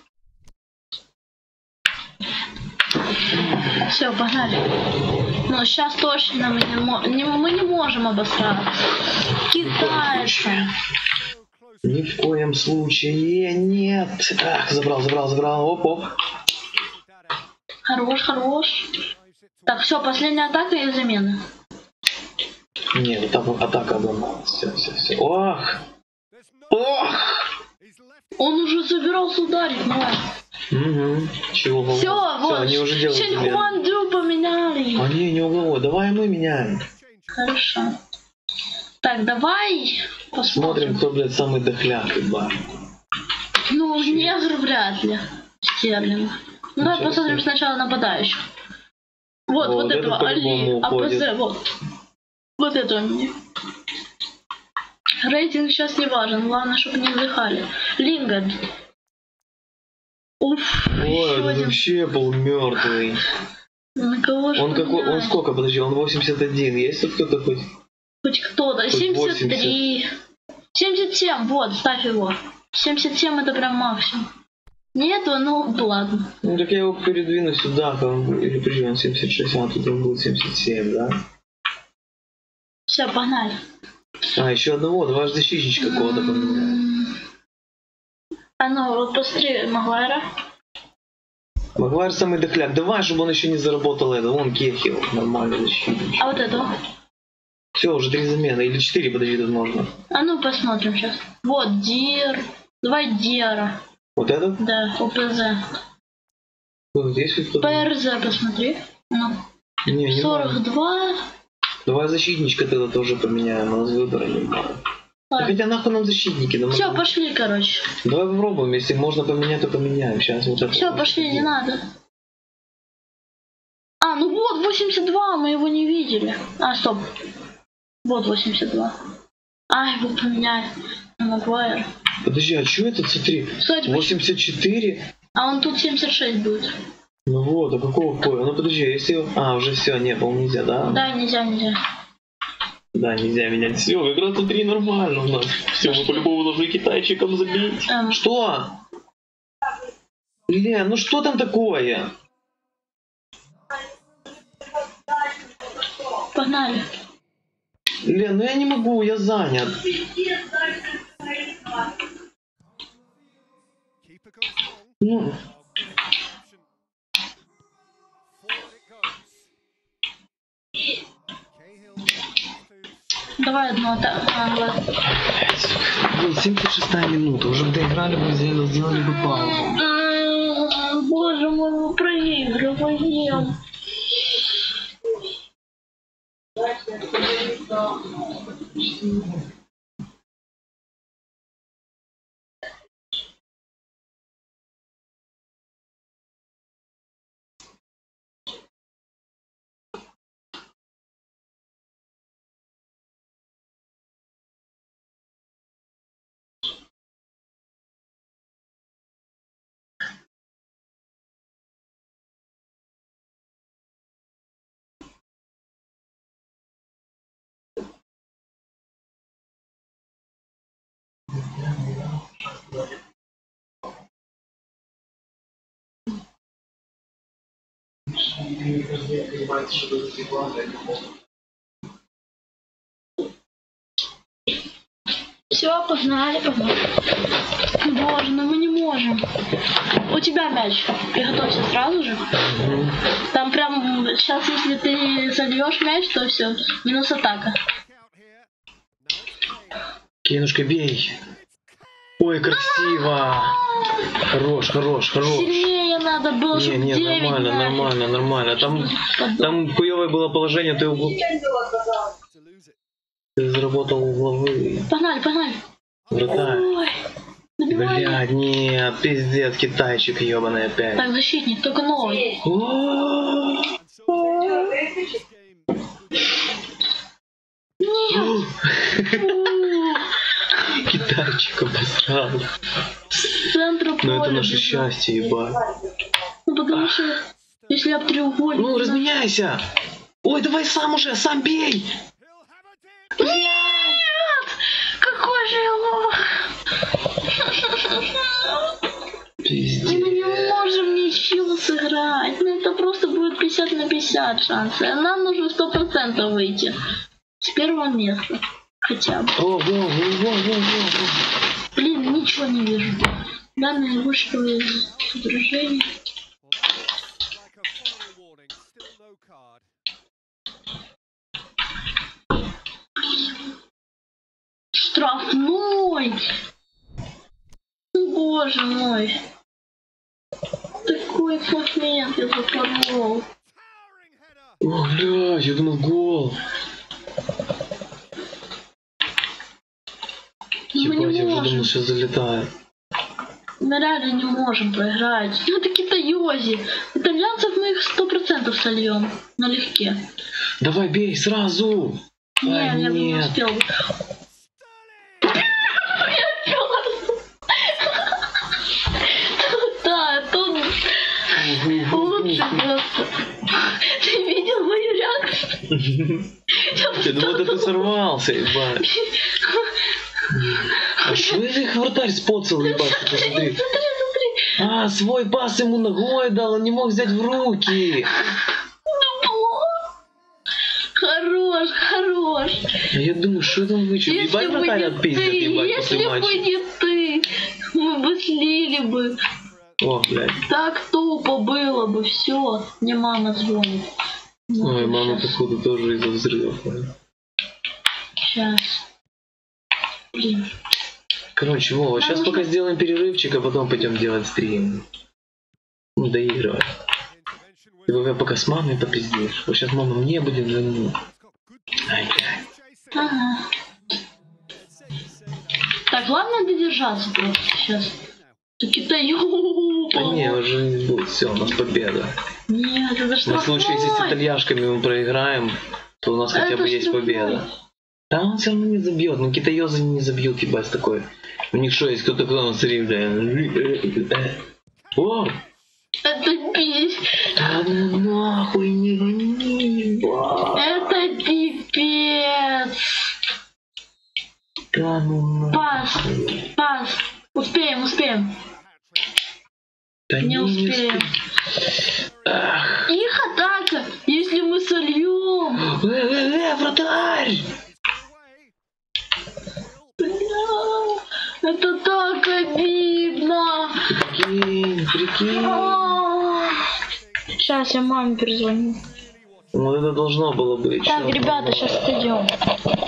Все, погнали. Ну, сейчас точно мы не, мо- не, мы не можем обосраться. Китайцы. Ни в коем случае нет. Ах, забрал, забрал, забрал. Оп, оп. Хорош, хорош. Так, все, последняя атака и замена. Нет, там атака обломалась. Все, все, все. Ох! Ох! Он уже собирался ударить, но... Угу. Чего? Все, вот. они уже делают Сень замену. Хуан Дю поменяли. А не, не угловой. Давай мы меняем. Хорошо. Так, давай посмотрим. Смотрим, кто, блядь, самый дохлятый, ба. Ну, негр вряд ли. Стерлинг. Ну, давай Ничего посмотрим себе. сначала нападающих. Вот, О, вот вот этого этот Али, по-любому уходит. АПЗ, вот. Вот этого мне. Рейтинг сейчас не важен, главное, чтобы не вдыхали. Лингад. Уф, Ой, еще он один. вообще был мертвый. На кого же Он какой? Он поменять? сколько? Подожди, он восемьдесят один. Есть тут кто-то хоть? Хоть кто-то. Хоть семьдесят три. семьдесят семь, вот, ставь его. семьдесят семь это прям максимум. Нету, ну ладно. Ну так я его передвину сюда, то он будет- или подожди, он семьдесят шесть, а тут он будет семьдесят семь, да? Все, погнали. А, еще одного, давай же защитничка какого-то поменяем. М. А ну, вот посмотри, Магуайра. Магуайр самый дохляк. Давай, чтобы он еще не заработал это. Вон Кехил, нормальный защитничек. А вот это? Все, уже три замены. Или четыре, подожди, тут можно. А ну, посмотрим сейчас. Вот, Дир. Давай Диара. Вот этот? Да, ОПЗ. Вот здесь вот кто-то. ПРЗ посмотри. Ну, Не, не надо. сорок два. Давай защитничка тогда тоже поменяем, у нас выбора не было. Да хотя нахуй нам защитники, да мы- Все, пошли, короче. Давай попробуем, если можно поменять, то поменяем. Сейчас вот это. Все, пошли, не надо. А, ну вот, восемьдесят два, мы его не видели. А, стоп. Вот восемьдесят два. А, его поменяй. Магуайр. Подожди, а что это, смотри? Кстати, восемьдесят четыре? а он тут семьдесят шесть будет. Ну вот, а какого хуя? Ну подожди, если... А, уже все, не, по-моему, нельзя, да? Да, нельзя, нельзя. Да, нельзя менять. Все, как раз внутри нормально у нас. Все, мы по-любому должны китайчикам забить. Эм. Что? Лен, ну что там такое? Погнали. Лен, ну я не могу, я занят. Keeper goes long. Ну, Forward it goes. Cahill to Давай одну атаку. А, ладно. блин, семьдесят шестая минута. Уже бы доиграли бы, сделали, сделали бы паузу. А, Боже мой, мы проигрываем. Все, погнали, погнали. Боже, ну мы не можем. У тебя мяч. Приготовься сразу же. Там прям сейчас, если ты зальешь мяч, то все. Минус атака. out here. No, it's Cahill. Кенушка, бей. Ой, красиво. Хорош, хорош, хорош. Сильнее надо было, Не, чтобы не, девять нормально, нафиг. нормально, нормально. Там, там хуевое было положение, ты, угл... To lose it. ты заработал угловые. Погнали, погнали. Вратарь. Ой, добивай. Блядь, нет, пиздец, китайчик ебаный опять. Так, защитник, только новый. О, And so this game. Нет. Фу. Китайчик обосрал. С центра Ну поля. это наше бежал. счастье, ебать. Ну потому что если об треугольник. Ну, разменяйся! Ой, давай сам уже, сам бей! He'll have a dick. Нет! Какой же я лох! Мы Пиздец. не можем ничего сыграть. Ну это просто будет пятьдесят на пятьдесят шансы. А нам нужно сто процентов выйти. С первого места. Хотя бы. О, во, во, во, во, во, во. Блин, ничего не вижу. Данные вышел из соображений. Like a final warning, still no card. Штрафной! Боже мой! Такой момент я запорол. Towering header. О, блядь, я думал гол. Мы Ебать, не я уже можем. думал, сейчас залетаю. Мы реально не можем проиграть. Ну это китаёзи. Итальянцев мы их сто процентов сольем. Налегке. Давай, бей сразу! Не, А, я бы не нет. успел. Да, тут лучше просто. Ты видел мою реакцию? Я думал, это ты сорвался, ебать. А что это их вратарь споцал, ебать, ты посмотри. Смотри, смотри. А, свой пас ему ногой дал, он не мог взять в руки. Дупло. Хорош, хорош. А я думаю, что там вычел? Если Ебать, бы вратарь не отпиздят, ты, ебать, если после бы матча. не ты, мы бы слили бы. О, блядь. Так тупо было бы, все. Мне мама звонит. Ну, Ой, мама, щас, походу, тоже из-за взрывов. щас. Блин. Короче, Вова, Нам сейчас нужно- пока сделаем перерывчик, а потом пойдем делать стрим. Ну, доигрывать. Intervention Ты was пока, пока с мамой попиздишь. Вот сейчас мама мне будет звонить. got good Ай, блядь. chase. Ага. It's safe to say that Так, главное додержаться просто сейчас. Китаю. Да не, уже не будет. Все, у нас победа. Нет, это На штрафной. случай, если с итальяшками мы проиграем, то у нас хотя Это бы есть штрафной. победа. Да он все равно не забьет. Ну китаёзы не забьют, ебать, такой. У них что, есть кто-то, кто на царе, бля. О! Это пи... Да ну нахуй не гони, ебать. Это пипец. Да ну Пас. нахуй. Пас. Успеем, успеем. Да Не не успеем. Ах. Их атака, если мы сольем. Э, э, э, вратарь! Бля, это так обидно. Прикинь, прикинь. Сейчас я маме перезвоню. Вот это должно было быть. Так, Чё ребята, должно сейчас идем.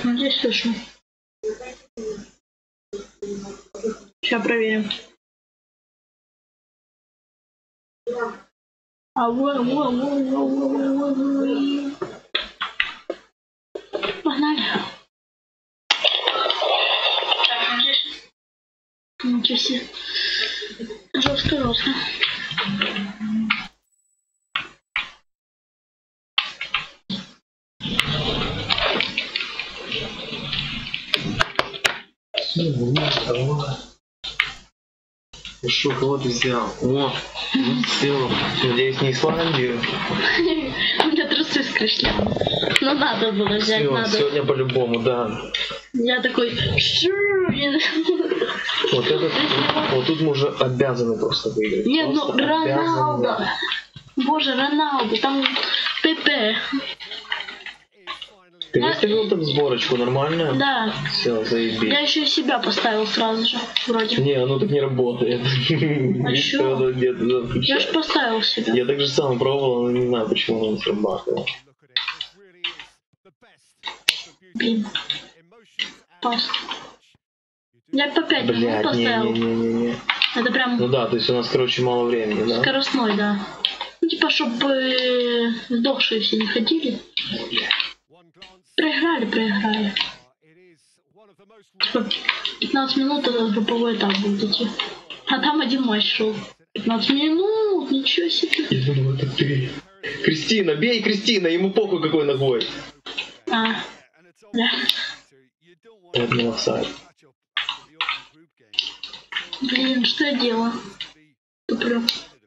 Так, ну здесь слышно. Сейчас проверим. А во, во, во, во, во, во, во. Погнали. Так, ну здесь. Ничего себе. Жестко, жестко. Ну что, кого ты взял? О, ну все. Надеюсь, не Исландию. У меня трусы скрышляли. Но надо было взять, Всё, надо. сегодня по-любому, да. Я такой... Вот этот, вот тут мы уже обязаны просто выиграть. Нет, ну Просто Роналдо. обязаны. Боже, Роналдо, там ПП. Ты выставил там сборочку нормально? Да. Все, заебись. Я еще и себя поставил сразу же, вроде. Не, оно так не работает. А чё? Оно где-то Я запрещает. же поставил себя. Я так же сам пробовал, но не знаю, почему оно не срабатывало. Блин. Пас. Я по пять минут Блядь, поставил. не-не-не-не-не. Это прям Ну да, то есть у нас, короче, мало времени, да? скоростной, да. Ну типа, чтобы сдохшие все не ходили. Проиграли, проиграли. Типа, пятнадцать минут этот групповой этап будет идти. А там один матч шел. пятнадцать минут, ничего себе. Я думал, это ты. Кристина, бей Кристина, ему похуй какой ногой. А, да. Это не офсайд. Блин, что я делаю? Туплю.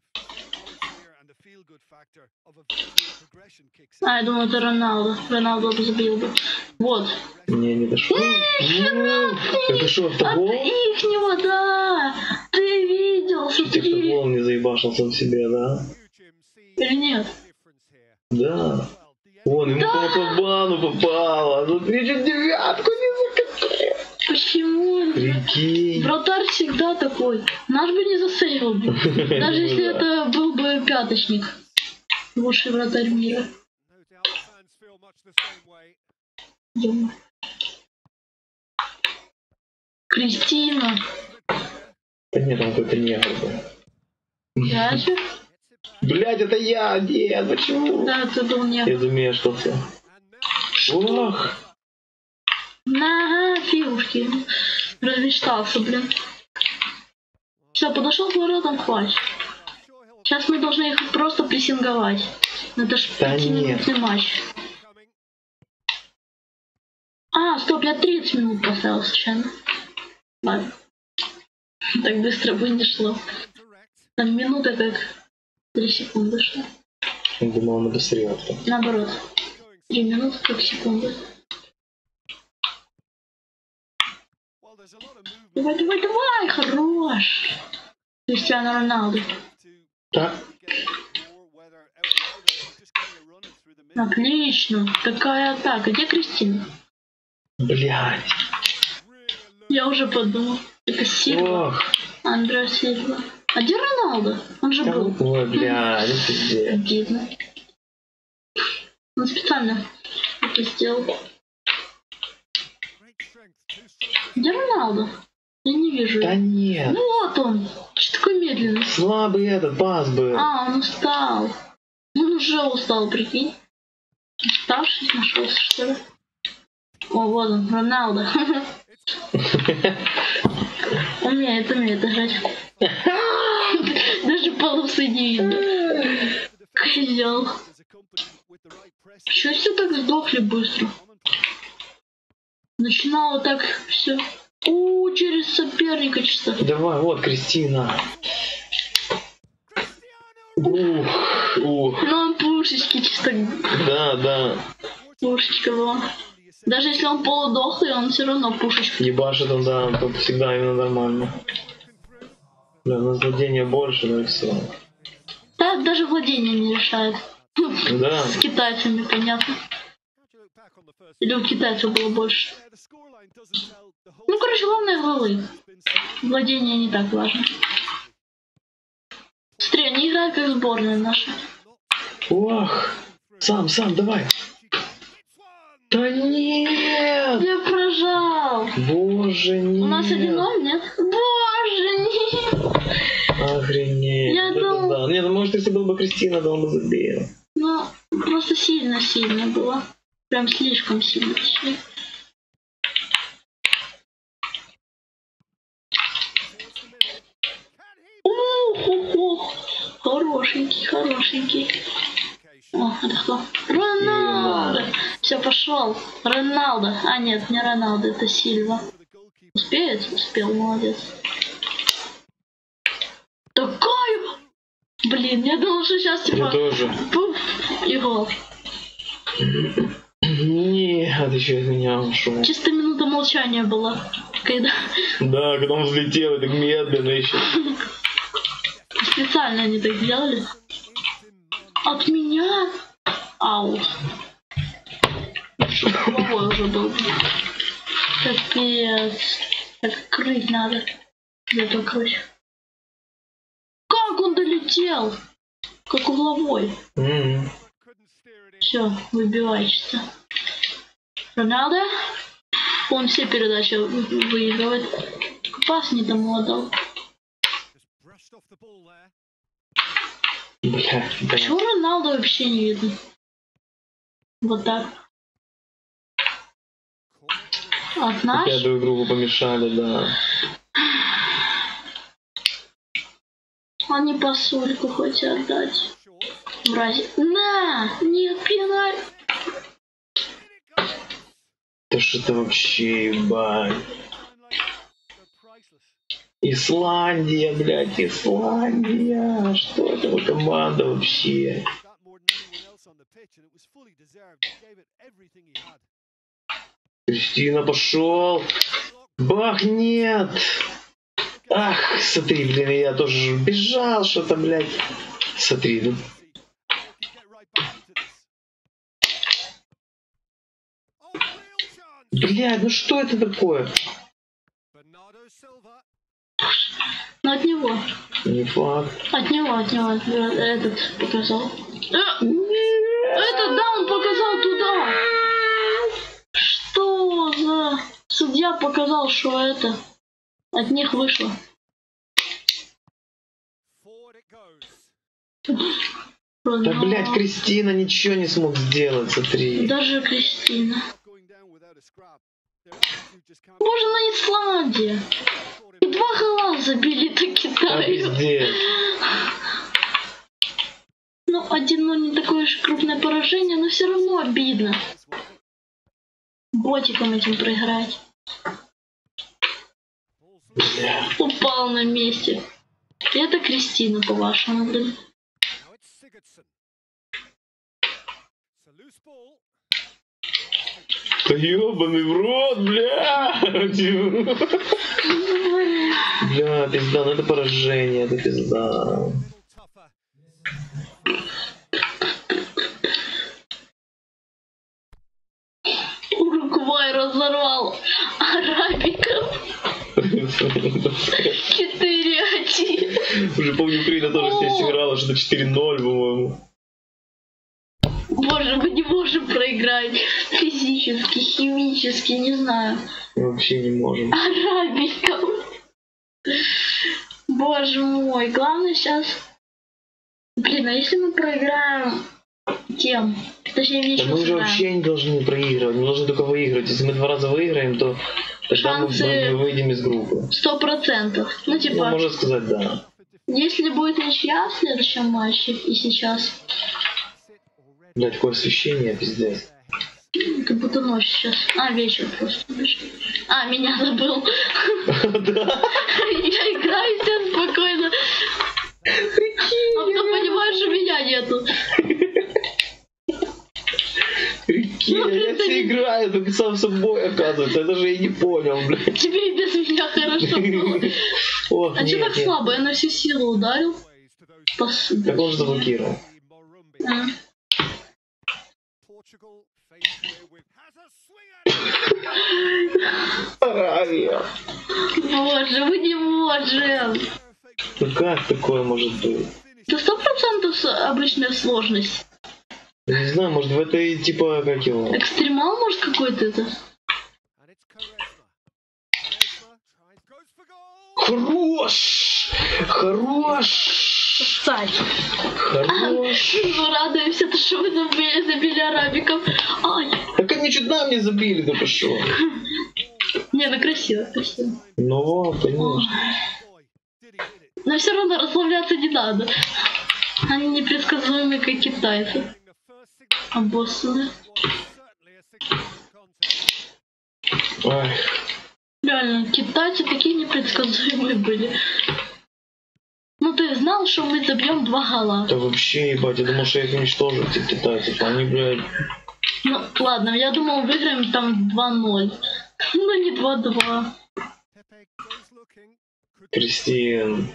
А, я думал, это Роналдо. Роналдо бы забил бы. Вот. Не, не дошло. Это что, автогол? От ихнего, да! Ты видел, Чуть смотри. автогол не заебашил сам себе, да? Или нет? Да. Вон, ему по по бану попало. Ну ты чуть девятку не закатил. Почему? Прикинь. Вратарь всегда такой. Наш бы не засейвил бы. Даже если это был бы пяточник. Лучший вратарь мира. Ё-моё. Кристина. Да нет, там какой-то негр был. Я же? Блять, это я! Нет, почему? Да, ты был не. Я думаю, что все. Ох! На, фигушки. Размечтался, блин. Все, подошел к воротам, хватит. Сейчас мы должны их просто прессинговать. Это ж Да пятиминутный матч. А, стоп, я тридцать минут поставил случайно. Ладно. Так быстро бы не шло. Там минута как три секунды шло. Я думал, он быстрее автор. Наоборот. Три минуты как секунды. Давай, давай, давай, хорош. Кристиано Роналду. Так? Отлично. Какая атака. Где Кристина? Блять. Я уже подумал. Это Сильва. Ох. Андреа Сильва. А где Роналдо? Он же был. Ой, бля, ну пиздец. Обидно. Он специально это сделал. Где Роналдо? Я не вижу. Да его. нет. Ну вот он. Что такой медленный? Слабый этот пас был. А, он устал. Он уже устал, прикинь. Уставший нашелся, что ли? О, вот он, Роналдо. Умеет, умеет играть. Даже полосы не видно. Козел. Чё все так сдохли быстро? Начинало так все. У, через соперника чисто. Давай, вот Кристина. Ух, ух. Ну он пушечки чисто. Да, да. Пушечка была. Даже если он полудохлый, он все равно пушечка. Ебашит он, да, он всегда именно нормально. Бля, у нас владение больше, ну и все. Да, даже владение не решает. Да. С китайцами, понятно. Или у китайцев было больше. Ну, короче, главное голы. Владение не так важно. Смотри, они играют как сборная наша. Ох. Сам, сам, давай. Да нет! Я прожал. Боже, нет. У нас один ноль, нет? Боже, нет. Охренеть. Я Вот это думал- да. Нет, ну может если был бы Кристина, то он бы забил. Ну, просто сильно-сильно было. Прям слишком сильно. точнее. Ух, ух, ух. Хорошенький, хорошенький. О, это кто? Роналдо! Все, пошел. Роналдо. А, нет, не Роналдо, это Сильва. Успеет? Успел, молодец. Такая! Блин, я думал, что сейчас Я типа... тоже. Пуф, и гол. Нет, еще из меня ушел. Чисто минута молчания была. Когда Да, когда он взлетел, так медленно еще. специально они так сделали. От меня? Ау. Головой уже был. Капец. Так крыть надо. Где-то крыть. Как он долетел? Как угловой. М-м. Все, выбивай чисто. Роналдо. Он все передачи вы- выигрывает. Пас не тому отдал. Бля, да. Почему Роналдо вообще не видно? Вот так. От наш? Опять друг другу помешали, да. Они пасульку хотят отдать. В разе... На! Нет, пеналь! Да что это вообще, ебать. Исландия, блядь, Исландия. Что это за команда вообще? Кристина, пошел. Бах, нет. Ах, смотри, блин, я тоже бежал что-то, блядь. Смотри, ну. Блядь, ну что это такое? Ну от него. Не факт. От него, от него. Этот показал. Э, этот, да, он показал туда. Что за... Судья показал, что это... От них вышло. Да, блядь, Кристина ничего не смог сделать, смотри. Даже Кристина. Боже, на Исландии. И два гола забили до Да, Китая. пиздец. Ну, один ноль не такое уж крупное поражение, но все равно обидно. Ботиком этим проиграть. Бля. Упал на месте. Это Кристина, по-вашему, блин. Да ёбаный в рот, бля! Бля, пизда, ну это поражение, это пизда. Уругвай разорвал арабиков. четыре один. Уже помню, Украина тоже здесь сыграла, что-то четыре ноль, по-моему. Боже, мы не можем проиграть. Физически, химически, не знаю. Мы вообще не можем. Арабиков. Боже мой, главное сейчас... Блин, а если мы проиграем тем? Точнее, Да ничего мы уже сыграем. вообще не должны проигрывать, мы должны только выигрывать. Если мы два раза выиграем, то тогда мы, Шансы- мы выйдем из группы. Сто процентов. Ну, Ну, типа, можно сказать, да. если будет ничья в следующем матче и сейчас, Блядь, такое освещение, пиздец. как будто ночь сейчас. А, вечер просто. А, меня забыл. Да. Я играю себе спокойно. А потом понимаешь, что меня нету. Прикинь, Ну, я это все не- играю, только сам собой, оказывается. Я даже и не понял, блядь. Тебе и без меня хорошо было. Ох, А нет, че так нет. слабо? Я на всю силу ударил. Пос- Так он же заблокировал. А. Аравия. Боже, мы не можем. Ну как такое может быть? Это сто процентов обычная сложность. Я не знаю, может в этой типа как его. Экстремал, может, какой-то это? And it's Quaresma. Quaresma tries, goes for goal. Хорош! Хорош! Сань. Хорош! Мы радуемся, то, что вы забили, забили арабиков. Ай. Так они чуть нам не забили, да пошел. Не, ну красиво, красиво. Ну вот, конечно. Boy, did he hit it. Но все равно расслабляться не надо. Они непредсказуемые, как китайцы. The first signal Обоссаны. was certainly a significant contest. Ай, Реально, китайцы такие непредсказуемые были. Ну ты знал, что мы забьем два гола? да вообще, ебать, я думал, что я их уничтожу, этих китайцев. Они, блядь, Ну ладно, я думал, выиграем там два ноль. Ну не два-два. Pepe goes looking. Could Кристин.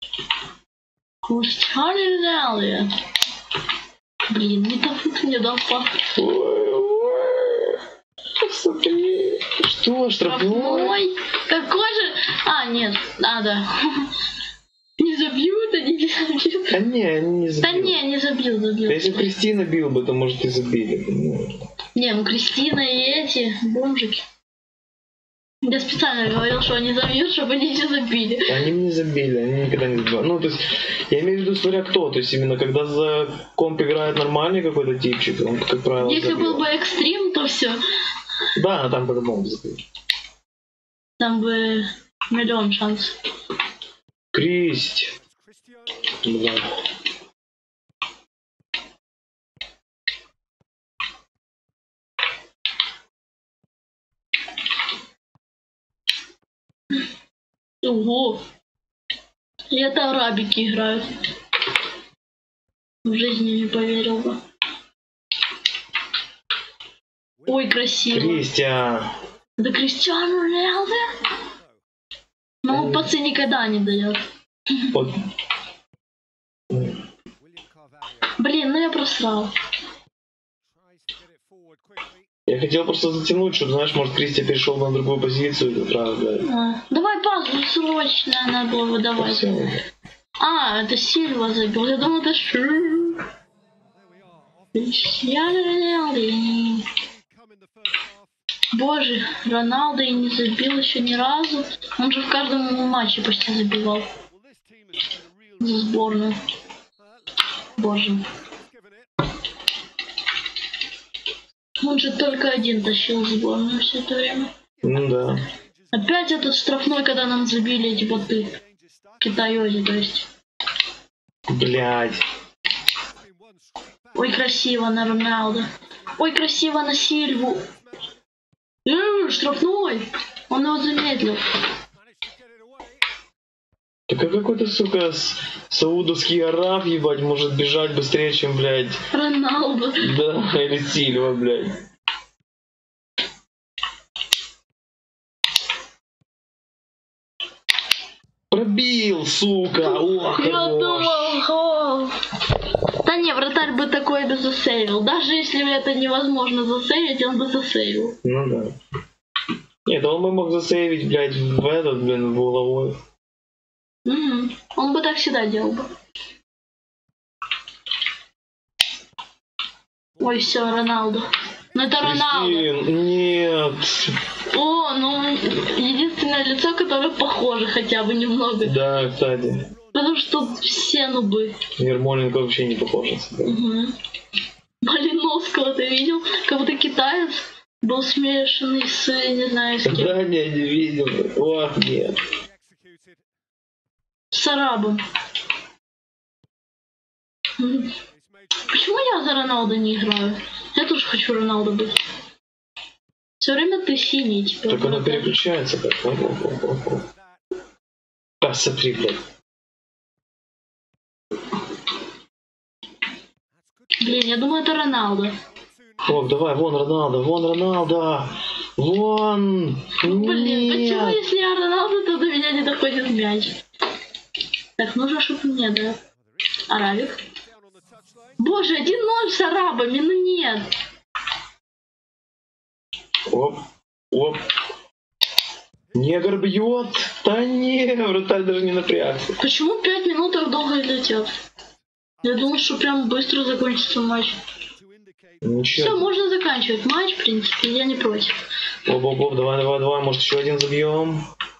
Кустяли. Блин, не так не дал пас. Ой, ой. Смотри. Что, штрафной? Ой, какой же... А, нет, надо. Не забьют, они не забьют. А не, они не Да забили. не, не забил, забил. Если бы Кристина бил бы, то может и забили бы. Ну, Не, ну Кристина и эти бомжики. Я специально говорил, что они забьют, чтобы они не забили. они мне забили, они никогда не забивают. Ну, то есть, я имею в виду, смотря кто. То есть, именно когда за комп играет нормальный какой-то типчик, он, как правило, Если забил. был бы экстрим, то все. Да, там по-любому забил. Там бы миллион шансов. Кристь. Cristiano Да. Ого. И это арабики играют. В жизни не поверил бы. Ой, красиво. Кристиан. Да Криштиану Роналдо? Ну, пацан никогда не дает. Вот. William Carvalho Блин, ну я просрал. tries to get it forward quickly. Я хотел просто затянуть, чтобы, знаешь, может, Кристи перешел на другую позицию. Правда, блядь. А, давай пас, ну, срочно надо было выдавать. Всё. А, это Сильва забил. Я думал, это Шу. There we are. Off Криштиану Роналдо. lead come in the first half. Боже, Роналдо и не забил еще ни разу. Он же в каждом матче почти забивал Well, this team has shown a real за сборную. uh, Боже. he's given it. Он же только один тащил сборную все это время. Ну да. Опять этот штрафной, когда нам забили эти боты. Danger stuff. Китаёзи, то есть. Блядь. Been one straight back. Ой, красиво на Роналдо. Ой, красиво на Сильву. Э, штрафной. Он его замедлил. Managed to get it away. Так а какой-то, сука, с- саудовский араб, ебать, может бежать быстрее, чем, блядь, Роналдо. да, или Сильва, блядь. Пробил, сука, о, Я хорош. думал, гол. Да не, вратарь бы такое бы засейвил. Даже если это невозможно засейвить, он бы засейвил. Ну да. Нет, он бы мог засейвить, блядь, в этот, блин, в угловой. Угу. Он бы так всегда делал бы. Ой, все, Роналдо. Ну это Роналдо. Кристин, нет. О, ну единственное лицо, которое похоже хотя бы немного. Да, кстати. Потому что все нубы. Ермоленко вообще не похож на себя. Угу. Малиновского ты видел? Как будто китаец был смешанный с, не знаю, с кем. Да, не, не видел. Ох, нет. Executed. С арабом. Мгм. It's made Почему я за Роналдо не играю? Я тоже хочу Роналдо быть. Все время ты синий, типа. Так оно вратарь. переключается как. Оп, оп, оп, оп, оп. that. Да, смотри, блядь. Блин, я думаю, это Роналдо. О, давай, вон Роналдо, вон Роналдо. Вон. Блин, почему Нет. если я Роналдо, то до меня не доходит мяч? Так, нужно, чтобы мне, да. Арабик. Down on the touchline. Боже, один ноль с арабами, ну нет. Оп, оп. Негр бьет. Да не, вратарь даже не напрягся. Почему пять минут так долго летят? Я думал, что прям быстро закончится матч. To indicate Ну Все, чё? можно заканчивать матч, в принципе, я не против. Оп-оп-оп, давай, давай, давай, может еще один забьем.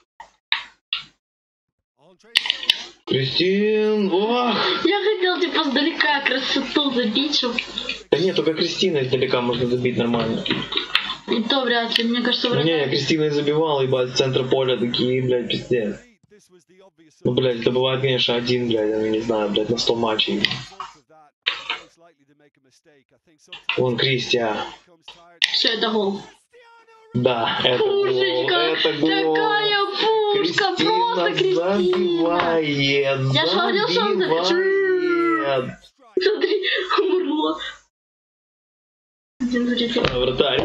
Кристин, ох! Я хотел типа сдалека красоту забить, чтобы... Да нет, только Кристина издалека можно забить нормально. И то вряд ли, мне кажется, Ну вряд не, ли. я Кристиной забивал, ебать, с центра поля такие, блядь, пиздец. Ну, блядь, это бывает, конечно, один, блядь, я не знаю, блядь, на сто матчей. Вон Кристиан. Все, это гол. Да, это гол, Пушечка! это гол. Такая пушка! Просто Кристина! забивает, Я ж говорил, что он забивает. Смотри, умрло. Один залетел. А, вратарь.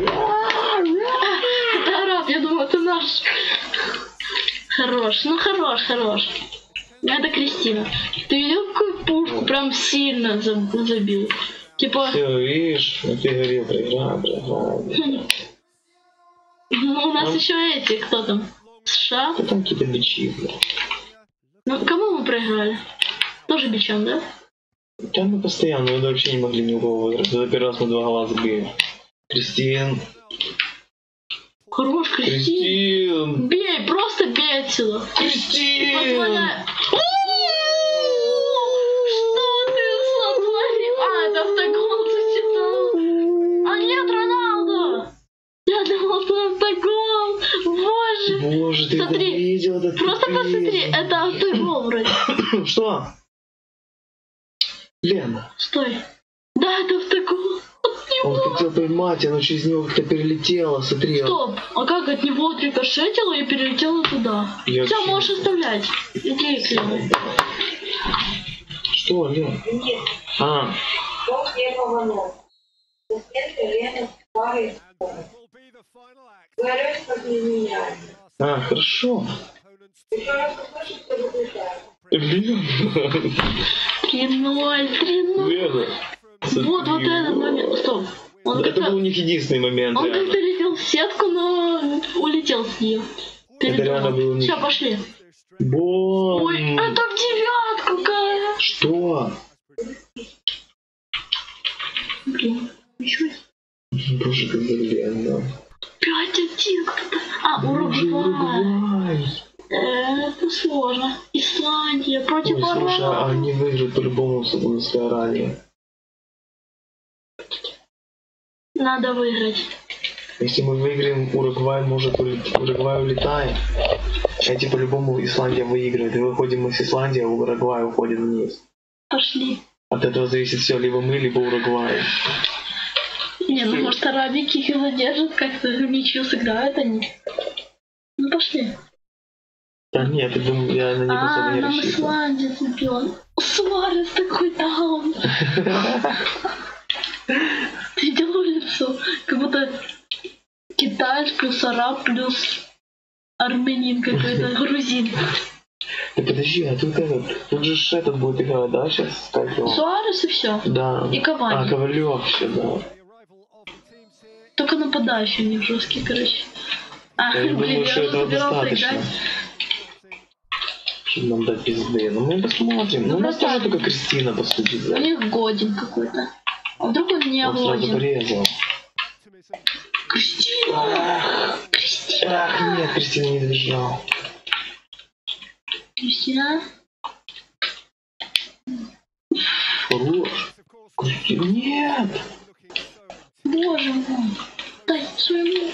Это араб, я думаю, это наш. Хорош, ну хорош, хорош. Ну, это Кристина. Ты видел, какую пушку прям сильно за- забил? Типа, Все, видишь, ну ты говорил, проиграем, проиграем. ну у нас Ну. еще эти, кто там? США? Кто там какие-то бичи, блядь? Ну, кому мы проиграли? Тоже бичом, да? Да мы постоянно, мы вообще не могли ни у кого выиграть. За первый раз мы два гола забили. Кристин. Хорош, Кристина. Кристин. Бей, просто бей отсюда. Кристин. Позволяй. Что ты сотворил? А, это автогол засчитал. А нет, Роналду. Я думал, что автогол. Боже. Боже, ты Смотри, это видел, этот Просто каприз. посмотри, это автогол вроде. Что? Лена, Стой. Да, это автогол. От него. он хотел поймать, оно через него как-то перелетело, смотри. Стоп, а как от него отрикошетило и перелетело туда? Я Все, вообще- можешь оставлять. Иди к Лене. Что, Лен? Нет, А, гол первого номера. Соседка Лена Пары. Говорю, как не меняет. а, хорошо. Еще раз услышишь, что выключаю. Лен. три ноль, три ноль. Лена. Вот, вот этот момент. Стоп. Он Это как-то был у них единственный момент, он реально. как-то летел в сетку, но улетел с нее. Это реально был у них. Все, пошли. Бом! Ой, это в девятку, какая. Что? Блин, ничего. Боже, как блин, пять один кто-то. А, Боже, Уругвай. Уругвай. Это сложно. Исландия против Ой, слушай, а Арабов. они выиграют по-любому с Саудовской Аравией. Надо выиграть. Если мы выиграем, Уругвай может улет... Уругвай улетает. Эти по-любому Исландия выиграет. И выходим мы с Исландии, а Уругвай уходит вниз. Пошли. От этого зависит все, либо мы, либо Уругвай. Не, ну может арабики их задержат, как-то в ничью сыграют они. Ну пошли. Да нет, я думаю, я на них особо А, не нам рассчитываю. Исландия забила. Суарес такой даун. Ты видел лицо? Как будто китаец плюс араб плюс армянин какой-то, грузин. Да подожди, а тут этот, тут же ж этот будет играть, да, сейчас? Как его? Суарес и все. Да. И Кавани. А, Ковалев еще, да. Только нападающий у них жесткий, короче. А, Я блин, думаю, я что уже этого собирался достаточно. играть. Чтобы нам дать пизды. Ну мы посмотрим. Ну у нас тоже только Кристина, по сути, У да. них годен какой-то. А вдруг он не Он сразу годен? порезал. Кристина! Кристина! Ах, нет, Кристина не добежал. Кристина? Хорош. Кристина, нет! Боже мой! Дай своему!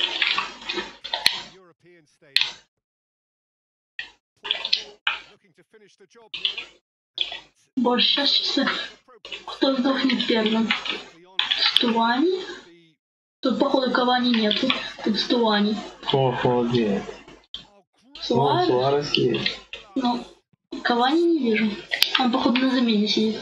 Боже, сейчас, сейчас. Кто сдохнет первым? Стуани? Тут, походу, Кавани нету. Тут Стуани. О, молодец. О, Суарес? Суарес есть. Ну, Кавани не вижу. Он, походу, на замене сидит.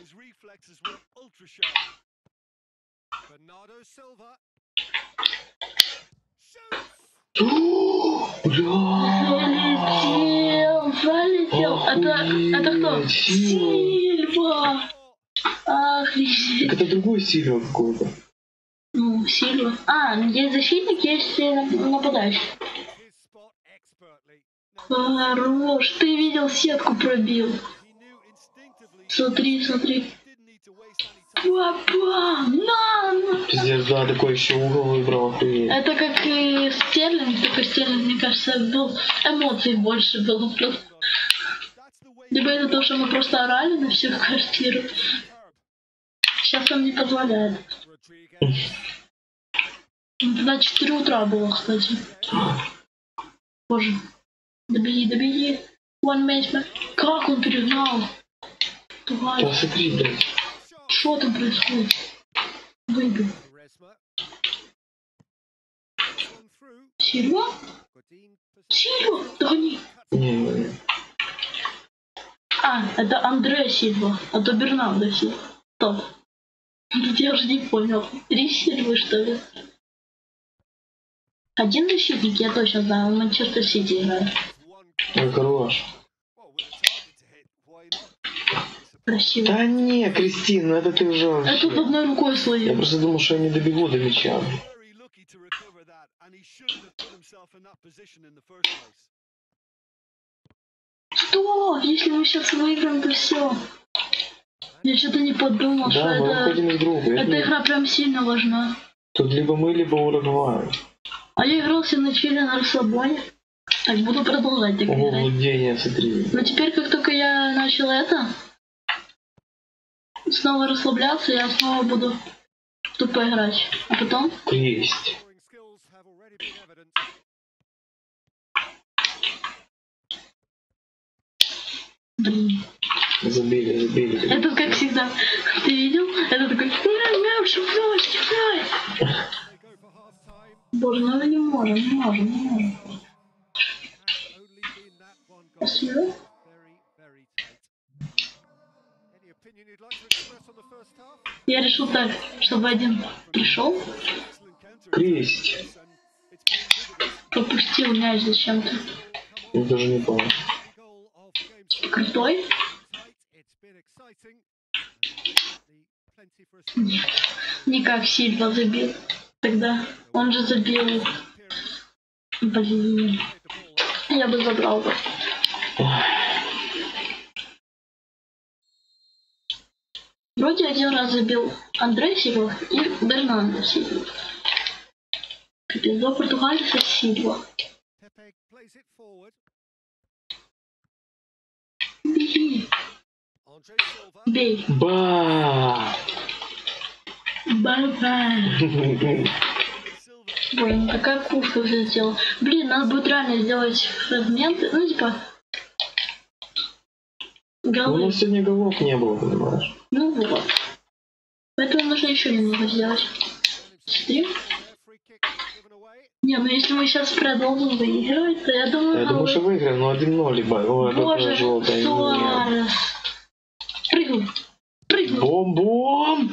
Бля! Залетел, залетел. Это, это кто? Охуеть, Сильва. Сильва. Охренеть. Так это другой Сильва какой-то. Ну, Сильва. А, есть защитник, есть э, нап- нападающий. Хорош. Ты видел, сетку пробил. Смотри, смотри. Папа, на, на. Пиздец, да, такой еще угол выбрал, охуеть. Это как и Стерлинг, только Стерлинг, мне кажется, был эмоций больше было просто. Либо это то, что мы просто орали на всю квартиру. Сейчас он не позволяет. Тогда четыре утра было, кстати. Боже. Добеги, добеги. One match. Как он перегнал? Да смотри, блядь. Что там происходит? Выбил. Сильва? Сильва? Догони. Не, не, не. А, это Андре Сильва, а то Бернардо Сильва. Топ. Я уже не понял. Три Сильвы, что ли? Один защитник, я точно знаю, он Манчестер Сити играет. Ой, хорош. Красиво. Да не, Кристин, ну это ты уже Я вообще. тут одной рукой Я словил. просто думал, что я не добегу до мяча. Что? Если мы сейчас выиграем, то все. Я что-то не подумал, что Да, мы это... выходим из группы. Эта Это- игра прям сильно важна. Тут либо мы, либо Уругвай. А я игрался на чиле, на расслабоне. Так, буду продолжать так Ого, играть. владение, смотри. Но теперь, как только я начал это, снова расслабляться, я снова буду тупо играть. А потом... Есть. Блин. Забили, забили. Это как всегда. Ты видел? Это такой... «Ай, мяч, мяч, мяч!» Боже, ну мы не можем, не можем, не можем. Спасибо. Я решил так, чтобы один пришел, Кресть. пропустил мяч зачем-то. Я даже не понял. Крутой? Нет. Не как Сильва забил. Тогда он же забил. Блин. Я бы забрал бы. Вроде один раз забил Андрей Сильва и Бернардо Сильва. Капец, два португальца Сильва. Беги. Бей. Ба! Бай-бай. Блин, такая кушка взлетела. Блин, надо будет реально сделать фрагменты. Ну, типа... Ну, у Голы. нас сегодня голов не было, понимаешь? Ну вот. Поэтому нужно еще немного сделать. Смотри. Не, ну если мы сейчас продолжим выигрывать, то я думаю... Я думаю, что выиграем, но один ноль, ебать. Ой, какое Боже, желтое. Нет. Суарес. Прыгну. Прыгну. Бом-бом!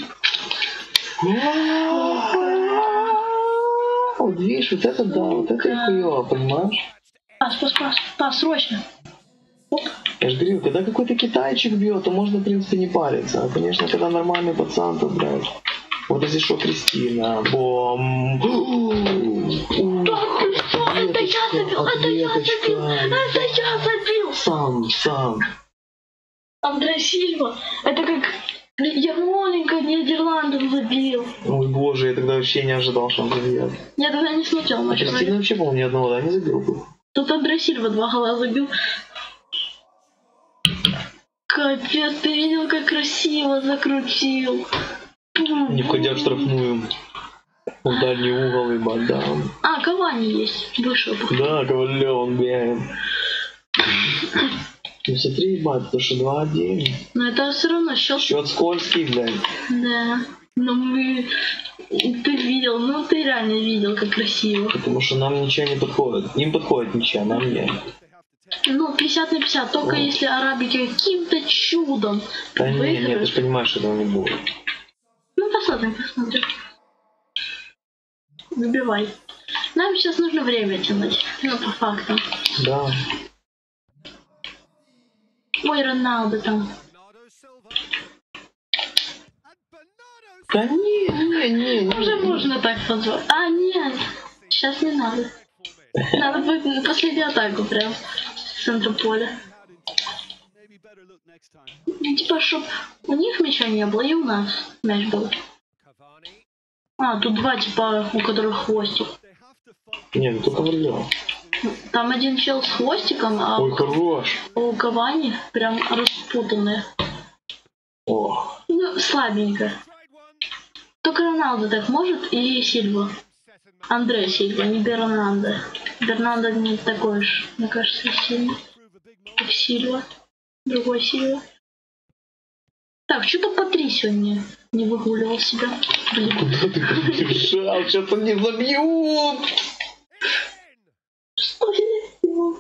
Вот видишь, вот это да, вот это и хуёво, понимаешь? Пас, пас, пас, пас, срочно. Оп. Я же говорю, когда какой-то китайчик бьет, то можно, в принципе, не париться. А, конечно, когда нормальный пацан, то, блядь. Вот если что, Кристина. Бом! Да ты что? Это я забил, это я забил, это я забил. Сам, сам. Андре Сильва, это как я маленько Нидерландов забил. Ой, боже, я тогда вообще не ожидал, что он забьет. Я тогда не смотрел А матч. Кристина вообще, по-моему, ни одного, да, не забил был. Тут Андре Сильва два гола забил. Капец, ты видел, как красиво закрутил. Не входя в штрафную. В дальний угол, ебать, да. А, Кавани есть. Вышел. Да, Ковалев, блядь. Ну смотри, ебать, потому что два один. Но это все равно счет. Счет скользкий, блядь. Да. Но мы... Ты видел, ну ты реально видел, как красиво. Потому что нам ничего не подходит. Им подходит ничего, нам нет. Ну, пятьдесят на пятьдесят, только О. если арабики каким-то чудом Да не, выиграют. нет, ты же понимаешь, что этого не будет. Ну, посмотрим, посмотрим. Забивай. Нам сейчас нужно время тянуть. Ну, по факту. Да. Ой, Роналдо там. Да не, не, не, не. Уже можно так позвать. А, нет. Сейчас не надо. Надо будет на последнюю атаку прям. С центра поля. better look next time. Ну, типа, чтоб у них мяча не было, и у нас мяч был. Cavani. А, тут два типа, у которых хвостик. They have to fight. Не, ну только вряд. Там один чел с хвостиком, а Ой, хорош. у Кавани прям распутанные. О, Ну, слабенько. Tried one. Только Роналдо так может и Сильва. Set and Андре Сильва, не Бернандо. Бернандо не такой уж, мне кажется, сильный, prove a big moment. как Сильва. Другой Сильва. Так, что-то по три сегодня не выгуливал себя. Блин, куда ты побежал? Сейчас они забьют. что я сделал?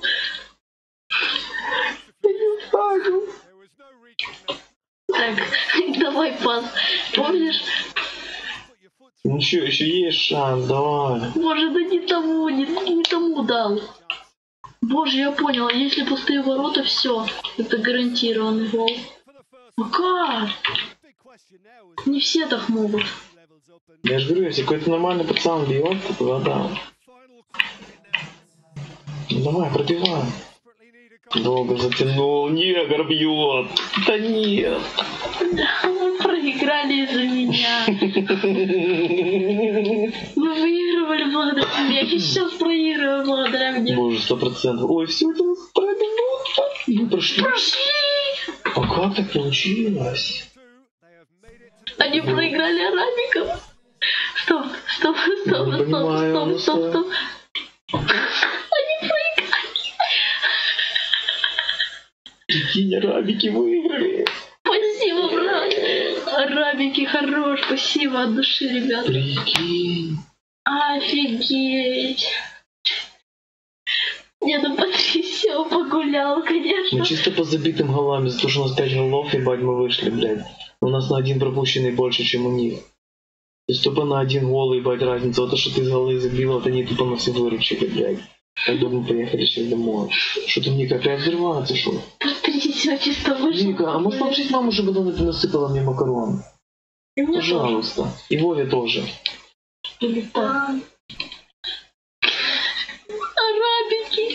There was no reaching there. Так, давай пас. Помнишь? Put your foot Ну что, еще есть шанс, давай. Боже, да не тому, не, не тому дал. Боже, я понял, если пустые ворота, все. Это гарантированный гол. for the first. А как? Big question now is Не все так могут. levels up and Я же говорю, если какой-то нормальный пацан бьет, то тогда да. final question now. Ну давай, пробивай. Desperately need a goal. Долго затянул, негр бьет. Да нет. Мы проиграли из-за меня. Мы выигрывали благодаря мне. Я сейчас проигрываю благодаря мне. Боже, сто процентов. Ой, все, это вторая минута. Мы прошли. Прошли! А как так получилось? Two, they have made it to Они проиграли арабикам. Стоп, стоп, стоп, Не стоп, понимаю, стоп, ну стоп, что? стоп. Они проиграли. Прикинь, арабики выиграли. Спасибо, брат. Арабики хорош, спасибо от души, ребят. Прикинь. Офигеть. Я там потрясёл, погулял, конечно. Мы чисто по забитым голам, из-за того, что у нас пять голов, ебать, мы вышли, блядь. У нас на один пропущенный больше, чем у них. То есть тупо на один гол, ебать, разница. Вот то, что ты из голы забил, вот они тупо нас и выручили, блядь. Я думаю, мы поехали сейчас домой. Что-то Ника опять взрывается, что? Потрясёл, чисто вышло. Ника, а можешь попросить маму, чтобы она ты насыпала мне макарон? И мне тоже. Пожалуйста. И Вове тоже. Или так. Арабики.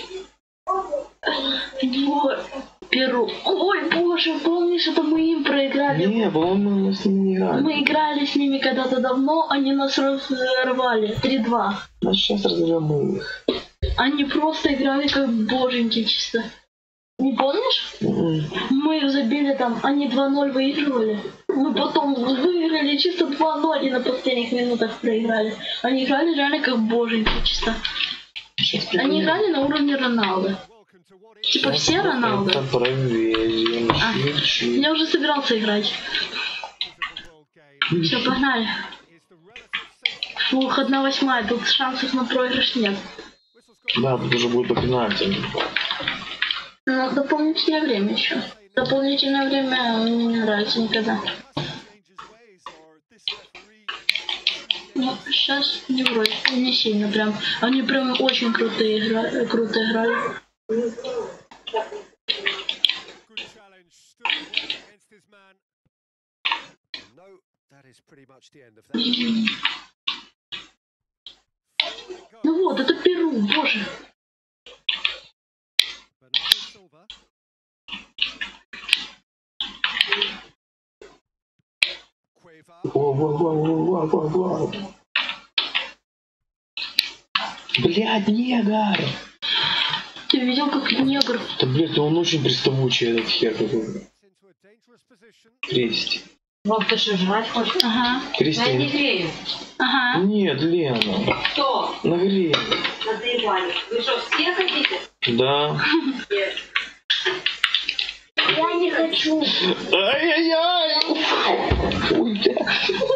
Вот. Перу. Ой, боже, помнишь, это мы им проиграли? Не, по-моему, мы с ними не играли. Мы играли с ними когда-то давно, они нас разорвали. три-два. А сейчас разорвем мы их. Они просто играли как боженьки чисто. Не помнишь? М-м. Мы их забили там, они два-ноль выигрывали. Мы потом выиграли чисто два-ноль и на последних минутах проиграли. Они играли реально как боженьки чисто. Сейчас Они играли на уровне Роналду. welcome to what is Типа все Роналду. Это проверим. А, Чуть-чуть. Я уже собирался играть. a world game. Все, погнали. Is the relative safety. Фух, одна восьмая, тут шансов на проигрыш нет. Whistle's got Да, тут уже будет по пенальти. Ну, дополнительное время еще. Дополнительное время мне не нравится никогда. to change his ways or this referee. Ну, сейчас не вроде, не сильно прям. Они прям очень крутые игра... круто играли. Good challenge. Stood well against his man. No, that is pretty much the end of that. Ну вот, это Перу, боже. Bernardo Silva. Cueva. О, во, во, во, во, во, во. Блядь, негр! Ты видел, как негр? Да, блядь, он очень приставучий, этот хер какой. Into a dangerous position. Крести. Вов, ты что, жрать хочешь? Ага, Я не Крести. грею. ага. Нет, Лена. Кто? Нагрей. Надоебали. Вы что, все хотите? Да. Я не хочу. Ай-яй-яй! Ой, бля.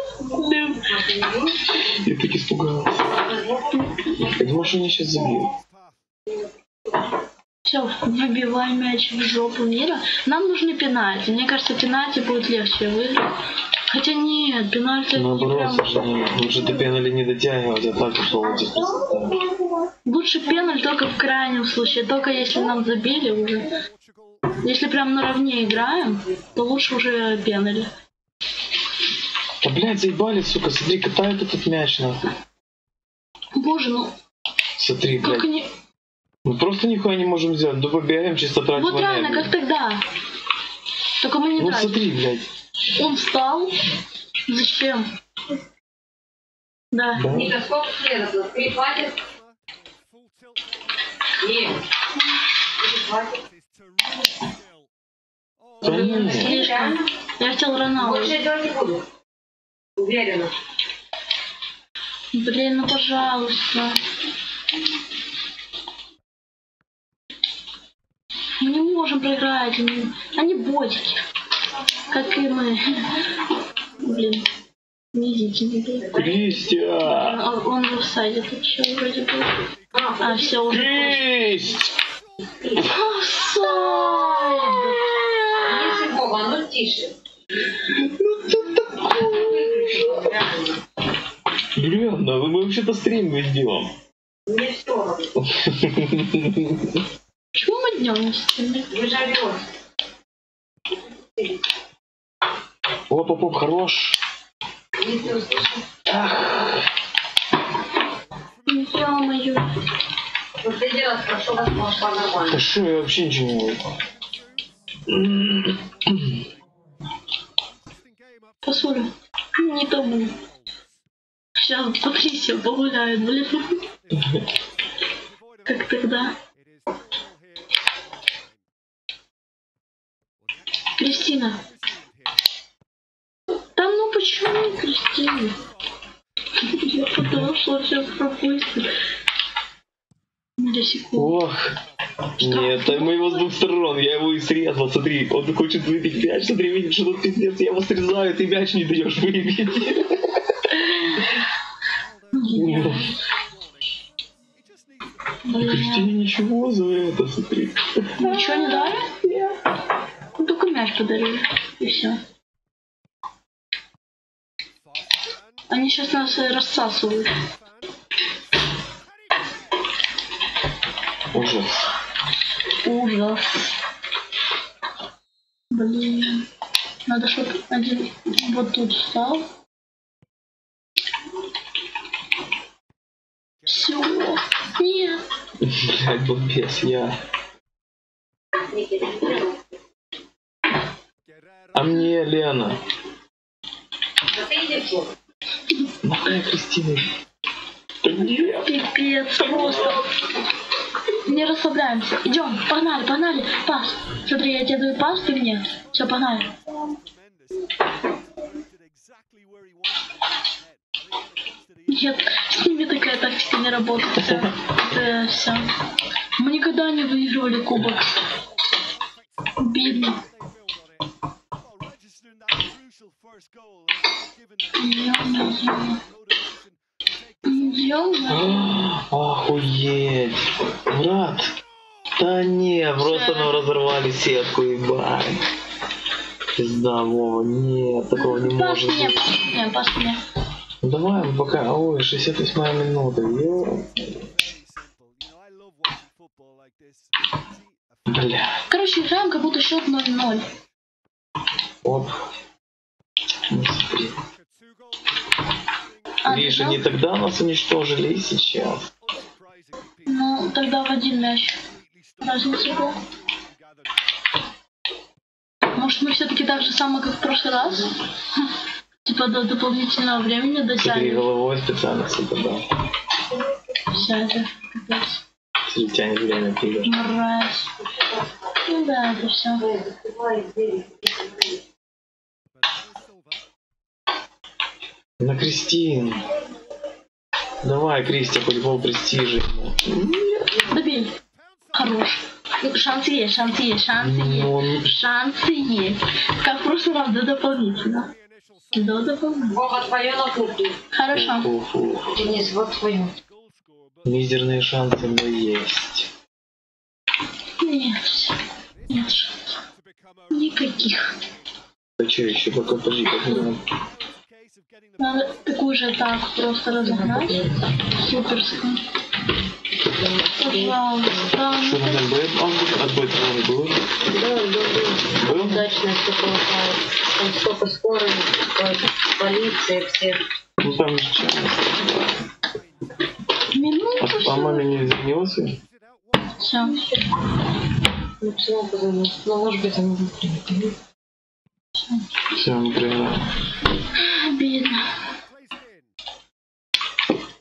Я так испугался. Я думал, что они сейчас забьют. Path. Все, выбивай мяч в жопу мира. Нам нужны пенальти. Мне кажется, пенальти будет легче выиграть. Хотя нет, пенальти это не Наоборот, прям... сложнее. Лучше до пенали не дотягивать, а так ушло вот здесь красота. Лучше пеналь только в крайнем случае. Только если нам забили уже. Portugal. Если прям наравне играем, то лучше уже пенали. Да, блядь, заебали, сука, смотри, катают этот мяч, нахуй. Боже, ну Смотри, как блядь. они... Мы просто нихуя не можем сделать. Да побегаем, чисто тратим Вот реально, энергию. как тогда. Только мы не Ну тратим. смотри, блядь. Он встал. Зачем? Да. Да? Ника, сколько следовало? Три хватит? Full tilt. Нет. Три хватит. Is terrific skill. Oh, Да нет. Слишком. Я хотел Роналду. Больше я делать не буду. Уверена. Блин, ну пожалуйста. Мы не можем проиграть. Они, они ботики. Как и мы. Блин. Не идите, не идите. Кристиан! Он, он в офсайде тут еще вроде бы. А, все уже. Кристь! Офсайд! Если Бога, а ну тише. Блин, да мы вообще-то стрим ведем. Мне все равно. Почему мы днем не стримим? Вы же орёте. Оп, оп, оп, хорош. Если услышим. Ё-моё. Последний раз прошу вас, может, Да нормально. что, я вообще ничего не могу. Посуля. Не то был. Сейчас Патрисия погуляет, блин. Как тогда. Кристина. Да ну почему не Кристина? Я потому что все пропустил. Для секунд. Ох. Нет, а мы его с двух сторон, я его и срезал, смотри, он хочет выбить мяч, смотри, видишь, что тут пиздец, я его срезаю, ты мяч не даешь выбить. Кристине ничего за это, смотри. Ничего не дали? Ну, только мяч подарили. И все. Они сейчас нас э, рассасывают. Ужас. Ужас. Блин. Надо, чтобы один вот тут встал. Все. Нет. Блядь, бомбес, я. А мне Лена. Да ты иди в жопу. Нахуй Кристина. Да нет. Пипец просто. Не расслабляемся. Идем, погнали, погнали. Пас. Смотри, я тебе даю пас, ты мне. Все, погнали. Нет, с ними такая тактика не работает. Это, это все. Мы никогда не выигрывали кубок. Бедный. Охуеть. Брат. Да не, просто мы разорвали сетку, ебать. Пизда, Вова, нет, такого не Пас может мне, быть. пас мне, пас мне. Ну давай, пока. Ой, шестьдесят восьмая минута. Ё. Бля. Короче, играем, как будто счет ноль ноль. Оп. Ну, смотри. А, Видишь, да? они тогда нас уничтожили и сейчас. Ну, тогда в один мяч. Разница была. Может, мы все-таки так же самое, как в прошлый раз? Типа до дополнительного времени Смотри, дотянем. головой специально сюда, да. Все это капец. Смотри, тянет время вперед. Мразь. Ну да, это все. На Кристин. Давай, Кристи, хоть гол престижа ему. Добей. Хорош. Шансы есть, шансы есть, шансы Ну, он- есть. Шансы есть. Как в прошлый раз, до дополнительно. До дополнительно. Бога твое на кухне. Хорошо. Уф, уф. Денис, вот твое. Мизерные шансы, но есть. Нет. Нет шансов. Никаких. А что еще? Пока подожди, как мы... Надо такую же атаку просто разогнать. Суперскую. Пожалуйста. Что на БЭТ? А, от БЭТ он был? Да, да, да. Был? Удачно все получалось. Там столько скорой, полиции, всех. Ну там сейчас. Минуту. А, а маме не извинился? Все. Ну, почему позвонил? Ну, может быть, они Все, мы проиграли. Обидно. Placed in.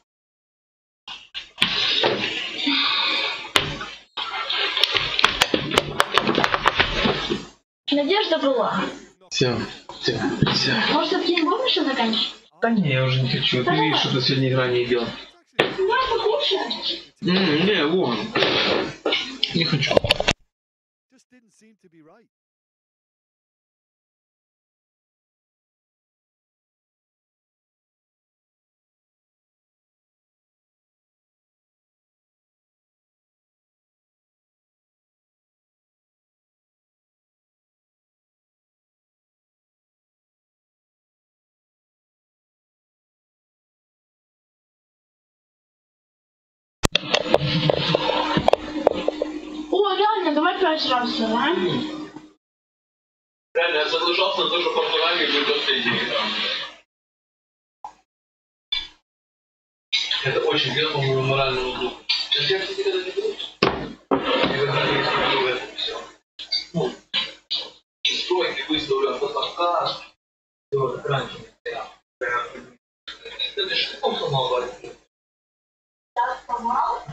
Надежда была. Все, все, все. Может, все-таки не будем еще заканчивать? Да не, я уже не хочу. Ты видишь, что сегодня игра не идет. Можно кушать. М, Не, вон. Не хочу. Just didn't seem to be right. О, реально, давай пять раз, да? Реально, я соглашался на то, что Португалия будет последней. Это очень бьет по моему моральному духу. Сейчас я, кстати, когда не буду. И вы знаете, в этом все. Ну, стройки выставлю автоподкаст. Все, раньше. Это же что сломал, Валя? Так, помал.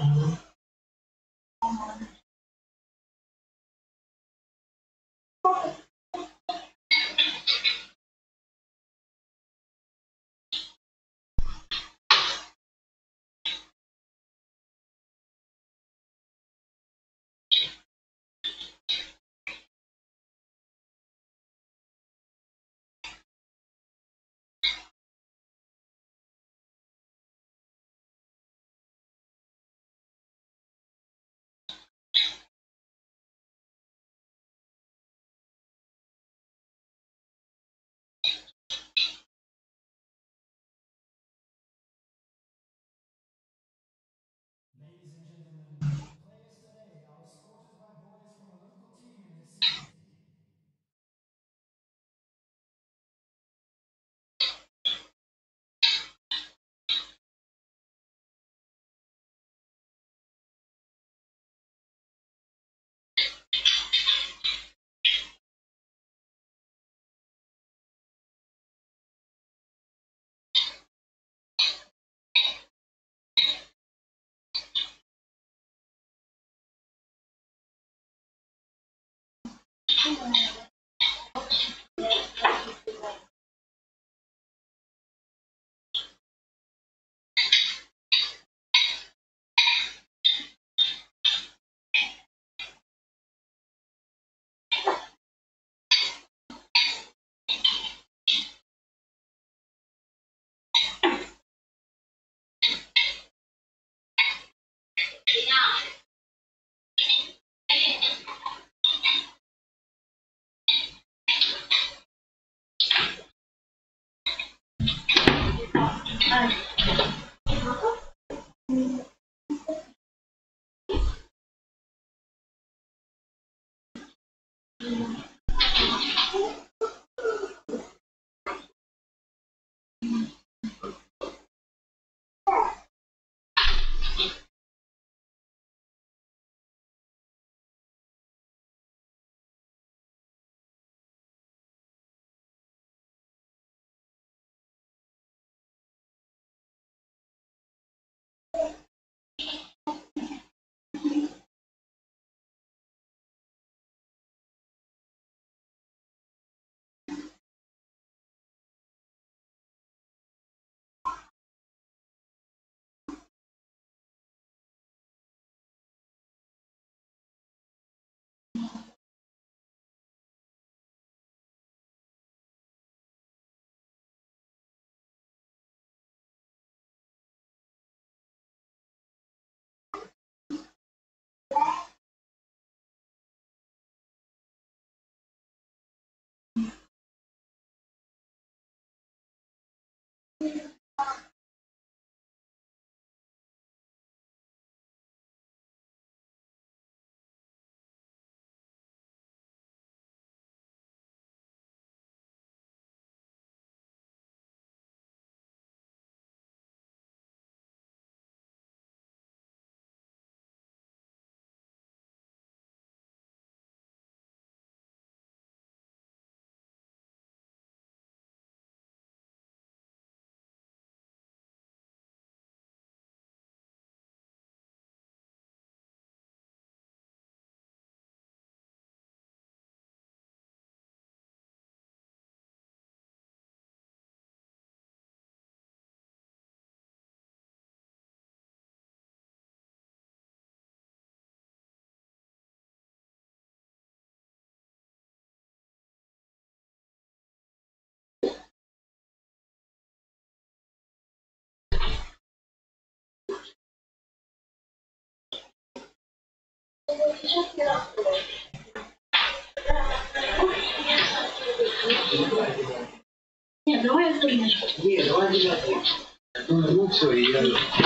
Нет, давай я тоже начну. Не, давай девятый. Ну все, я...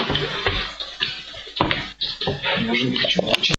Я уже не хочу молчать.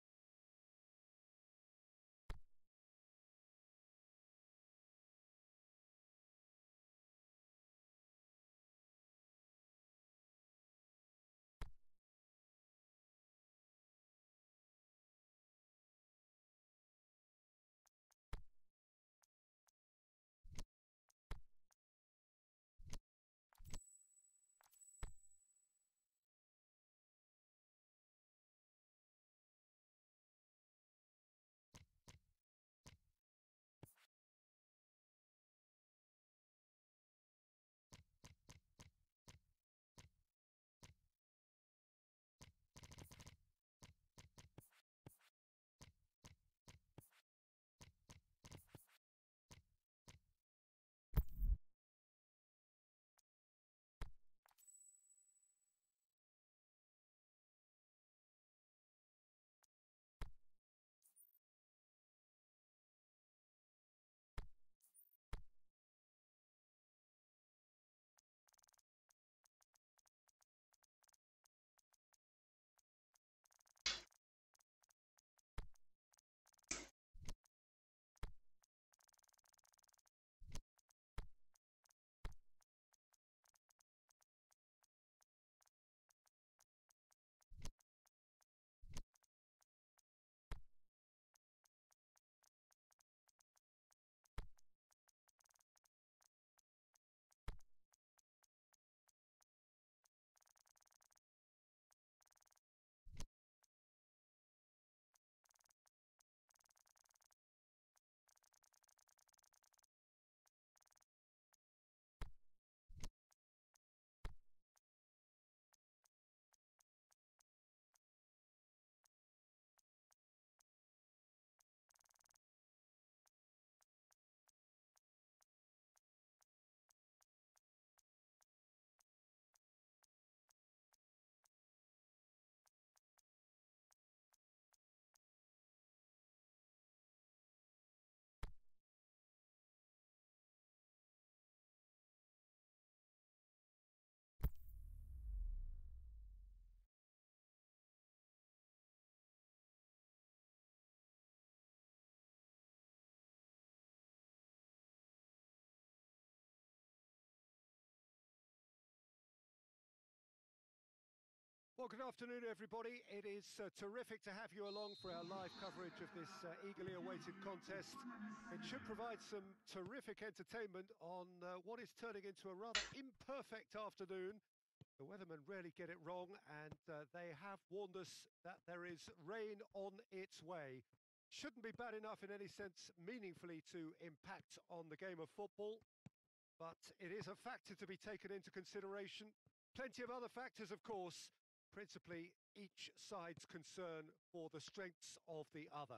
Well, good afternoon, everybody. It is uh, terrific to have you along for our live coverage of this uh, eagerly awaited contest. It should provide some terrific entertainment on uh, what is turning into a rather imperfect afternoon. The weathermen rarely get it wrong, and uh, they have warned us that there is rain on its way. Shouldn't be bad enough in any sense meaningfully to impact on the game of football, but it is a factor to be taken into consideration. Plenty of other factors, of course. Principally, each side's concern for the strengths of the other.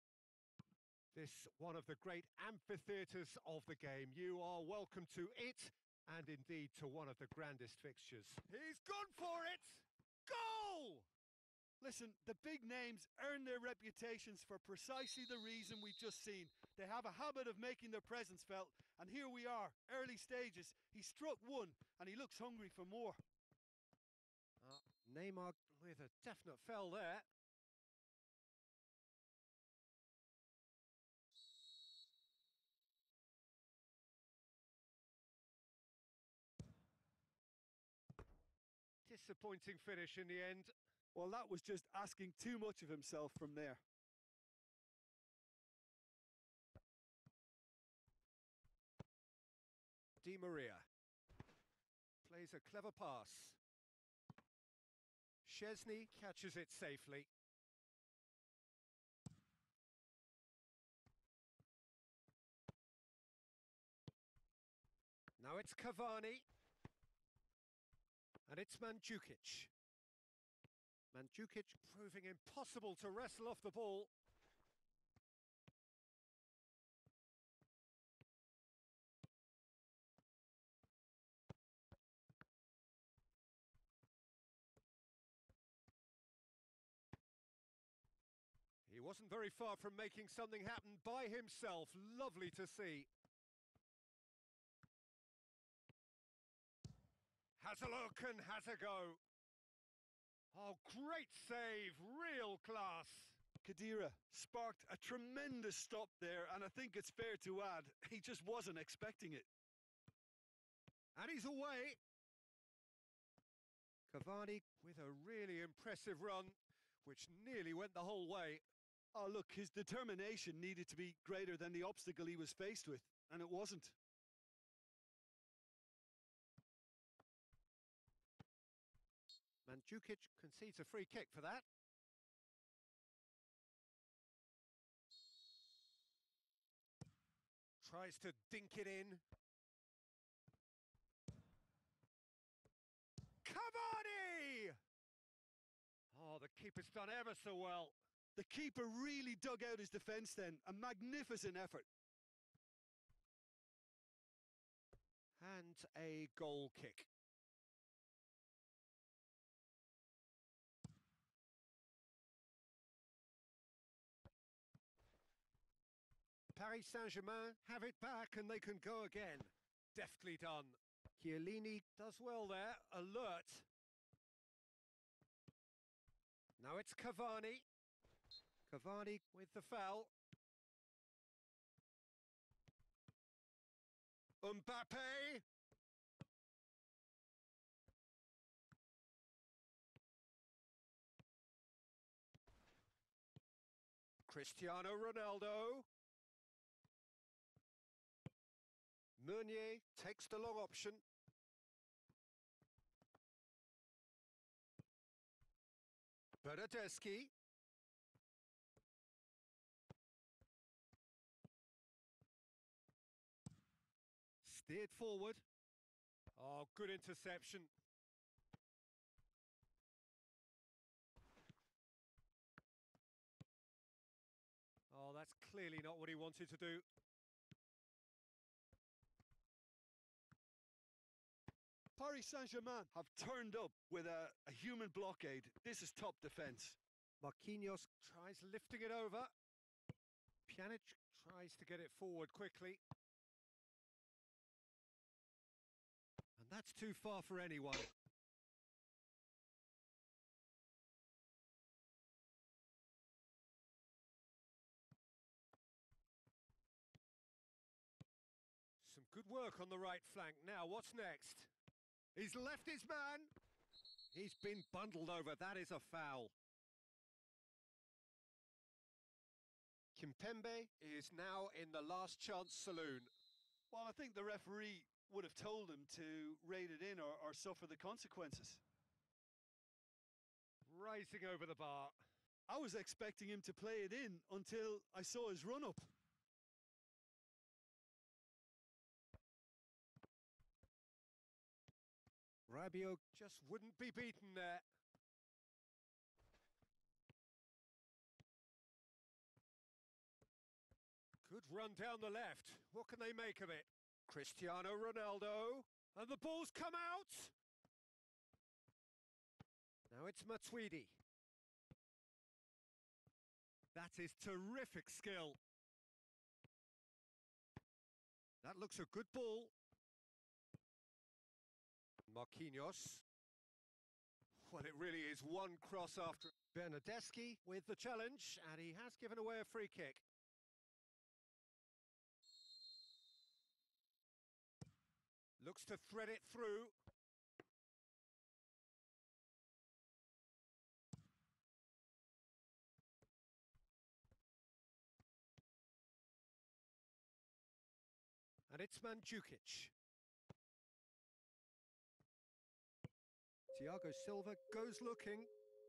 This one of the great amphitheatres of the game. You are welcome to it, and indeed to one of the grandest fixtures. He's gone for it! Goal! Listen, the big names earn their reputations for precisely the reason we've just seen. They have a habit of making their presence felt, and here we are, early stages. He struck one, and he looks hungry for more. Uh, Neymar with a definite foul there. Disappointing finish in the end. Well, that was just asking too much of himself from there. Di Maria plays a clever pass. Szczesny catches it safely. Now it's Cavani. And it's Mandzukic. Mandzukic proving impossible to wrestle off the ball. Wasn't very far from making something happen by himself. Lovely to see. Has a look and has a go. Oh, great save. Real class. Khedira sparked a tremendous stop there, and I think it's fair to add, he just wasn't expecting it. And he's away. Cavani with a really impressive run, which nearly went the whole way. Oh, look, his determination needed to be greater than the obstacle he was faced with, and it wasn't. Mandzukic concedes a free kick for that. Tries to dink it in. Cavani! Oh, the keeper's done ever so well. The keeper really dug out his defence then. A magnificent effort. And a goal kick. Paris Saint-Germain have it back and they can go again. Deftly done. Chiellini does well there, alert. Now it's Cavani. Cavani with the foul. Mbappe. Cristiano Ronaldo. Meunier takes the long option. Bernardeschi. Steered forward. Oh, good interception. Oh, that's clearly not what he wanted to do. Paris Saint-Germain have turned up with a, a human blockade. This is top defence. Marquinhos tries lifting it over. Pjanic tries to get it forward quickly. And that's too far for anyone. Some good work on the right flank. Now, what's next? He's left his man. He's been bundled over. That is a foul. Kimpembe is now in the last chance saloon. Well, I think the referee would have told him to rate it in or, or suffer the consequences. Rising over the bar. I was expecting him to play it in until I saw his run-up. Rabiot just wouldn't be beaten there. Good run down the left. What can they make of it? Cristiano Ronaldo. And the ball's come out! Now it's Matuidi. That is terrific skill. That looks a good ball. Marquinhos. Well, it really is one cross after. Bernardeschi with the challenge, and he has given away a free kick. Looks to thread it through. And it's Mandzukic. Thiago Silva goes looking.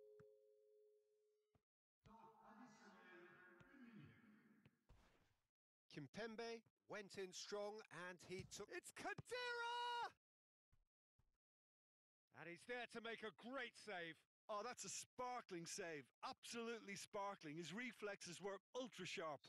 Kimpembe went in strong and he took... It's Khedira! And he's there to make a great save. Oh, that's a sparkling save. Absolutely sparkling. His reflexes were ultra sharp.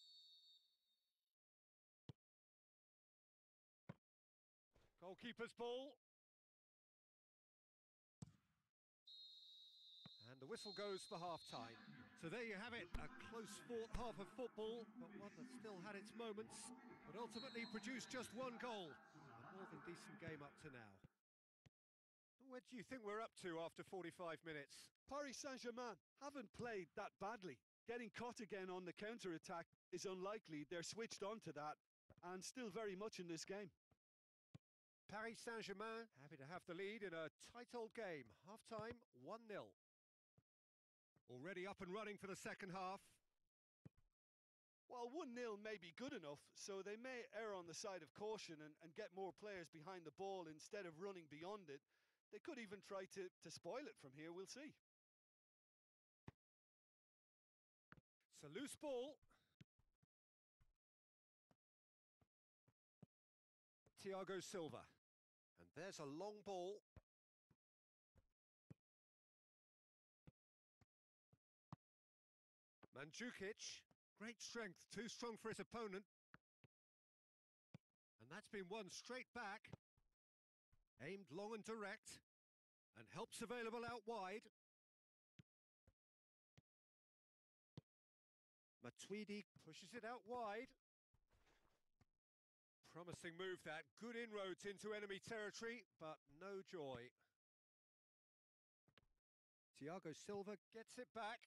Goalkeeper's ball. And the whistle goes for half-time. So there you have it, a close-fought half of football, but one that still had its moments, but ultimately produced just one goal. A more than decent game up to now. Where do you think we're up to after forty-five minutes? Paris Saint-Germain haven't played that badly. Getting caught again on the counter-attack is unlikely. They're switched on to that and still very much in this game. Paris Saint-Germain happy to have the lead in a tight old game. Half-time, one nil. Already up and running for the second half. Well, one nil may be good enough, so they may err on the side of caution and, and get more players behind the ball instead of running beyond it. They could even try to, to spoil it from here, we'll see. It's a loose ball. Thiago Silva. And there's a long ball. Mandzukic. Great strength, too strong for his opponent. And that's been won straight back. Aimed long and direct. And helps available out wide. Matuidi pushes it out wide. Promising move that. Good inroads into enemy territory, but no joy. Thiago Silva gets it back.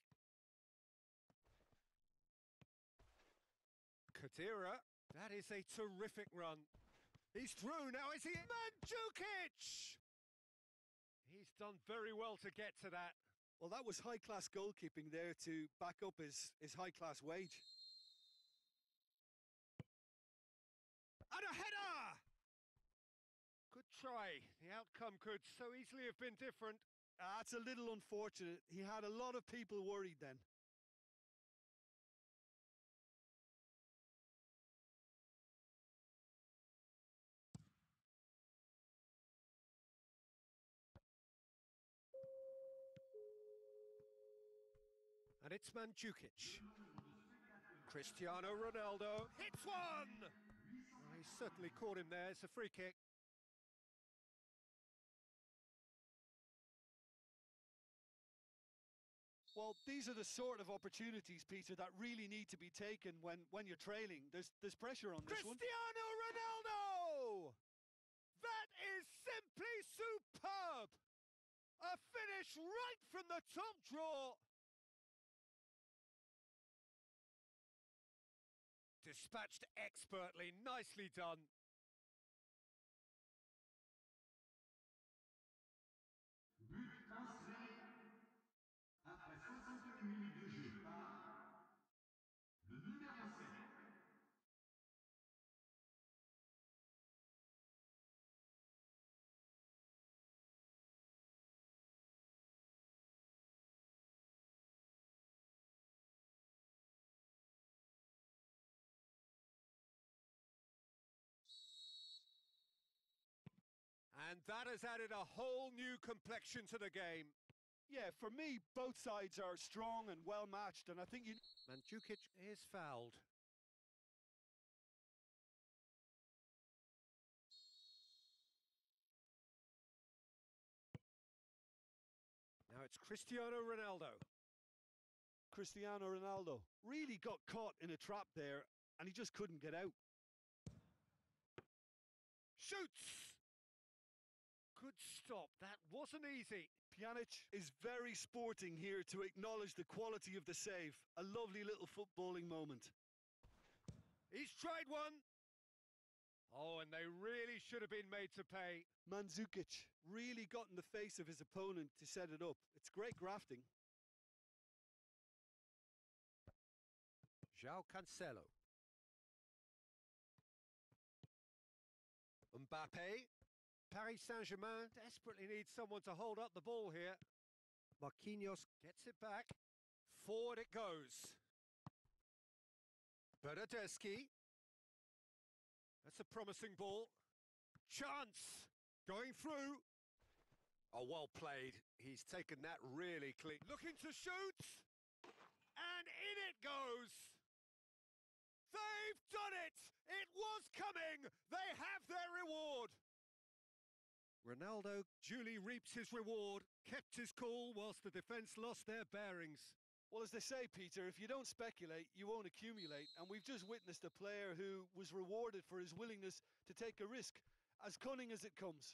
Khedira. That is a terrific run. He's through now, is he? Mandzukic! He's done very well to get to that. Well, that was high-class goalkeeping there to back up his, his high-class wage. And a header! Good try. The outcome could so easily have been different. That's a little unfortunate. He had a lot of people worried then. And it's Mandzukic. Cristiano Ronaldo hits one! Well, he certainly caught him there. It's a free kick. Well, these are the sort of opportunities, Peter, that really need to be taken when, when you're trailing. There's, there's pressure on this one. Cristiano Ronaldo! That is simply superb! A finish right from the top draw. Dispatched expertly, nicely done. And that has added a whole new complexion to the game. Yeah, for me, both sides are strong and well matched, and I think you... Mandzukic is fouled. Now it's Cristiano Ronaldo. Cristiano Ronaldo really got caught in a trap there, and he just couldn't get out. Shoots! Good stop. That wasn't easy. Pjanic is very sporting here to acknowledge the quality of the save. A lovely little footballing moment. He's tried one. Oh, and they really should have been made to pay. Mandzukic really got in the face of his opponent to set it up. It's great grafting. João Cancelo. Mbappe. Paris Saint-Germain desperately needs someone to hold up the ball here. Marquinhos gets it back. Forward it goes. Bernardeschi. That's a promising ball. Chance. Going through. Oh, well played. He's taken that really clean. Looking to shoot. And in it goes. They've done it. It was coming. They have their reward. Ronaldo duly reaps his reward, kept his cool whilst the defence lost their bearings. Well, as they say, Peter, if you don't speculate, you won't accumulate. And we've just witnessed a player who was rewarded for his willingness to take a risk, as cunning as it comes.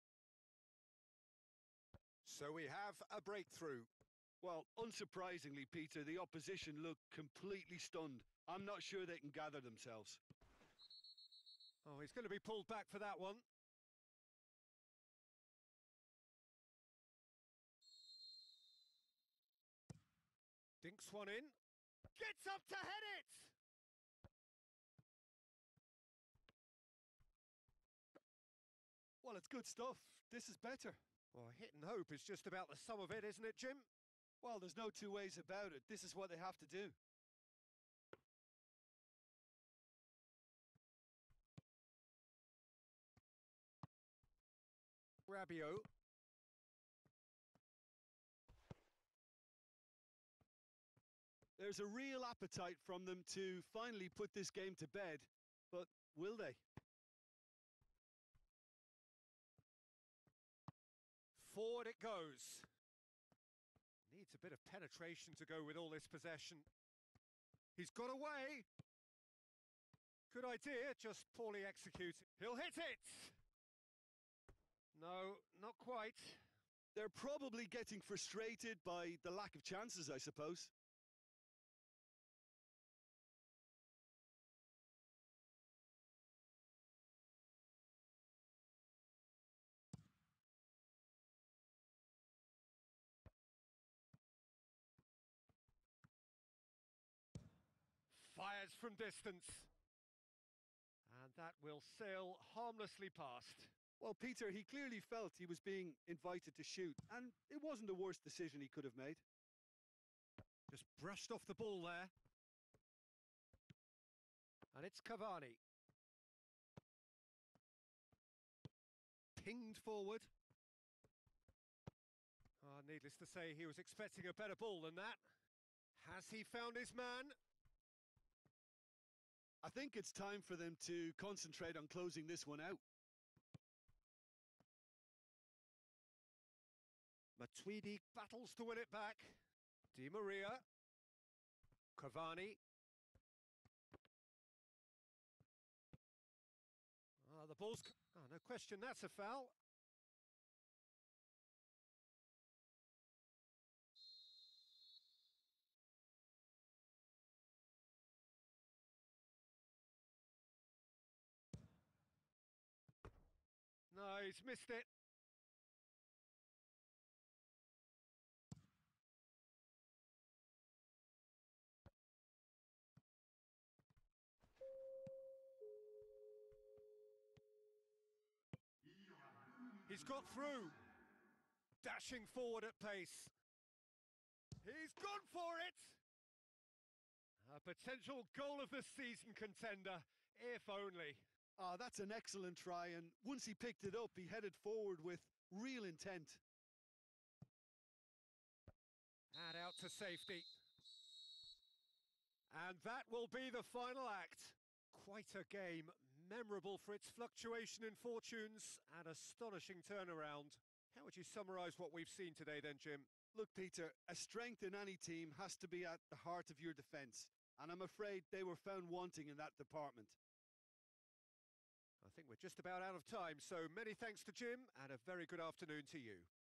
So we have a breakthrough. Well, unsurprisingly, Peter, the opposition look completely stunned. I'm not sure they can gather themselves. Oh, he's going to be pulled back for that one. Dinks one in. Gets up to head it! Well, it's good stuff. This is better. Well, hit and hope is just about the sum of it, isn't it, Jim? Well, there's no two ways about it. This is what they have to do. Rabiot. There's a real appetite from them to finally put this game to bed, but will they? Forward it goes. Needs a bit of penetration to go with all this possession. He's got away. Good idea, just poorly executed. He'll hit it! No, not quite. They're probably getting frustrated by the lack of chances, I suppose. Fires from distance. And that will sail harmlessly past. Well, Peter, he clearly felt he was being invited to shoot, and it wasn't the worst decision he could have made. Just brushed off the ball there. And it's Cavani. Pinged forward. Ah, needless to say, he was expecting a better ball than that. Has he found his man? I think it's time for them to concentrate on closing this one out. Matuidi battles to win it back. Di Maria. Cavani. Ah, the ball's... Oh, no question, that's a foul. No, he's missed it. He's got through. Dashing forward at pace. He's gone for it! A potential goal of the season contender, if only. Ah, that's an excellent try, and once he picked it up, he headed forward with real intent. And out to safety. And that will be the final act. Quite a game, memorable for its fluctuation in fortunes and astonishing turnaround. How would you summarise what we've seen today then, Jim? Look, Peter, a strength in any team has to be at the heart of your defence, and I'm afraid they were found wanting in that department. I think we're just about out of time, so many thanks to Jim and a very good afternoon to you.